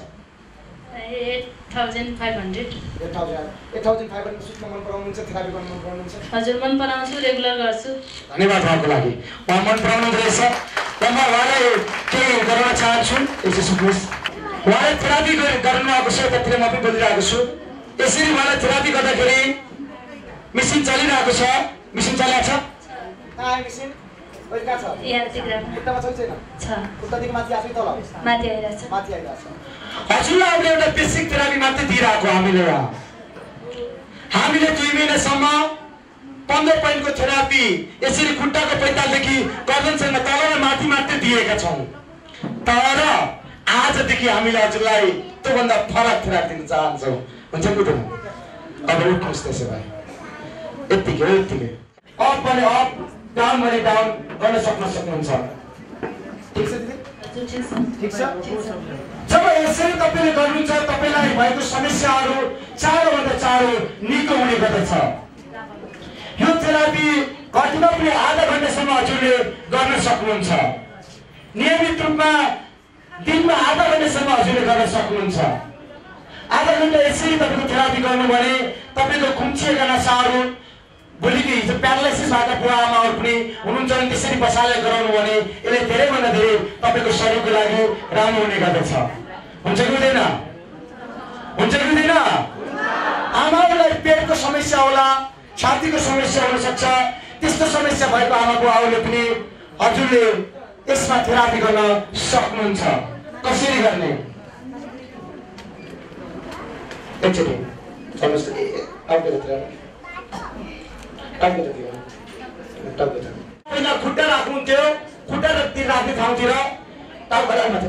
8500 8500 सुत्न मन पराउनुहुन्छ थेरापी गर्न मन पराउनुहुन्छ हजुर मन पराउँछु रेगुलर गर्छु धन्यवाद उहाँको लागि उहाँ मन पराउनु रहेछ म उहाँलाई केही गर्न चाहन्छु यसो सुन्नुहोस् उहाँले थेरापी गर्नु आएको छ त्यतिखेर म पनि बोलिरहेको छु यसरी उहाँले थेरापी गर्दाखेरि मिसिन चलिरहेको छ मिसिन चलिरहेको छ मिसिन कहाँ छ खुट्टामा छ छैन छ खुट्टादेखि माथि आफै तल माथि आइरहेछ हजुरलाई हामीले एउटा बेसिक थेरापी मात्रै दिइरहेको हामीले हामीले 2 महिनासम्म 15 पोइन्टको थेरापी यसरी खुट्टाको पैतालदेखि गर्दनसँग तल र माथि मात्रै दिएका छौँ तर आजदेखि हामीले हजुरलाई त्योभन्दा फरक थेरापी दिन चाहन्छौँ हुन्छ कि अब उठ्नुहोस् त्यसो भए यत्तिकै अप भने अप डाउन भने डाउन गर्न सक्नुहुन्छ ठिक छ दिदी ठिक छ जब यसरी तपाईले गर्नुहुन्छ तपाईलाई भएको समस्याहरू चाँडोभन्दा चाँडो निको हुने गर्दछ यो थेरापी घट्टीमा पनि आधा घण्टासम्म हजुरले गर्न सक्नुहुन्छ नियमित रूपमा दिनमा आधा घण्टासम्म हजुरले गर्न सक्नुहुन्छ आधा घण्टा यसरी तपाईको थेरापी गर्नु भने तपाईको खुम्चिएका नसाहरू भोलिको हिजो प्यारालाइसिस भएका बुवा आमाहरू पनि हुनुहुन्छ भने त्यसरी बसालेर गराउनु भने यसले धेरैभन्दा धेरै तपाईको शरीरको लागि राम्रो हुने गर्दछ हुन्छ कि हुँदैन आमाहरूलाई पेटको समस्या होला छातीको समस्या हुन सक्छ त्यस्तो समस्या भएको आमा बुवाहरूले पनि हजुरले यसमा थेरापी गर्न सक्नुहुन्छ कसरी गर्ने एकचोटि चल्नुहोस् पहिला खुट्टा राख्नुहुन्थ्यो खुट्टा राख्ने ठाउँतिर टाउको अलमाथि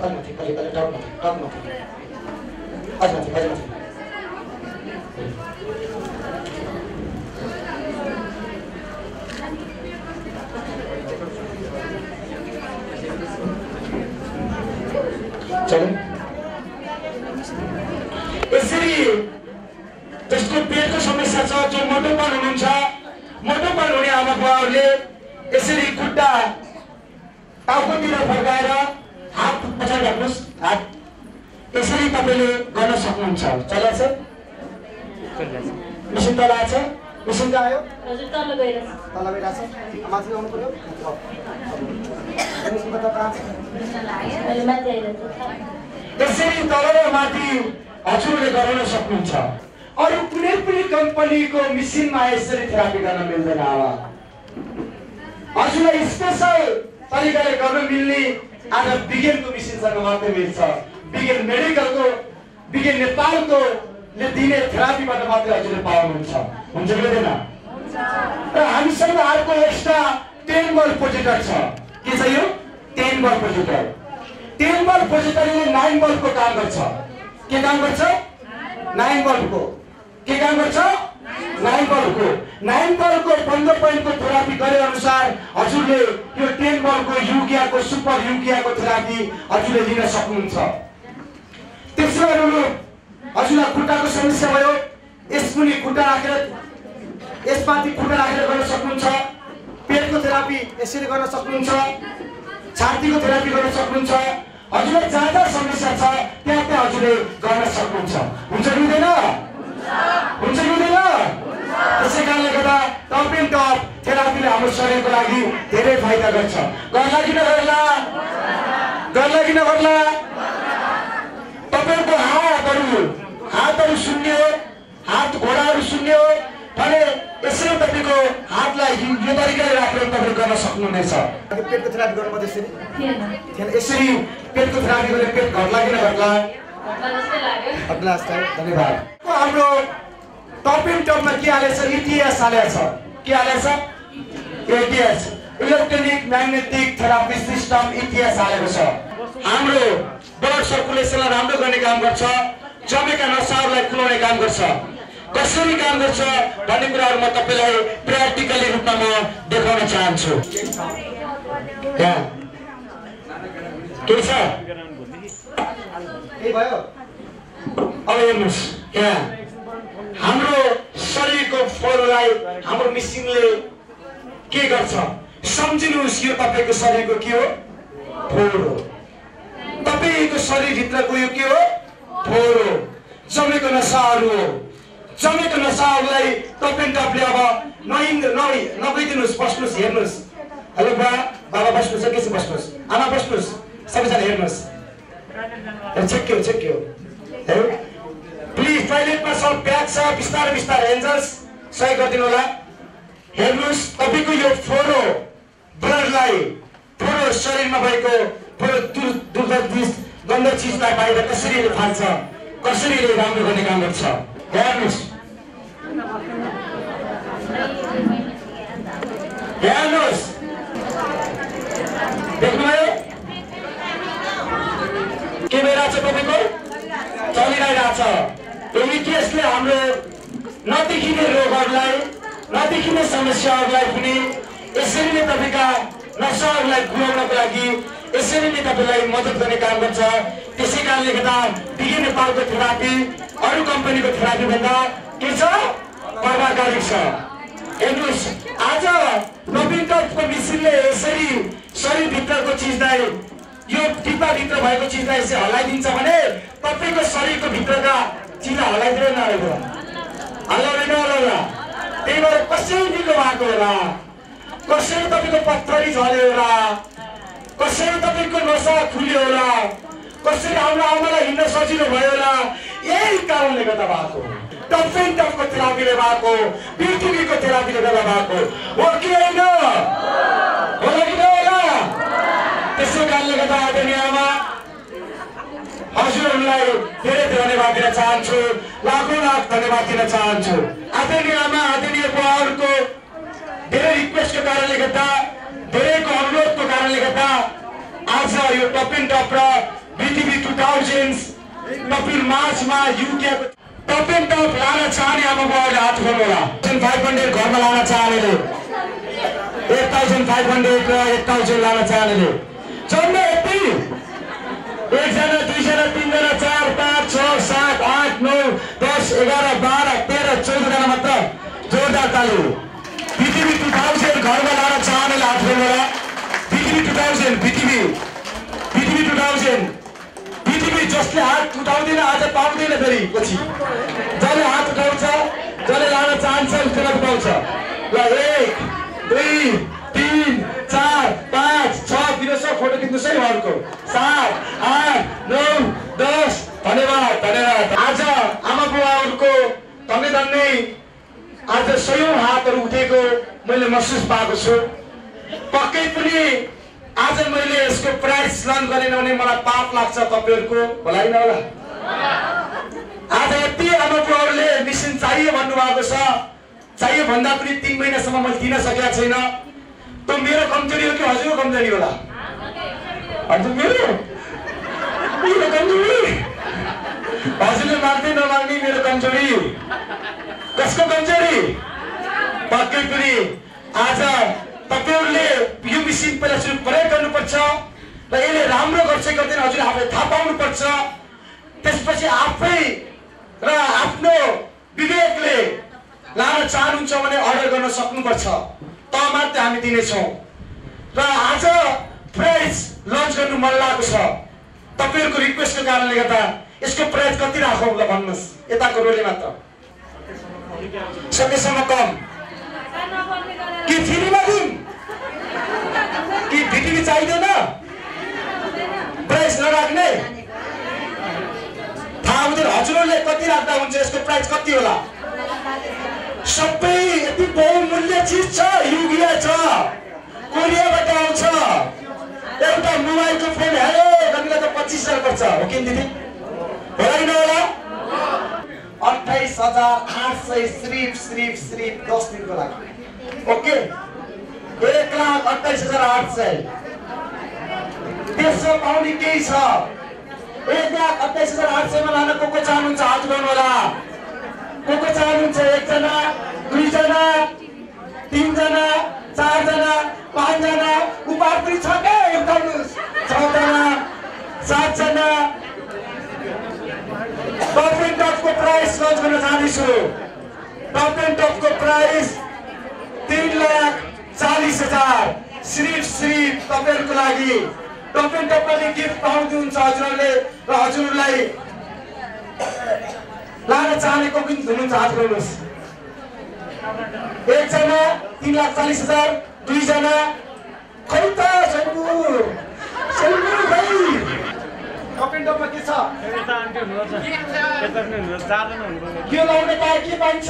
यसरी जसको पेटको समस्या छ जो मोटोपन हुनुहुन्छ मोटोपन हुने आमा बुवाहरूले यसरी खुट्टा टाउकोतिर फर्काएर हात पछाडि राख्नुहोस् हात यसरी तपाईँले गर्न सक्नुहुन्छ चलाछ मिसिन तल आएछ मिसिन त आयो हजुर तल गइरहेछ माथि आउनु पर्यो यसरी तल र माथि हजुरले गराउन सक्नुहुन्छ अरू कुनै पनि कम्पनीको मिसिनमा यसरी थेरापी गर्न मिल्दैन हजुरलाई स्पेशल तरिकाले गर्न मिल्ने आज विज्ञानको मिसिनसँग मात्रै मिल्छ विज्ञान मेडिकलको विज्ञान नेपालको ले दिने थेरापीबाट मात्रै हजुरले पाउनुहुन्छ हुन्छ कि हुँदैन र हामीसँग अर्को एक्स्ट्रा 10 बल्ब प्रोजेक्टर छ के छ यो 10 बल्ब प्रोजेक्टर 10 बल्ब प्रोजेक्टरले 9 बल्बको काम गर्छ के काम गर्छ 9 बल्बको के काम गर्छ 9 बल्बको 9 बल्बको 15 पोइन्टको थेरापी गरे अनुसार हजुरले यो 10 बल्बको युगियाको सुपर युगियाको थेरापी हजुरले लिन सक्नुहुन्छ त्यसो गरी हजुरलाई खुट्टाको समस्या भयो यसमुनि खुट्टा राखेर यसमाथि खुट्टा राखेर गर्न सक्नुहुन्छ पेटको थेरापी यसरी गर्न सक्नुहुन्छ छातीको थेरापी गर्न सक्नुहुन्छ हजुरलाई जहाँ समस्या छ त्यहाँ हजुरले गर्न सक्नुहुन्छ हुन्छ कि हुँदैन त्यसै कारणले गर्दा टप एन्ड टप थेरापीले हाम्रो शरीरको लागि धेरै फाइदा गर्छ गर्ला कि नगर्ला तपाईको हातहरू शून्य हो हात घोडाहरू शून्य हो भने यसरी तपाईको हातलाई यो तरिकाले राखेर तपाईले गर्न सक्नुहुनेछ पेटको थेरापी गर्नु पर्छ यसरी पेटको थेरापी गरे पेट घट्ला कि नघट्ला घट्ला जस्तो धन्यवाद हाम्रो टप एन्ड टपमा के हालेछ इटिएस हालेछ के हालेछ ETS electronic magnetic therapy system ETS हालेको छ हाम्रो ब्लड सर्कुलेसनलाई राम्रो गर्ने काम गर्छ जमेका नसाहरूलाई खुलाउने काम गर्छ कसरी काम गर्छ भन्ने कुराहरू म तपाईलाई प्र्याक्टिकली रूपमा म देखाउन चाहन्छु के छ के भयो अब हेर्नुस् यहाँ हाम्रो शरीरको फोरलाई हाम्रो मिसिनले के गर्छ सम्झिनुस् यो तपाईको शरीरको के हो फोर हो तपाईको शरीर भित्रको यो के हो फोर हो जमेको नसाहरू हो जमेको नसाहरूलाई तपाईले अब नगइदिनुस् बस्नुस् हेर्नुस् हेलो बाबा बस्नुस् के छ बस्नुस् आमा बस्नुस् सबैजना हेर्नुस् चेक प्लिज टोयलेटमा सब ब्याग छ बिस्तारै एन्जल्स सही गरिदिनु होला हेर्नुस् तपाईको यो फोरो ब्लडलाई फोरो शरीरमा भएको फोरो गन्ध चिजलाई बाहिर कसरी फाल्छ कसरी राम्रो गर्ने काम गर्छ हेर्नुस् देख्नुभयो क्यामेरा छ तपाईको चलिरहेको छ यो इटिएसले हाम्रो नदेखिने रोगहरूलाई नदेखिने समस्याहरूलाई पनि यसरी नै तपाईँका नसाहरूलाई गुमाउनको लागि यसरी नै तपाईँलाई मद्दत गर्ने काम गर्छ। त्यसै कारणले गर्दा बिगे नेपालको थेरापी अरू कम्पनीको थेरापी भन्दा के छ प्रभावकारी छ। हेर्नुहोस् आज नवीन टपको मिसिनले यसरी शरीरभित्रको चिजलाई यो टिप्पाभित्र भएको चिजलाई यसरी हल्लाइदिन्छ भने तपाईँको शरीरको भित्रका चिजलाई हल्लाइदिँदैन हल्लाउँदैन होला। त्यही भएर कसरी निको भएको होला, कसरी तपाईँको पत्थरी झल्यो होला, कसरी तपाईँको नसा खुल्यो होला, कसरी आमालाई हिँड्न सजिलो भयो होला। यही कारणले गर्दा भएको टफेन टफको थेरापीले भएको बिटिबीको थेरापीले गर्दा भएको हो कि होइन? होला कि नहोला? त्यसै कारणले गर्दा आदरणीय आमा हजुरहरूलाई धेरै धन्यवाद दिन चाहन्छु, लाखौँ लाख धन्यवाद दिन चाहन्छु। आदरणीय आमा आदरणीय बुवाहरूको धेरै रिक्वेस्टको कारणले गर्दा धेरैको अनुरोधको कारणले गर्दा आज यो टफेन टफ र बिटिबी 2000 टफिन मार्चमा युकेको टफेन टफ लान चाहने आमा बुवाहरूले हात उठाउनु होला। 500 घरमा लान चाहनेले 8500 र 1000 लान चाहनेले जम्मा यति 1 जना 2 जना 3 जना 4 5 6 7 8 9 10 11 12 13 14 जना मात्र जोरदार ताली। बिटिबी 2000 घरमा लान चाहनेले हात उठाउनु होला। बिटिबी 2000 बिटिबी 2000 बिटिबी जसले हात उठाउँदैन आज पाउँदैन फेरि पछि जसले हात उठाउँछ जसले लान चाहन्छ उसले पाउँछ। ल 1 2 3 4 5 6 दिनुहोस् फोटो खिच्नुहोस् है उहाँहरूको 7 8 9 10 धन्यवाद धन्यवाद। आज आमा बुवाहरूको धन्य आज सयौं हातहरू उठेको मैले महसुस पाएको छु। पक्कै पनि आज मैले यसको प्राइस लन्च गरेन भने मलाई पाप लाग्छ तपाईहरुको होला हैन होला। आज यति आमा बुवाहरूले मिसन चाहिए भन्नुभएको छ, चाहिए भन्दा पनि 3 महिनासम्म मैले दिन सकेको छैन। त्यो मेरो कमजोरी हो कि हजुरको कमजोरी होला? हजुर मेरो कमजोरी हजुरले माग्दै नमाग्ने मेरो कमजोरी कसको कमजोरी? पक्कै पनि आज तपाईहरुले यो मिसिन पहिला सुरु प्रयोग गर्नुपर्छ र यसले राम्रो गर्छ गर्दैन हजुर आफै थाहा पाउनुपर्छ। त्यसपछि आफै र आफ्नो विवेकले लान चाहनुहुन्छ भने अर्डर गर्न सक्नुपर्छ, त मात्र हामी दिनेछौँ। र आज प्राइस लन्च गर्नु मन लागेको छ तपाईहरुको रिक्वेस्टको कारणले गर्दा यसको प्राइस कति राखौँ ल भन्नुस्? यताको रोले मात्र सकेसम्म कम कि फ्रीमा दिउँ कि बिटिबी चाहिँदैन? प्राइस नराख्ने थाहा हुँदैन हजुरहरूले कति राख्दा हुन्छ? यसको प्राइस कति होला? सबै यति बहुमूल्य चिज छ, युगिया छ, कोरियाबाट आउँछ। एउटा मोबाइलको फोन हेलो गर्नुलाई त 25,000 पर्छ हो कि दिदी? होला कि नहोला? 28,800 सिर्फ 10 दिनको लागि। ओके 1,28,800 त्यसो पाउने केही छ? 1,28,800 मा लान को चाहनुहुन्छ हात उठाउनु होला। को चाहनुहुन्छ? 1 जना 2 जना 3 जना 4 जना 5 जना उपहार पनि छ के? उठाउनुस् 6 जना 7 जना। टफेन टफको प्राइस लन्च गर्न चाहन्छु। टफेन टफको प्राइस 3,40,000 सिर्फ तपाईहरुको लागि। टफेन टफले गिफ्ट पाउनुहुन्छ हजुरहरूले र हजुरहरूलाई लान चाहनेको पनि हुनुहुन्छ हात उठाउनुस्। 1 जना 3,40,000 2 जना खै त सैपुर भाइ टफेन टफमा के छ? के लाउने पाए के पाइन्छ?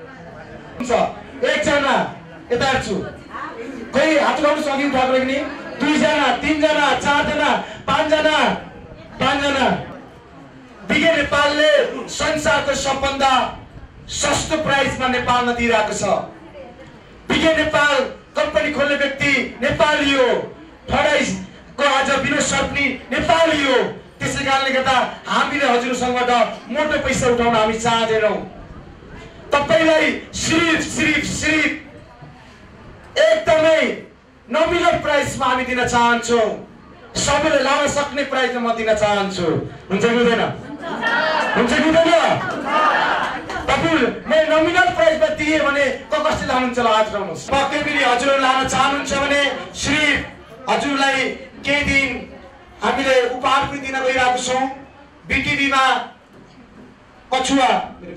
1 जना यता हेर्छु खै हात उठाउनुस् अघि उठाएको नि। 2 जना 3 जना 4 जना 5 जना 5 जना। बिगे नेपालले संसारको सबभन्दा सस्तो प्राइसमा नेपालमा दिइरहेको छ। बिगे नेपाल कम्पनी खोल्ने व्यक्ति नेपाली हो, फराइसको आज विनोद सर्पनी नेपाली हो। त्यसै कारणले गर्दा हामीले हजुरसँगबाट मोटो पैसा उठाउन हामी चाहँदैनौँ। तपाईलाई सिर्फ एकदमै नोमिनल प्राइसमा हामी दिन चाहन्छौँ। सबैले लान सक्ने प्राइसमा म दिन चाहन्छु। हुन्छ कि हुँदैन? हुन्छ कि हुँदैन? तपाईँ नोमिनल प्राइसमा दिए भने कसले लानुहुन्छ ल हात उठाउनुहोस्। पक्कै पनि हजुरहरू लान चाहनुहुन्छ भने सिर्फ हजुरलाई केही दिन हामीले उपहार पनि दिन गइरहेको छौँ। बिटिभीमा कछुवा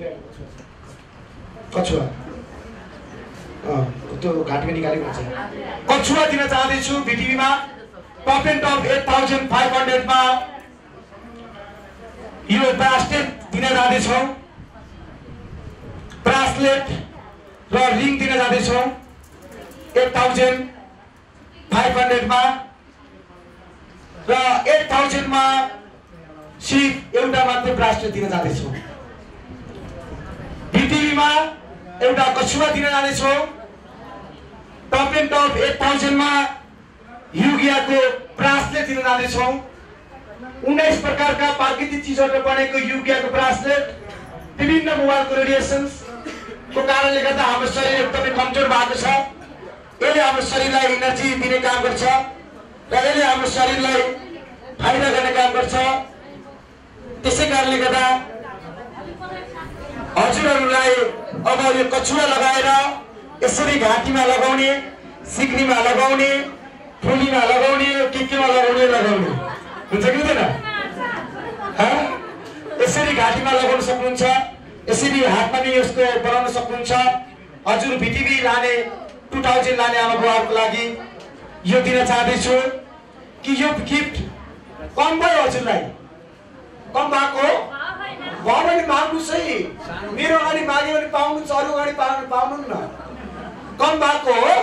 त्यो घाटमा निकालेको हुन्छ, कछुवा दिन चाहँदैछु बिटिभीमा। टप एन्ड टप 8500 मा यो ब्रासलेट दिन जाँदैछौँ। ब्रासलेट र रिङ दिन जाँदैछौँ 8500 मा र 8000 मा सिर्फ एउटा मात्र ब्रासलेट दिन जाँदैछौँ। बिटिभीमा एउटा कछुवा दिन जाँदैछौँ। टप एन्ड टप 8000 मा युगियाको ब्रासलेट दिन जाँदैछौँ। 19 प्रकारका प्राकृतिक चिजहरूले बनेको युगियाको ब्रासलेट विभिन्न मोबाइलको रेडिएसनको कारणले गर्दा हाम्रो शरीर एकदमै कमजोर भएको छ। यसले हाम्रो शरीरलाई एनर्जी दिने काम गर्छ र यसले हाम्रो शरीरलाई फाइदा गर्ने काम गर्छ। त्यसै कारणले गर्दा हजुरहरूलाई अब यो कछुवा लगाएर यसरी घाँटीमा लगाउने, सिक्रीमा लगाउने, ठुलीमा लगाउने, केमा लगाउने हुन्छ कि हुँदैन? यसरी घाँटीमा लगाउन सक्नुहुन्छ, यसरी हातमा पनि यसको बनाउन सक्नुहुन्छ। हजुर बिटिभी लाने 2000 लाने आमा बुवाहरूको लागि यो दिन चाहँदैछु कि यो गिफ्ट कम भयो हजुरलाई? कम भएको भयो भने माग्नुहोस् है। मेरो अगाडि माग्यो भने पाउनुहुन्छ, अरू अगाडि पाउनु न। कम भएको हो?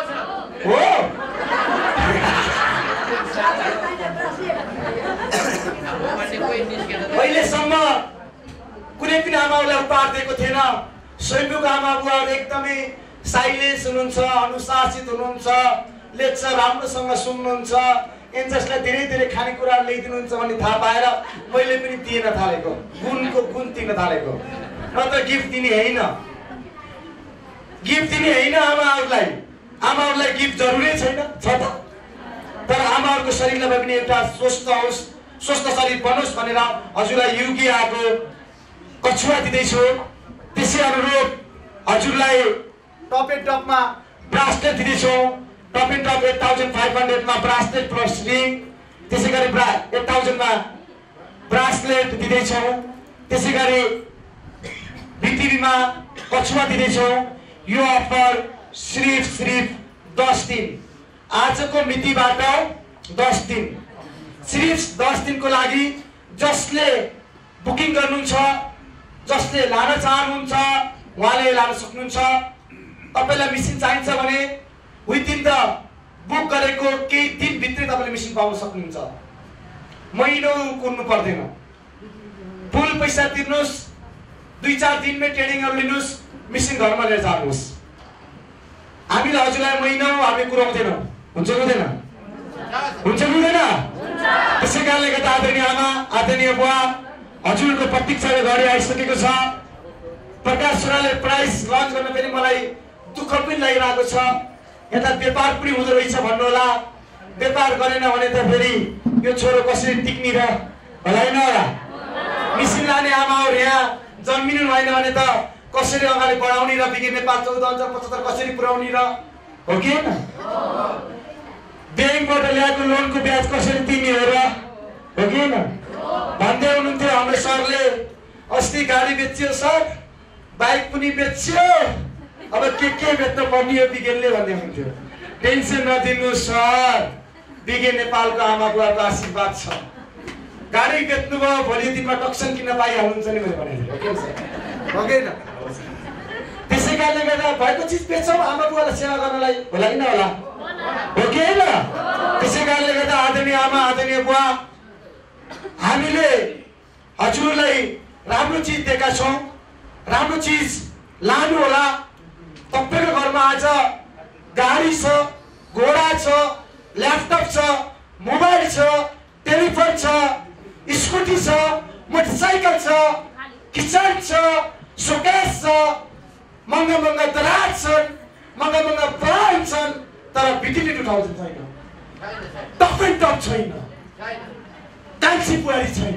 अहिलेसम्म कुनै पनि आमालाई उपहार दिएको थिएन। स्वयम्भूको आमा बुवाहरू एकदमै साइलेन्स हुनुहुन्छ, अनुशासित हुनुहुन्छ, लेक्चर राम्रोसँग सुन्नुहुन्छ, एन्जसलाई धेरै धेरै खानेकुराहरू ल्याइदिनुहुन्छ भन्ने थाहा पाएर मैले पनि दिन थालेको, गुण दिन थालेको। नत्र गिफ्ट दिने होइन, गिफ्ट दिने होइन आमाहरूलाई। आमाहरूलाई गिफ्ट जरुरी छैन, छ त। तर आमाहरूको शरीरलाई पनि एउटा स्वस्थ होस्, स्वस्थ शरीर बनोस् भनेर हजुरलाई युगियाको कछुवा दिँदैछु। त्यसै अनुरूप हजुरलाई टप एन्ड टपमा ब्रासलेट दिँदैछौँ। टप एन्ड टप 8500 मा ब्रासलेट प्लस रिङ, त्यसै गरी 8000 मा ब्रासलेट दिँदैछौँ। त्यसै गरी बिटिभीमा कछुवा दिँदैछौँ। यो अफर सिर्फ 10 दिन, आजको मितिबाट 10 दिन, सिर्फ 10 दिनको लागि जसले बुकिङ गर्नुहुन्छ, जसले लान चाहनुहुन्छ उहाँले लान सक्नुहुन्छ। तपाईँलाई मेसिन चाहिन्छ भने विदिन द बुक गरेको केही दिनभित्रै तपाईँले मेसिन पाउन सक्नुहुन्छ। महिनौ कुर्नु पर्दैन, फुल पैसा तिर्नुहोस्, 2-4 दिनमै ट्रेनिङहरू लिनुहोस्, मेसिन घरमा लिएर जानुहोस्। हामीले हजुरलाई महिनौ हामी कुराउँदैनौँ। हुन्छ कि हुँदैन? हुन्छ कि हुँदैन? त्यसै कारणले गर्दा आदरणीय आमा, आदरणीय बुवा, हजुरको प्रतीक्षा घडी आइसकेको छ। प्रकाश सुनाले प्राइस लन्च गर्न पनि मलाई दुःख पनि लागिरहेको छ। यता व्यापार पनि हुँदो रहेछ भन्नु होला। व्यापार गरेन भने त फेरि यो छोरो कसरी टिक्ने र होला होइन होला? मेसिन लाने आमाहरू यहाँ जन्मिनु भएन भने त कसरी अगाडि बढाउने र बिगे नेपाल 14,75 कसरी पुर्याउने र हो कि होइन? ब्याङ्कबाट ल्याएको लोनको ब्याज कसरी तिर्ने हो र हो कि होइन? भन्दै हुनुहुन्थ्यो हाम्रो सरले, अस्ति गाडी बेच्यो सर, बाइक पनि बेच्यो, अब के बेच्न पर्ने हो बिगेनले भन्दै हुनुहुन्थ्यो। टेन्सन नदिनु सर, बिगे नेपालको आमा बुवाको आशीर्वाद छ। गाडी बेच्नुभयो, भोलि दिनमा टक्सन किन्न पाइहाल्नुहुन्छ नि मैले भनेको हो कि होइन? त्यसै कारणले गर्दा भएको चिज बेच्छौँ आमा बुवालाई सेवा गर्नलाई, होला कि नहोला? हो कि होइन? त्यसै कारणले गर्दा आदरणीय आमा, आदरणीय बुवा, हामीले हजुरलाई राम्रो चिज दिएका छौँ। राम्रो चिज लानु होला। तपाईँको घरमा आज गाडी छ, घोडा छ, ल्यापटप छ, मोबाइल छ, टेलिफोन छ, स्कुटी छ, मोटरसाइकल छ, किचन छ, सोकेस छ, महँगा महँगा दराज छन्, महँगा महँगा ब्रान्ड छन्, तर बिटिटी 2000 छैन, टप एन्ड टप छैन, कान्छी बुहारी छैन।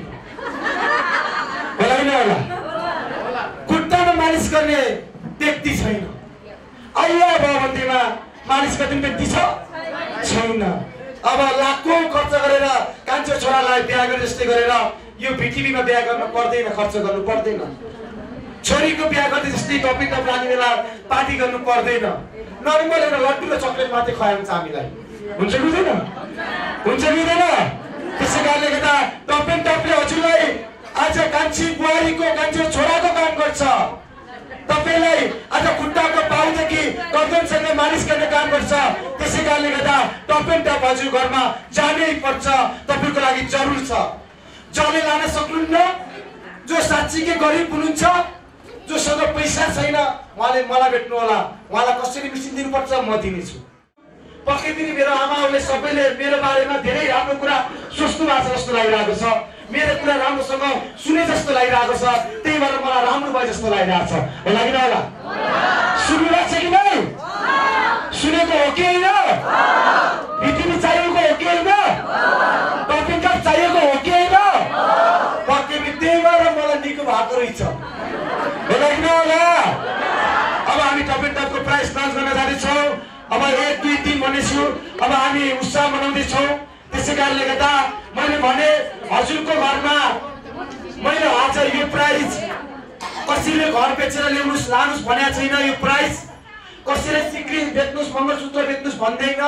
होला कि नहोला? खुट्टामा मालिस गर्ने व्यक्ति छैन। अल्लाह भगवन्तीमा मालिस गर्ने व्यक्ति छ छैन। अब लाखौं खर्च गरेर कान्छो छोरालाई बिहा गरे जस्तै गरेर यो पृथ्वीमा बिहा गर्न पर्दैन, खर्च गर्नु पर्दैन। छोरीको बिहा गर्दै जस्तै टपिक टप लाने बेला पार्टी गर्नु पर्दैन। नर्मल एउटा लड्डु र चक्लेट मात्रै खुवायो भने हामीलाई हुन्छ कि हुँदैन? हुन्छ कि हुँदैन? त्यसै कारणले गर्दा टप एन्ड टपले हजुरलाई आज कान्छी बुहारीको कान्छो छोराको काम गर्छ। तपाईलाई आज खुट्टाको पाउदेखि गर्दनसँग मालिस गर्ने काम गर्छ। त्यसै कारणले गर्दा टप एन्ड टप हजुर घरमा जानै पर्छ, तपाईको लागि जरुर छ। जसले लान सक्नुहुन्न, जो साँच्चीकै गरिब हुनुहुन्छ, जोसँग पैसा छैन, उहाँले मलाई भेट्नु होला। उहाँलाई कसरी मिसिन दिनुपर्छ म दिनेछु। पक्कै पनि मेरो आमाहरूले सबैले मेरो बारेमा धेरै राम्रो कुरा सोच्नु भएको छ जस्तो लागिरहेको छ। मेरो कुरा राम्रोसँग सुने जस्तो लागिरहेको छ। त्यही भएर मलाई राम्रो भयो जस्तो लागिरहेको छ। होला कि नहोला? सुन्नुभएको छ कि नै? सुनेको हो कि होइन? पृथ्वी चाहिएको हो कि होइन? टपिङ कप चाहिएको हो कि होइन? पक्कै पनि त्यही भएर मलाई निको भएको रहेछ। होला कि नहोला? अब हामी टप एन्ड टपको प्राइस लन्च गर्न जाँदैछौँ। अब 1, 2, 3 भनेछु। अब हामी उत्साह मनाउँदैछौँ। त्यसै कारणले गर्दा मैले भने हजुरको घरमा मैले आज यो प्राइस कसैले घर बेचेर ल्याउनुस् लानुस् भनेको छैन। यो प्राइस कसैले सिक्री बेच्नुस्, मङ्गलसूत्र बेच्नुस् भन्दैन,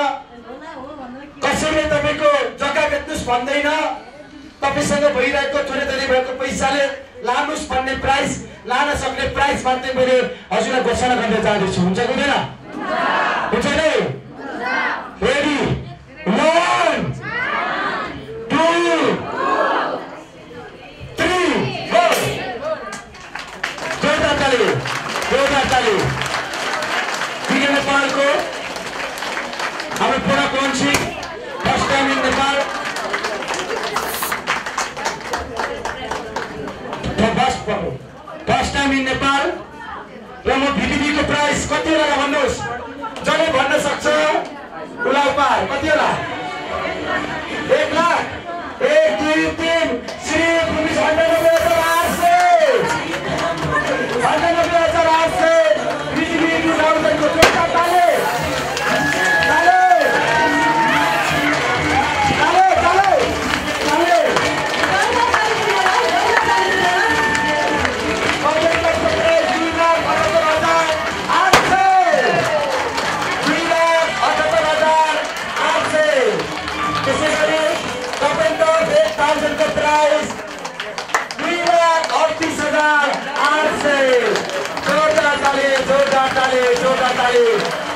कसैले तपाईँको जग्गा बेच्नुस् भन्दैन। तपाईँसँग भइरहेको छोराछोरी भएको पैसाले लानुस् भन्ने प्राइस, लान सक्ने प्राइस मात्रै मैले हजुरलाई घोषणा गर्न चाहन्छु। हुन्छ कि हुँदैन? हुन्छ नि? रेडी? 1, 2, 3, go! जोरदार ताली, जोरदार ताली। बिगे नेपालको हाम्रो पुरा कौन्सी first time in Nepal. First time in Nepal र म भिटिभीको प्राइस कति होला भन्नुहोस्? जसले भन्न सक्छ उसलाई उपहार कति होला? 1 लाख। 1, 2, 3 श्री 99,800 99,800 भिटिभी 2000 को जोरदार ताली। जोरदार ताली, जोरदार ताली।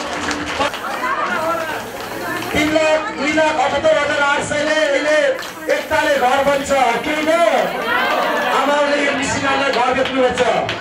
3,78,800 ले अहिले एकताले घर बन्छ किन? आमाले यो मिसिनलाई घर बेच्नुहुन्छ।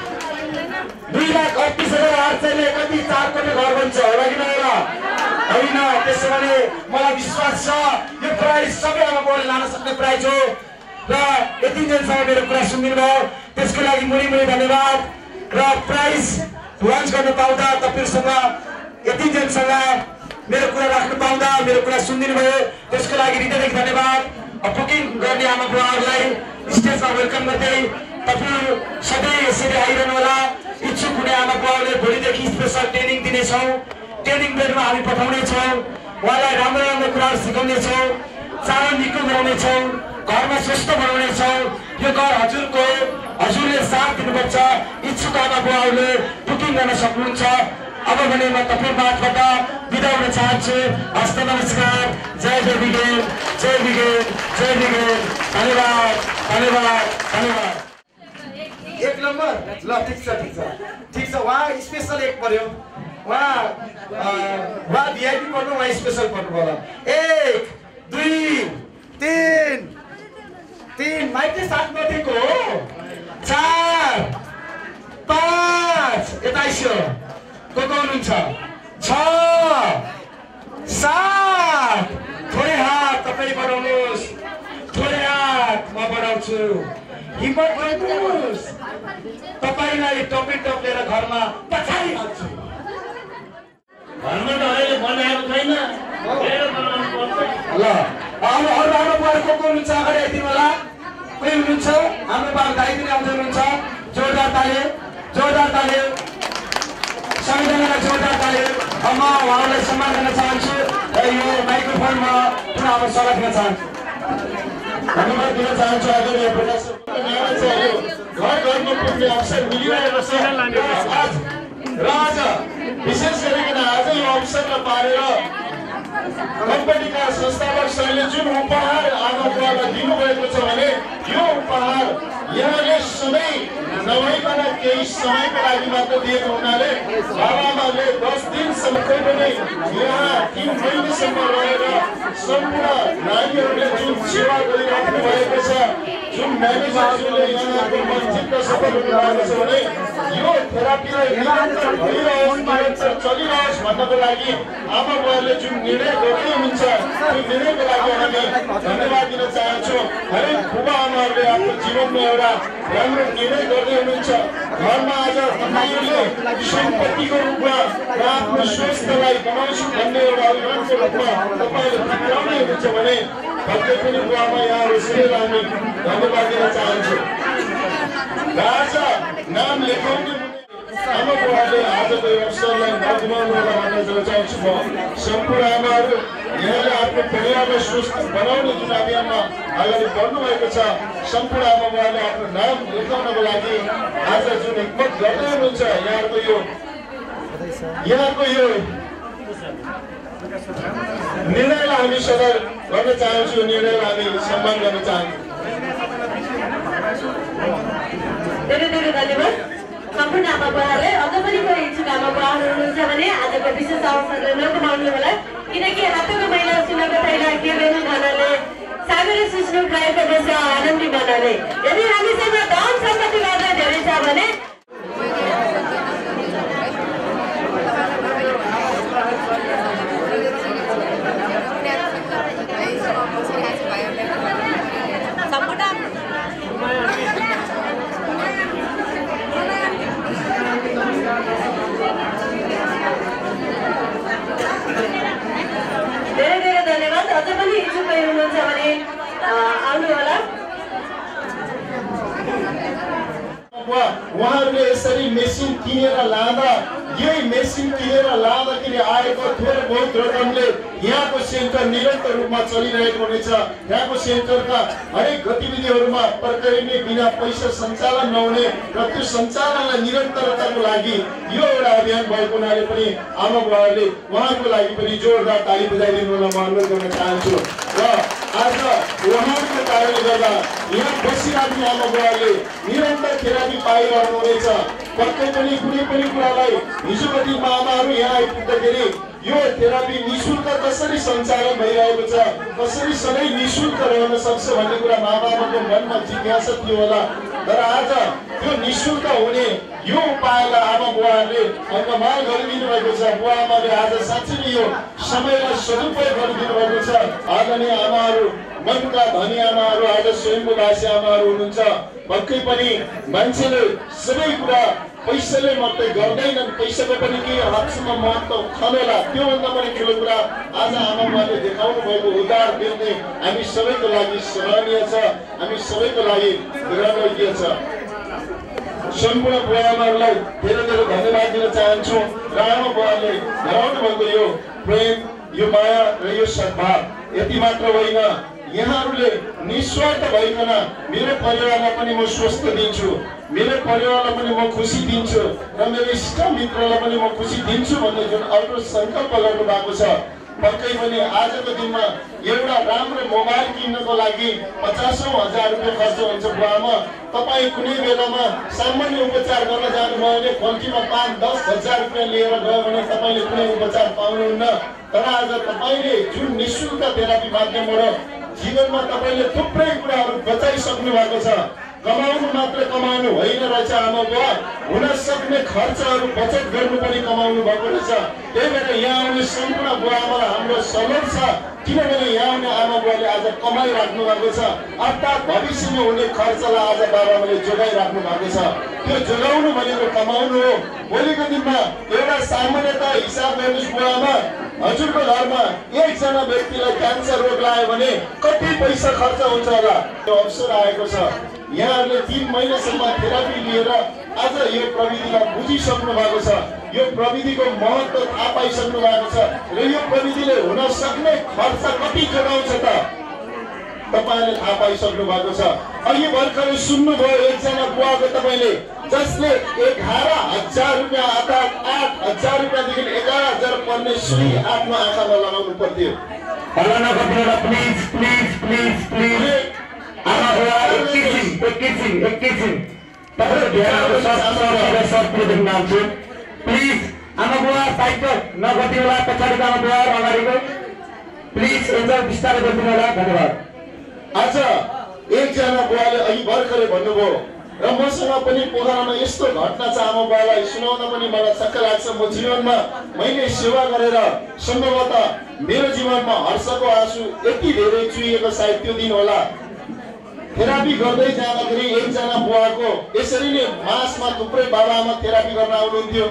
2,38,800 ले कति 4 कोटी घर बन्छ होला कि नहोला? होइन। त्यसो भने मलाई विश्वास छ यो प्राइस सबै आमाबाउले लान सक्ने प्राइस हो। र यति दिनसम्म मेरो कुरा सुनिदिनु भयो त्यसको लागि मुरी मुरी धन्यवाद। र प्राइस लन्च गर्न पाउँदा तपाईहरुसँग यति दिनसँग मेरो कुरा राख्न पाउँदा मेरो कुरा सुनिदिनु भयो त्यसको लागि हृदयदेखि धन्यवाद। बुकिङ गर्ने आमा बुवाहरूलाई स्टेजमा वेलकम गर्दै तपाईहरु सधैँ यसरी आइरहनु होला। इच्छुक हुने आमा बुवाहरूले भोलिदेखि स्पेशल ट्रेनिङ दिनेछौँ। ट्रेनिङ पिरियडमा हामी पठाउनेछौँ। उहाँलाई राम्रो राम्रो कुराहरू सिकाउनेछौँ। चारो निको गराउनेछौँ। घरमा स्वस्थ बनाउनेछौँ। यो घर हजुरको, हजुरले साथ दिनुपर्छ। इच्छुक आमा बुवाहरूले बुकिङ गर्न सक्नुहुन्छ। अब भने म तपाईँ माथबाट बिदा हुन चाहन्छु। हस्त नमस्कार। जय बिगेन, जय बिगेन, जय बिगेन। धन्यवाद, धन्यवाद, धन्यवाद। 1 नम्बर ल ठीक छ ठीक छ ठीक छ। वहाँ स्पेशल 1 पर्यो। वहाँ भिआइपी पर्नु, वहाँ स्पेशल पर्नु होला। 1 2 3 माइकले साथ नदिएको हो। 4 5 यता आइसो को हुनुहुन्छ? 6 7 थोरै हात तपाईँ बढाउनुहोस्। थोरै हात म बढाउँछु। हिम्मत गर्नुहोस्। तपाईलाई टपी टप लिएर घरमा पछाडि को हुनुहुन्छ अगाडि आइदिनु होला कोही हुनुहुन्छ हाम्रो बाबु दाइ पनि आउँदै हुनुहुन्छ जोरदार ताली सबैजनालाई जोरदार ताली म उहाँलाई सम्मान गर्न चाहन्छु र यो माइक्रोफोनमा पुनः अब स्वागत गर्न चाहन्छु धन्यवाद दिन चाहन्छु आदरणीय प्रकाश घर घरमा पुग्ने अवसर मिलिरहेको छ र आज विशेष गरिकन आज यो अवसरलाई पारेर कम्पनीका संस्थापक सरले जुन उपहार आमा बुवालाई दिनुभएको छ भने यो उपहार यहाँले सधैँ नभइकन केही समयको लागि मात्र दिएको हुनाले बाबाआमाले 10 दिनसम्म पनि यहाँ 3 महिनासम्म रहेर सम्पूर्ण नानीहरूले जुन सेवा गरिराख्नु भएको छ जुन म्यानेजरले यहाँको मनचित्त सफल हुनुभएको छ भने यो थेरापीलाई निरन्तर भइरहोस् निरन्तर चलिरहोस् भन्नको लागि आमा बुवाले जुन निर्णय गर्दै हुनुहुन्छ त्यो निर्णयको लागि हामी धन्यवाद दिन चाहन्छौँ। हरेक बुबा आमाहरूले आफ्नो जीवनमा एउटा राम्रो निर्णय गर्दै हुनुहुन्छ। घरमा आज तपाईँहरूले सम्पत्तिको रूपमा र आफ्नो स्वास्थ्यलाई बनाउँछु भन्ने एउटा अभियानको रूपमा तपाईँहरूले फिक्राउँदै हुनुहुन्छ भने पक्कै पनि बुवामा यहाँहरू सबैलाई हामी धन्यवाद दिन चाहन्छु। आज नाम लेखाउने आमा बुवाले आजको यो अवसरलाई नगुमाउनु होला भन्न चाहन्छु। म सम्पूर्ण आमाहरू यहाँले आफ्नो परिवारलाई स्वस्थ बनाउने जुन अभियानमा अगाडि बढ्नु भएको छ सम्पूर्ण आमा बुवाले आफ्नो नाम लेखाउनको लागि आज जुन हिम्मत गर्दै हुनुहुन्छ यहाँको यो निर्णयलाई हामी सदर गर्न चाहन्छु। निर्णयलाई हामी सम्मान गर्न चाहन्छौँ। धेरै धेरै धन्यवाद। सम्पूर्ण आमा बुवाहरूले अझ पनि कोही इच्छुक आमा बुवाहरू हुनुहुन्छ भने आजको विशेष अवसरले नगुमाउनु होला किनकि हातको महिला सुनको तैला के गर्नु धनले सागरी सुस्नु खाएको बस आनन्दी बनाले यदि हामीसँग धन सम्पत्ति गर्दा धेरै छ भने धेरै धेरै धन्यवाद। अझ पनि इच्छुक हुनुहुन्छ भने आउनु होला। उहाँहरूले यसरी मेसिन किनेर लाँदा यही मेसिन किनेर लाँदाखेरि आएको थोरै बहुत रकमले यहाँको सेन्टर निरन्तर रूपमा चलिरहेको हुनेछ। यहाँको सेन्टरका हरेक गतिविधिहरूमा प्रक्रिया बिना पैसा सञ्चालन नहुने र त्यो सञ्चालनलाई निरन्तरताको लागि यो एउटा अभियान भएको हुनाले पनि आमा बुवाहरूले उहाँको लागि पनि जोरदार ताली बजाइदिनु होला म अनुरोध गर्न चाहन्छु। र आज उहाँको कारणले गर्दा यहाँ बसिराख्ने आमा बुवाले निरन्तर थेरापी पाइरहनु हुनेछ। पक्कै पनि कुनै पनि कुरालाई हिजोको दिनमा आमाहरू यहाँ आइपुग्दाखेरि यो थेरापी निःशुल्क कसरी सञ्चालन भइरहेको छ कसरी सधैँ निःशुल्क रहन सक्छ भन्ने कुरा माबाबाको मनमा जिज्ञासा थियो होला। तर आज त्यो निःशुल्क हुने यो उपायलाई आमा बुवाहरूले अङ्गमाल गरिदिनु भएको छ। बुवा आमाले आज साँच्चै नै यो समयलाई सदुपयोग गरिदिनु भएको छ। आदरणीय आमाहरू मनका धनी आमाहरू आज स्वयम्भूवासी आमाहरू हुनुहुन्छ। पक्कै पनि मान्छेले सबै कुरा पैसाले मात्रै गर्दैनन्। पैसाको पनि केही हदसम्म महत्त्व छँदैला त्योभन्दा पनि ठुलो कुरा आज आमा बुवाले देखाउनु भएको उदार देख्ने हामी सबैको लागि सराहनीय छ। हामी सबैको लागि गौरवनीय छ। सम्पूर्ण बुवा आमाहरूलाई धेरै धेरै धन्यवाद दिन चाहन्छु। र आमा बुवाले गराउनु भएको यो प्रेम यो माया र यो सद्भाव यति मात्र होइन यहाँहरूले निस्वार्थ भइकन मेरो परिवारलाई पनि म स्वस्थ दिन्छु मेरो परिवारलाई पनि म खुसी दिन्छु र मेरो इष्ट मित्रलाई पनि म खुसी दिन्छु भन्ने जुन अर्को सङ्कल्प गर्नु भएको छ। पक्कै पनि आजको दिनमा एउटा राम्रो मोबाइल किन्नको लागि 50,000 रुपियाँ खर्च हुन्छ। बुवामा तपाईँ कुनै बेलामा सामान्य उपचार गर्न जानुभयो भने कम्तीमा 5-10 हजार रुपियाँ लिएर गयो भने तपाईँले कुनै उपचार पाउनुहुन्न। तर आज तपाईँले जुन निःशुल्क थेरापी माध्यमबाट जीवनमा तपाईँले थुप्रै कुराहरू बचाइसक्नु भएको छ। कमाउनु मात्र कमाउनु होइन रहेछ आमा बुवा हुन सक्ने खर्चहरू बचत गर्नु पनि कमाउनु भएको रहेछ। त्यही भएर यहाँ आउने सम्पूर्ण बुवा आमालाई हाम्रो सल्लाह छ किनभने यहाँ आउने आमा बुवाले आज कमाइराख्नु भएको छ। अर्थात् भविष्यमा हुने खर्चलाई आज बाबाआमाले जोगाइराख्नु भएको छ। त्यो जोगाउनु भनेको कमाउनु हो। भोलिको दिनमा एउटा सामान्यता हिसाब गर्नुहोस् बुवा आमा हजुरको घरमा एकजना व्यक्तिलाई क्यान्सर रोग लाग्यो भने कति पैसा खर्च हुन्छ होला? यो अवसर आएको छ। यहाँहरूले 3 महिनासम्म थेरापी लिएर आज यो प्रविधिलाई बुझिसक्नु भएको छ। यो प्रविधिको महत्त्व थाहा पाइसक्नु भएको छ र यो प्रविधिले हुन सक्ने खर्च कति जोगाउँछ त तपाईले थाहा पाइसक्नु भएको छ। अघि भर्खरै सुन्नुभयो एकजना बुवाको तपाईले जसले 11,000 रुपियाँ अर्थात् 8,000 रुपियाँदेखि 11,000 पर्ने सुई आफ्नो आँखामा लगाउनु पर्थ्यो। प्लिज आमा बुवा साइड नगर्दिनु होला, पछाडिको आमा बुवा अगाडिको प्लिज एन्जल बिस्तारै गरिदिनु होला। धन्यवाद। आज एकजना बुवाले अघि भर्खरै भन्नुभयो र मसँग पनि पोखरामा यस्तो घटना छ आमा बुवालाई सुनाउन पनि मलाई छक्क लाग्छ। म जीवनमा मैले सेवा गरेर सम्भवतः मेरो जीवनमा हर्षको आँसु यति धेरै चुहिएको सायद त्यो दिन होला। थेरापी गर्दै जाँदाखेरि एकजना बुवाको यसरी नै मासमा थुप्रै बाबाआमा थेरापी गर्न आउनुहुन्थ्यो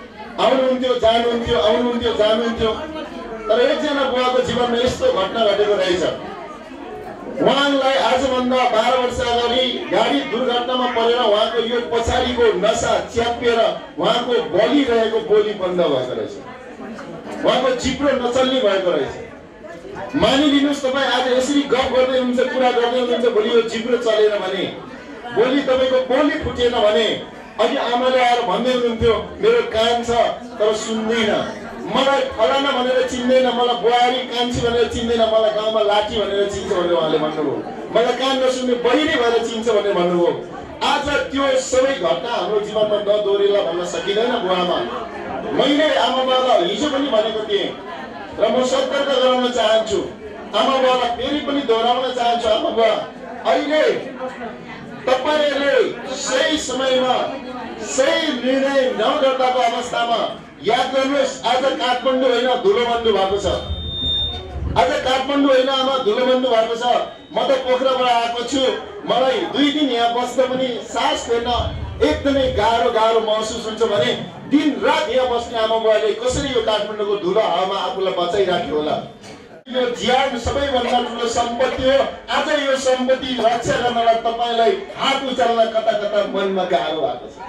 जानुहुन्थ्यो। तर एकजना बुवाको जीवनमा यस्तो घटना घटेको रहेछ। उहाँलाई आजभन्दा 12 वर्ष अगाडि गाडी दुर्घटनामा परेर उहाँको यो पछाडिको नसा च्यापिएर उहाँको बलिरहेको बोली बन्द भएको रहेछ। उहाँको जिब्रो नचल्ने भएको रहेछ। मानिलिनुहोस् तपाईँ आज यसरी गफ गर्दै हुनुहुन्छ, कुरा गर्दै हुनुहुन्छ, भोलि यो जिब्रो चलेन भने, भोलि तपाईँको बोली फुटेन भने, अघि आमाले आएर भन्दै हुनुहुन्थ्यो मेरो कान छ तर सुन्दैन, मलाई फलाना भनेर चिन्दैन, मलाई बुहारी कान्छी भनेर चिन्दैन, मलाई गाउँमा लाठी भनेर चिन्छ भनेर उहाँले भन्नुभयो, मलाई कान नसुन्ने बहिनी भएर चिन्छ भनेर भन्नुभयो। आज त्यो सबै घटना हाम्रो जीवनमा नदोहोरिएला भन्न सकिँदैन बुवामा। मैले आमा बाबालाई हिजो पनि भनेको थिएँ र म सतर्क गराउन चाहन्छु, आमा बाबालाई फेरि पनि दोहोऱ्याउन चाहन्छु। आमा बुवा अहिले तपाईले सही समयमा सही निर्णय नगर्दाको अवस्थामा याद गर्नुहोस् आज काठमाडौँ होइन धुलोबन्धु भएको छ। आज काठमाडौँ होइन आमा धुलोबन्धु भएको छ। म त पोखराबाट आएको छु। मलाई 2 दिन यहाँ बस्दा पनि सास फेर्न एकदमै गाह्रो महसुस हुन्छ भने दिन रात यहाँ बस्ने आमा बुवाले कसरी यो काठमाडौँको धुलो हावामा आफूलाई बचाइराख्यो होला। यो ज्यान सबैभन्दा ठुलो सम्पत्ति हो। आज यो सम्पत्ति रक्षा गर्नलाई तपाईलाई हात उचाल्न कता कता मनमा गाह्रो भएको छ।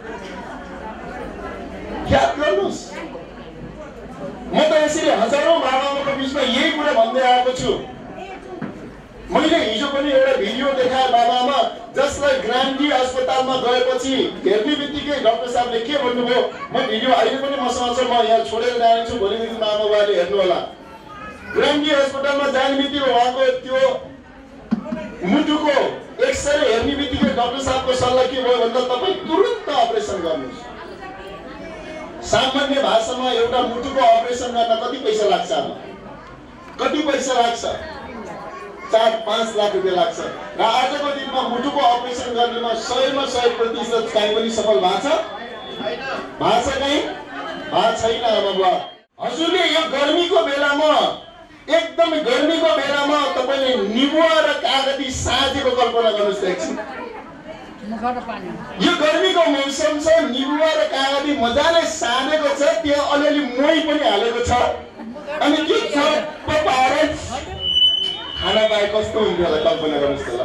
याद गर्नुहोस्, म त यसरी हजारौं बाबाआमाको बिचमा यही कुरा भन्दै आएको छु। मैले हिजो पनि एउटा भिडियो देखाए बाबाआमा जसलाई ग्रान्डी अस्पतालमा गएपछि हेर्ने बित्तिकै डाक्टर साहबले के भन्नुभयो, म भिडियो अहिले पनि मसँग छ, म यहाँ छोडेर जानेछु, भोलिको दिनमा आमा बुवाले हेर्नु होला। ग्रान्डी अस्पतालमा जाने बित्तिकै उहाँको त्यो मुटुको एक्सरे हेर्ने बित्तिकै डाक्टर साहबको सल्लाह के भयो भन्दा तपाईँ तुरुन्त अपरेसन गर्नुहोस्। सामान्य भाषामा एउटा मुटुको अपरेसन गर्न कति पैसा लाग्छ? कति पैसा लाग्छ? 4-5 लाख रुपियाँ लाग्छ। र आजको दिनमा मुटुको अपरेसन गर्नेमा 100मा 100% कहीँ पनि सफल भएको छ? कहीँ भएको छैन आमा बुवा। हजुरले यो गर्मीको बेलामा एकदम गर्मीको बेलामा तपाईले निबुवा र कागती साँझेको कल्पना गर्नुहोस् एकछिन। यो गर्मीको मौसम छ, निबुवा र कागती मजाले साँधेको छ, त्यो अलिअलि मोही पनि हालेको छ, अनि के छ पपाएर खाना पाए कस्तो हुन्थ्यो होला कल्पना गर्नुहोस् त ल।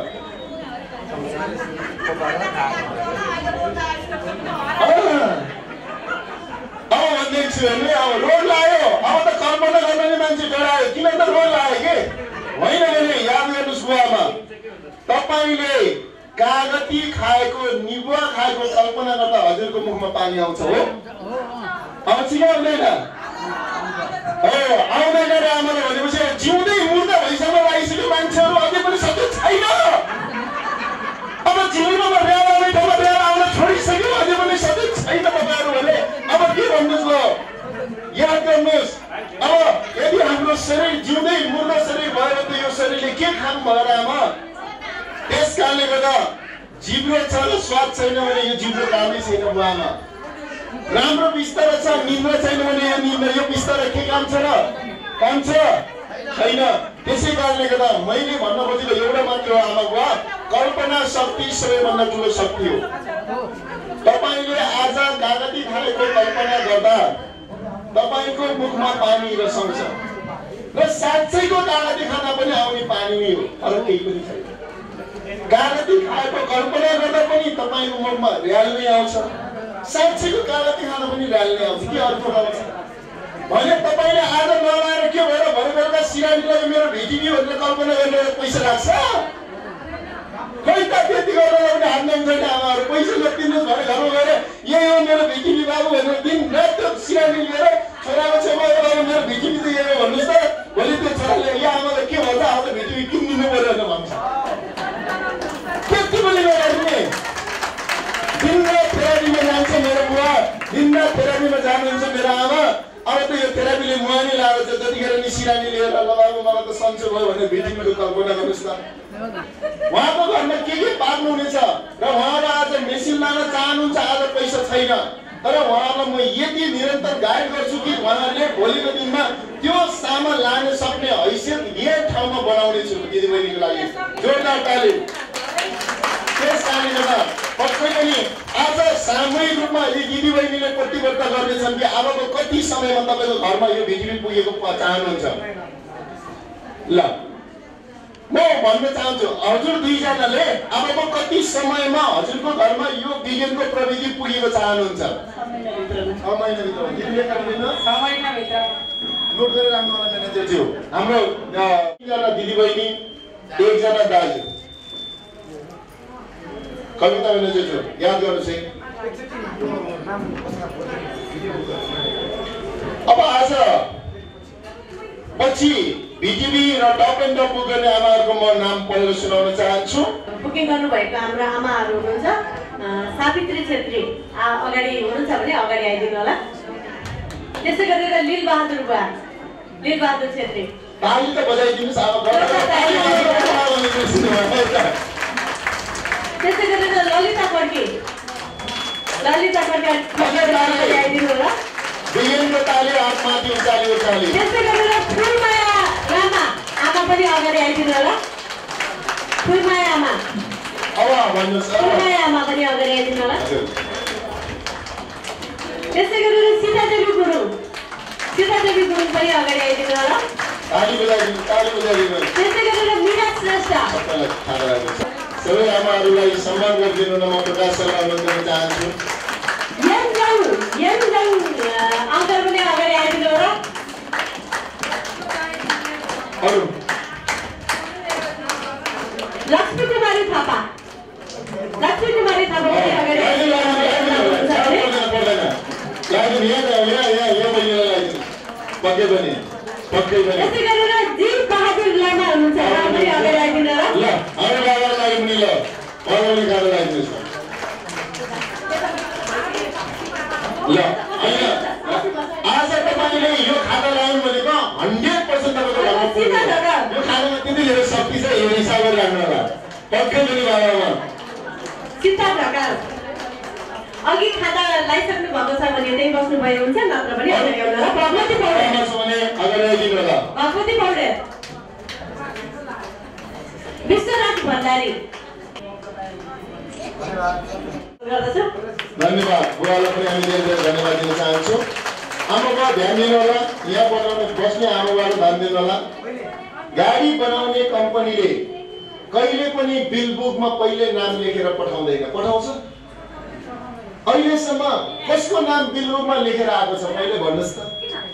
अब भन्दैछु हेर्नु, अब रोड लाग्यो, अब त कल्पना गर्न नि मान्छे डरायो, किन त रोड लाग्यो के होइन भने याद गर्नुहोस् बुवामा, तपाईले कागती खाएको निबुवा खाएको कल्पना गर्दा हजुरको मुखमा पानी आउँछ हो? अब चिनाउँदैन आउँदैन र आमाले भनेपछि जिउँदै मुर्दा भइसक्यो लागिसक्यो मान्छेहरू अझै पनि सधैँ छैन। अब जिउनमा ब्याज आउने ठाउँमा ब्याज आउन छोडिसक्यो, अझै पनि सधैँ छैन तपाईँहरू भने अब के भन्नुहोस् ल? याद गर्नुहोस्, अब यदि हाम्रो शरीर जिउँदै मुर्दा शरीर भयो भने यो शरीरले के खानु भएर आमा? त्यस कारणले गर्दा जिब्रो छ र स्वाद छैन भने यो जिब्रो कामै छैन बुवामा। राम्रो बिस्तारा छ, निन्द्रा छैन भने यो निन्द्रा यो बिस्तारा के काम छ र? काम छ छैन। त्यसै कारणले गर्दा मैले भन्न खोजेको एउटा मात्र हो आमा बुवा, कल्पना शक्ति सबैभन्दा ठुलो शक्ति हो। तपाईले आज कागती खाएको कल्पना गर्दा तपाईँको मुखमा पानी रसाउँछ र साँच्चैको कागती खाना पनि आउने पानी नै हो, अरू केही पनि छैन। कागती खाएको कल्पना गर्दा पनि तपाईँको मुखमा र्याल नै आउँछ, साँच्चैको कागती खाना पनि र्याल नै आउँछ, के अर्को आउँछ भने तपाईँले आज नलाएर के भएर भरे बेलुका सिरानीलाई मेरो भिटिबी भनेर कल्पना गरेर पैसा लाग्छ? खै त त्यति गरेर एउटा हात नम्दैन आमाहरू, पैसा नदिनुहोस् भने घरमा गएर यही हो मेरो भिटिबी बाबु भनेर दिन रात त्यो सिरानी लिएर छोराको छेउमा मेरो भिटिबी त यही हो भन्नुहोस् त, भोलि त्यो छोराले या आमालाई के भन्छ आज भिटिबी किनिदिनु पर्यो भन्छ। त्यति पनि नगर्ने, दिनरात थेरापीमा जान्छ मेरो बुवा, दिनरात थेरापीमा जानुहुन्छ मेरो आमा। अब त यो थेरापीले मुहा नै लागेको छ, जतिखेर नि सिरानी लिएर ल बाबु मलाई त सन्चो भयो भने भिटिबीको कल्पना गर्नुहोस् न। उहाँको घरमा के पार्नु हुनेछ र उहाँले आज मेसिन लान चाहनुहुन्छ, आज पैसा छैन, तर उहाँलाई म यति निरन्तर गाइड गर्छु कि उहाँले भोलिको दिनमा त्यो सामान लान सक्ने हैसियत यही ठाउँमा बनाउने छु दिदीबहिनीको लागि। जोरदार ताली। त्यस कारणले गर्दा पक्कै पनि आज सामूहिक रूपमा यी दिदीबहिनीले प्रतिबद्धता गर्नेछन् कि अबको कति समयमा तपाईँको घरमा यो भिटिबी पुगेको चाहनुहुन्छ। ल म भन्न चाहन्छु हजुर दुईजनाले अबको कति समयमा हजुरको घरमा यो विज्ञानको प्रविधि पुगेको चाहनुहुन्छ? 6 महिनाभित्र। नोट गरेर राख्नु होला म्यानेजरज्यू। हाम्रो 3 जना दिदीबहिनी, 1 जना दाजु। कविता म्यानेजरज्यू याद गर्नुहोस् है। अब आज पछि भिटिबी र टप एन्ड टप बुक गर्ने आमाहरूको म नाम पढेर सुनाउन चाहन्छु। बुकिङ गर्नुभएको हाम्रो आमाहरू हुनुहुन्छ, सावित्री छेत्री अगाडि हुनुहुन्छ भने अगाडि आइदिनु होला। त्यसै गरेर लीलबहादुर बुवा, लीलबहादुर छेत्री ताली त बजाइदिनुस् अब। त्यसै गरेर ललिता पर्की, ललिता पर्की अगाडि आइदिनु होला। बिगेनको ताली हातमाथि उचाली। त्यसै गरेर फुलमाया लामा आमा पनि अगाडि आइदिनु होला। फुलमाया आमा, अब भन्नुहोस्। फुलमाया आमा पनि अगाडि आइदिनु होला। त्यसै गरेर सीतादेवी गुरुङ, सीतादेवी गुरुङ पनि अगाडि आइदिनु होला। ताली बजाइदिनु, ताली बजाइदिनु। त्यसै गरेर मिरा श्रेष्ठ। सबै आमाहरूलाई सम्मान गरिदिनु न म प्रकाश शर्मा अनुरोध गर्न चाहन्छु। अङ्कल पनि अगाडि आइदिनु होला। अरू लक्ष्मी कुमारी थापा, लक्ष्मी कुमारी थापा पनि अगाडि आइदिनु होला। पक्कै पनि पक्कै पनि। त्यसै गरेर जीव बहादुर लामा हुनुहुन्छ, उहाँ पनि अगाडि आइदिनु होला। ल हाम्रो बाबालाई लागि पनि ल अरूले खाएर लगाइदिनुहोस् न। ल आज तपाईँले यो खाता लगाउनु भनेको 100% तपाईँको घरमा पुग्छ। यो खानामा त्यति धेरै शक्ति छ, यो हिसाब गरेर राख्नु होला। पक्कै पनि बाबामा सीता ढकाल अघि खाता लगाइसक्नु भएको छ भने त्यही बस्नुभयो हुन्छ, नत्र पनि अगाडि आउनु होला। भगवती पौडेल भने अगाडि आइदिनु होला। भगवती पौडेल, विश्वराज भण्डारी धन्यवाद। बुवालाई पनि हामी धेरै धन्यवाद दिन चाहन्छौँ। आमाबुवा ध्यान दिनु होला, यहाँ बनाउने बस्ने आमाबुवालाई ध्यान दिनु होला। गाडी बनाउने कम्पनीले कहिले पनि बिल बुकमा पहिले नाम लेखेर पठाउँदैन, पठाउँछ? अहिलेसम्म कसको नाम बिल बुकमा लेखेर आएको छ पहिले भन्नुहोस् त?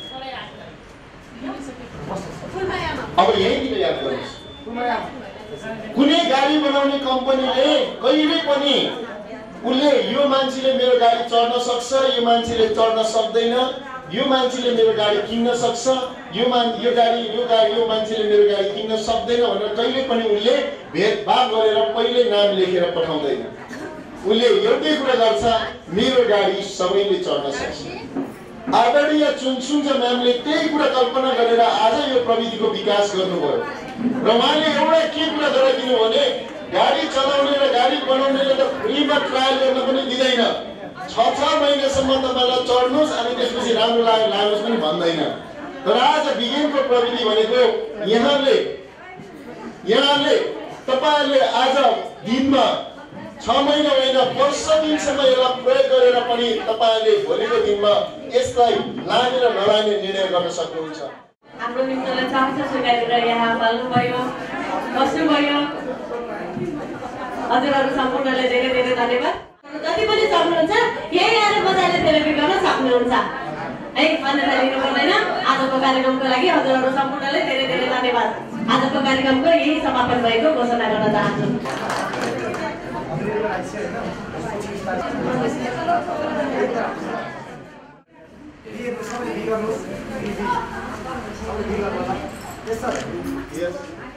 अब यहीँनिर याद गर्नुहोस्। कुनै गाडी बनाउने कम्पनीले कहिले पनि उसले यो मान्छेले मेरो गाडी चढ्न सक्छ, यो मान्छेले चढ्न सक्दैन, यो मान्छेले मेरो गाडी किन्न सक्छ, यो गाडी यो मान्छेले मेरो गाडी किन्न सक्दैन भनेर कहिले पनि उसले भेदभाव गरेर पहिले नाम लेखेर पठाउँदैन। उसले एउटै कुरा गर्छ, मेरो गाडी सबैले चढ्न सक्छ। आदरणीय चुनसुन्ज म्यामले त्यही कुरा कल्पना गरेर आज यो प्रविधिको विकास गर्नुभयो र उहाँले एउटा के कुरा गराइदिनु भने गाडी चलाउने र गाडी बनाउनेले त फ्रीमा ट्रायल गर्न पनि दिँदैन। 6 महिनासम्म तपाईँलाई चढ्नुहोस् अनि त्यसपछि राम्रो लाग्यो लानुहोस् पनि भन्दैन। तर आज विज्ञानको प्रविधि भनेको यहाँले तपाईँहरूले आज दिनमा 6 महिना होइन वर्ष दिनसम्म यसलाई प्रयोग गरेर पनि तपाईँहरूले भोलिको दिनमा यसलाई लाने र नलाने निर्णय गर्न सक्नुहुन्छ। हाम्रो निम्तलाई चाहन्छ स्वीकारेर यहाँ पाल्नुभयो, बस्नुभयो। हजुरहरू सम्पूर्णलाई धेरै धेरै धन्यवाद। जति पनि सक्नुहुन्छ यही आएर मजाले थेरेपी गर्न सक्नुहुन्छ है, अन्यथा लिनु पर्दैन। आजको कार्यक्रमको लागि हजुरहरू सम्पूर्णलाई धेरै धेरै धन्यवाद। आजको कार्यक्रमको यही समापन भएको घोषणा गर्न चाहन्छु। Yes, sir.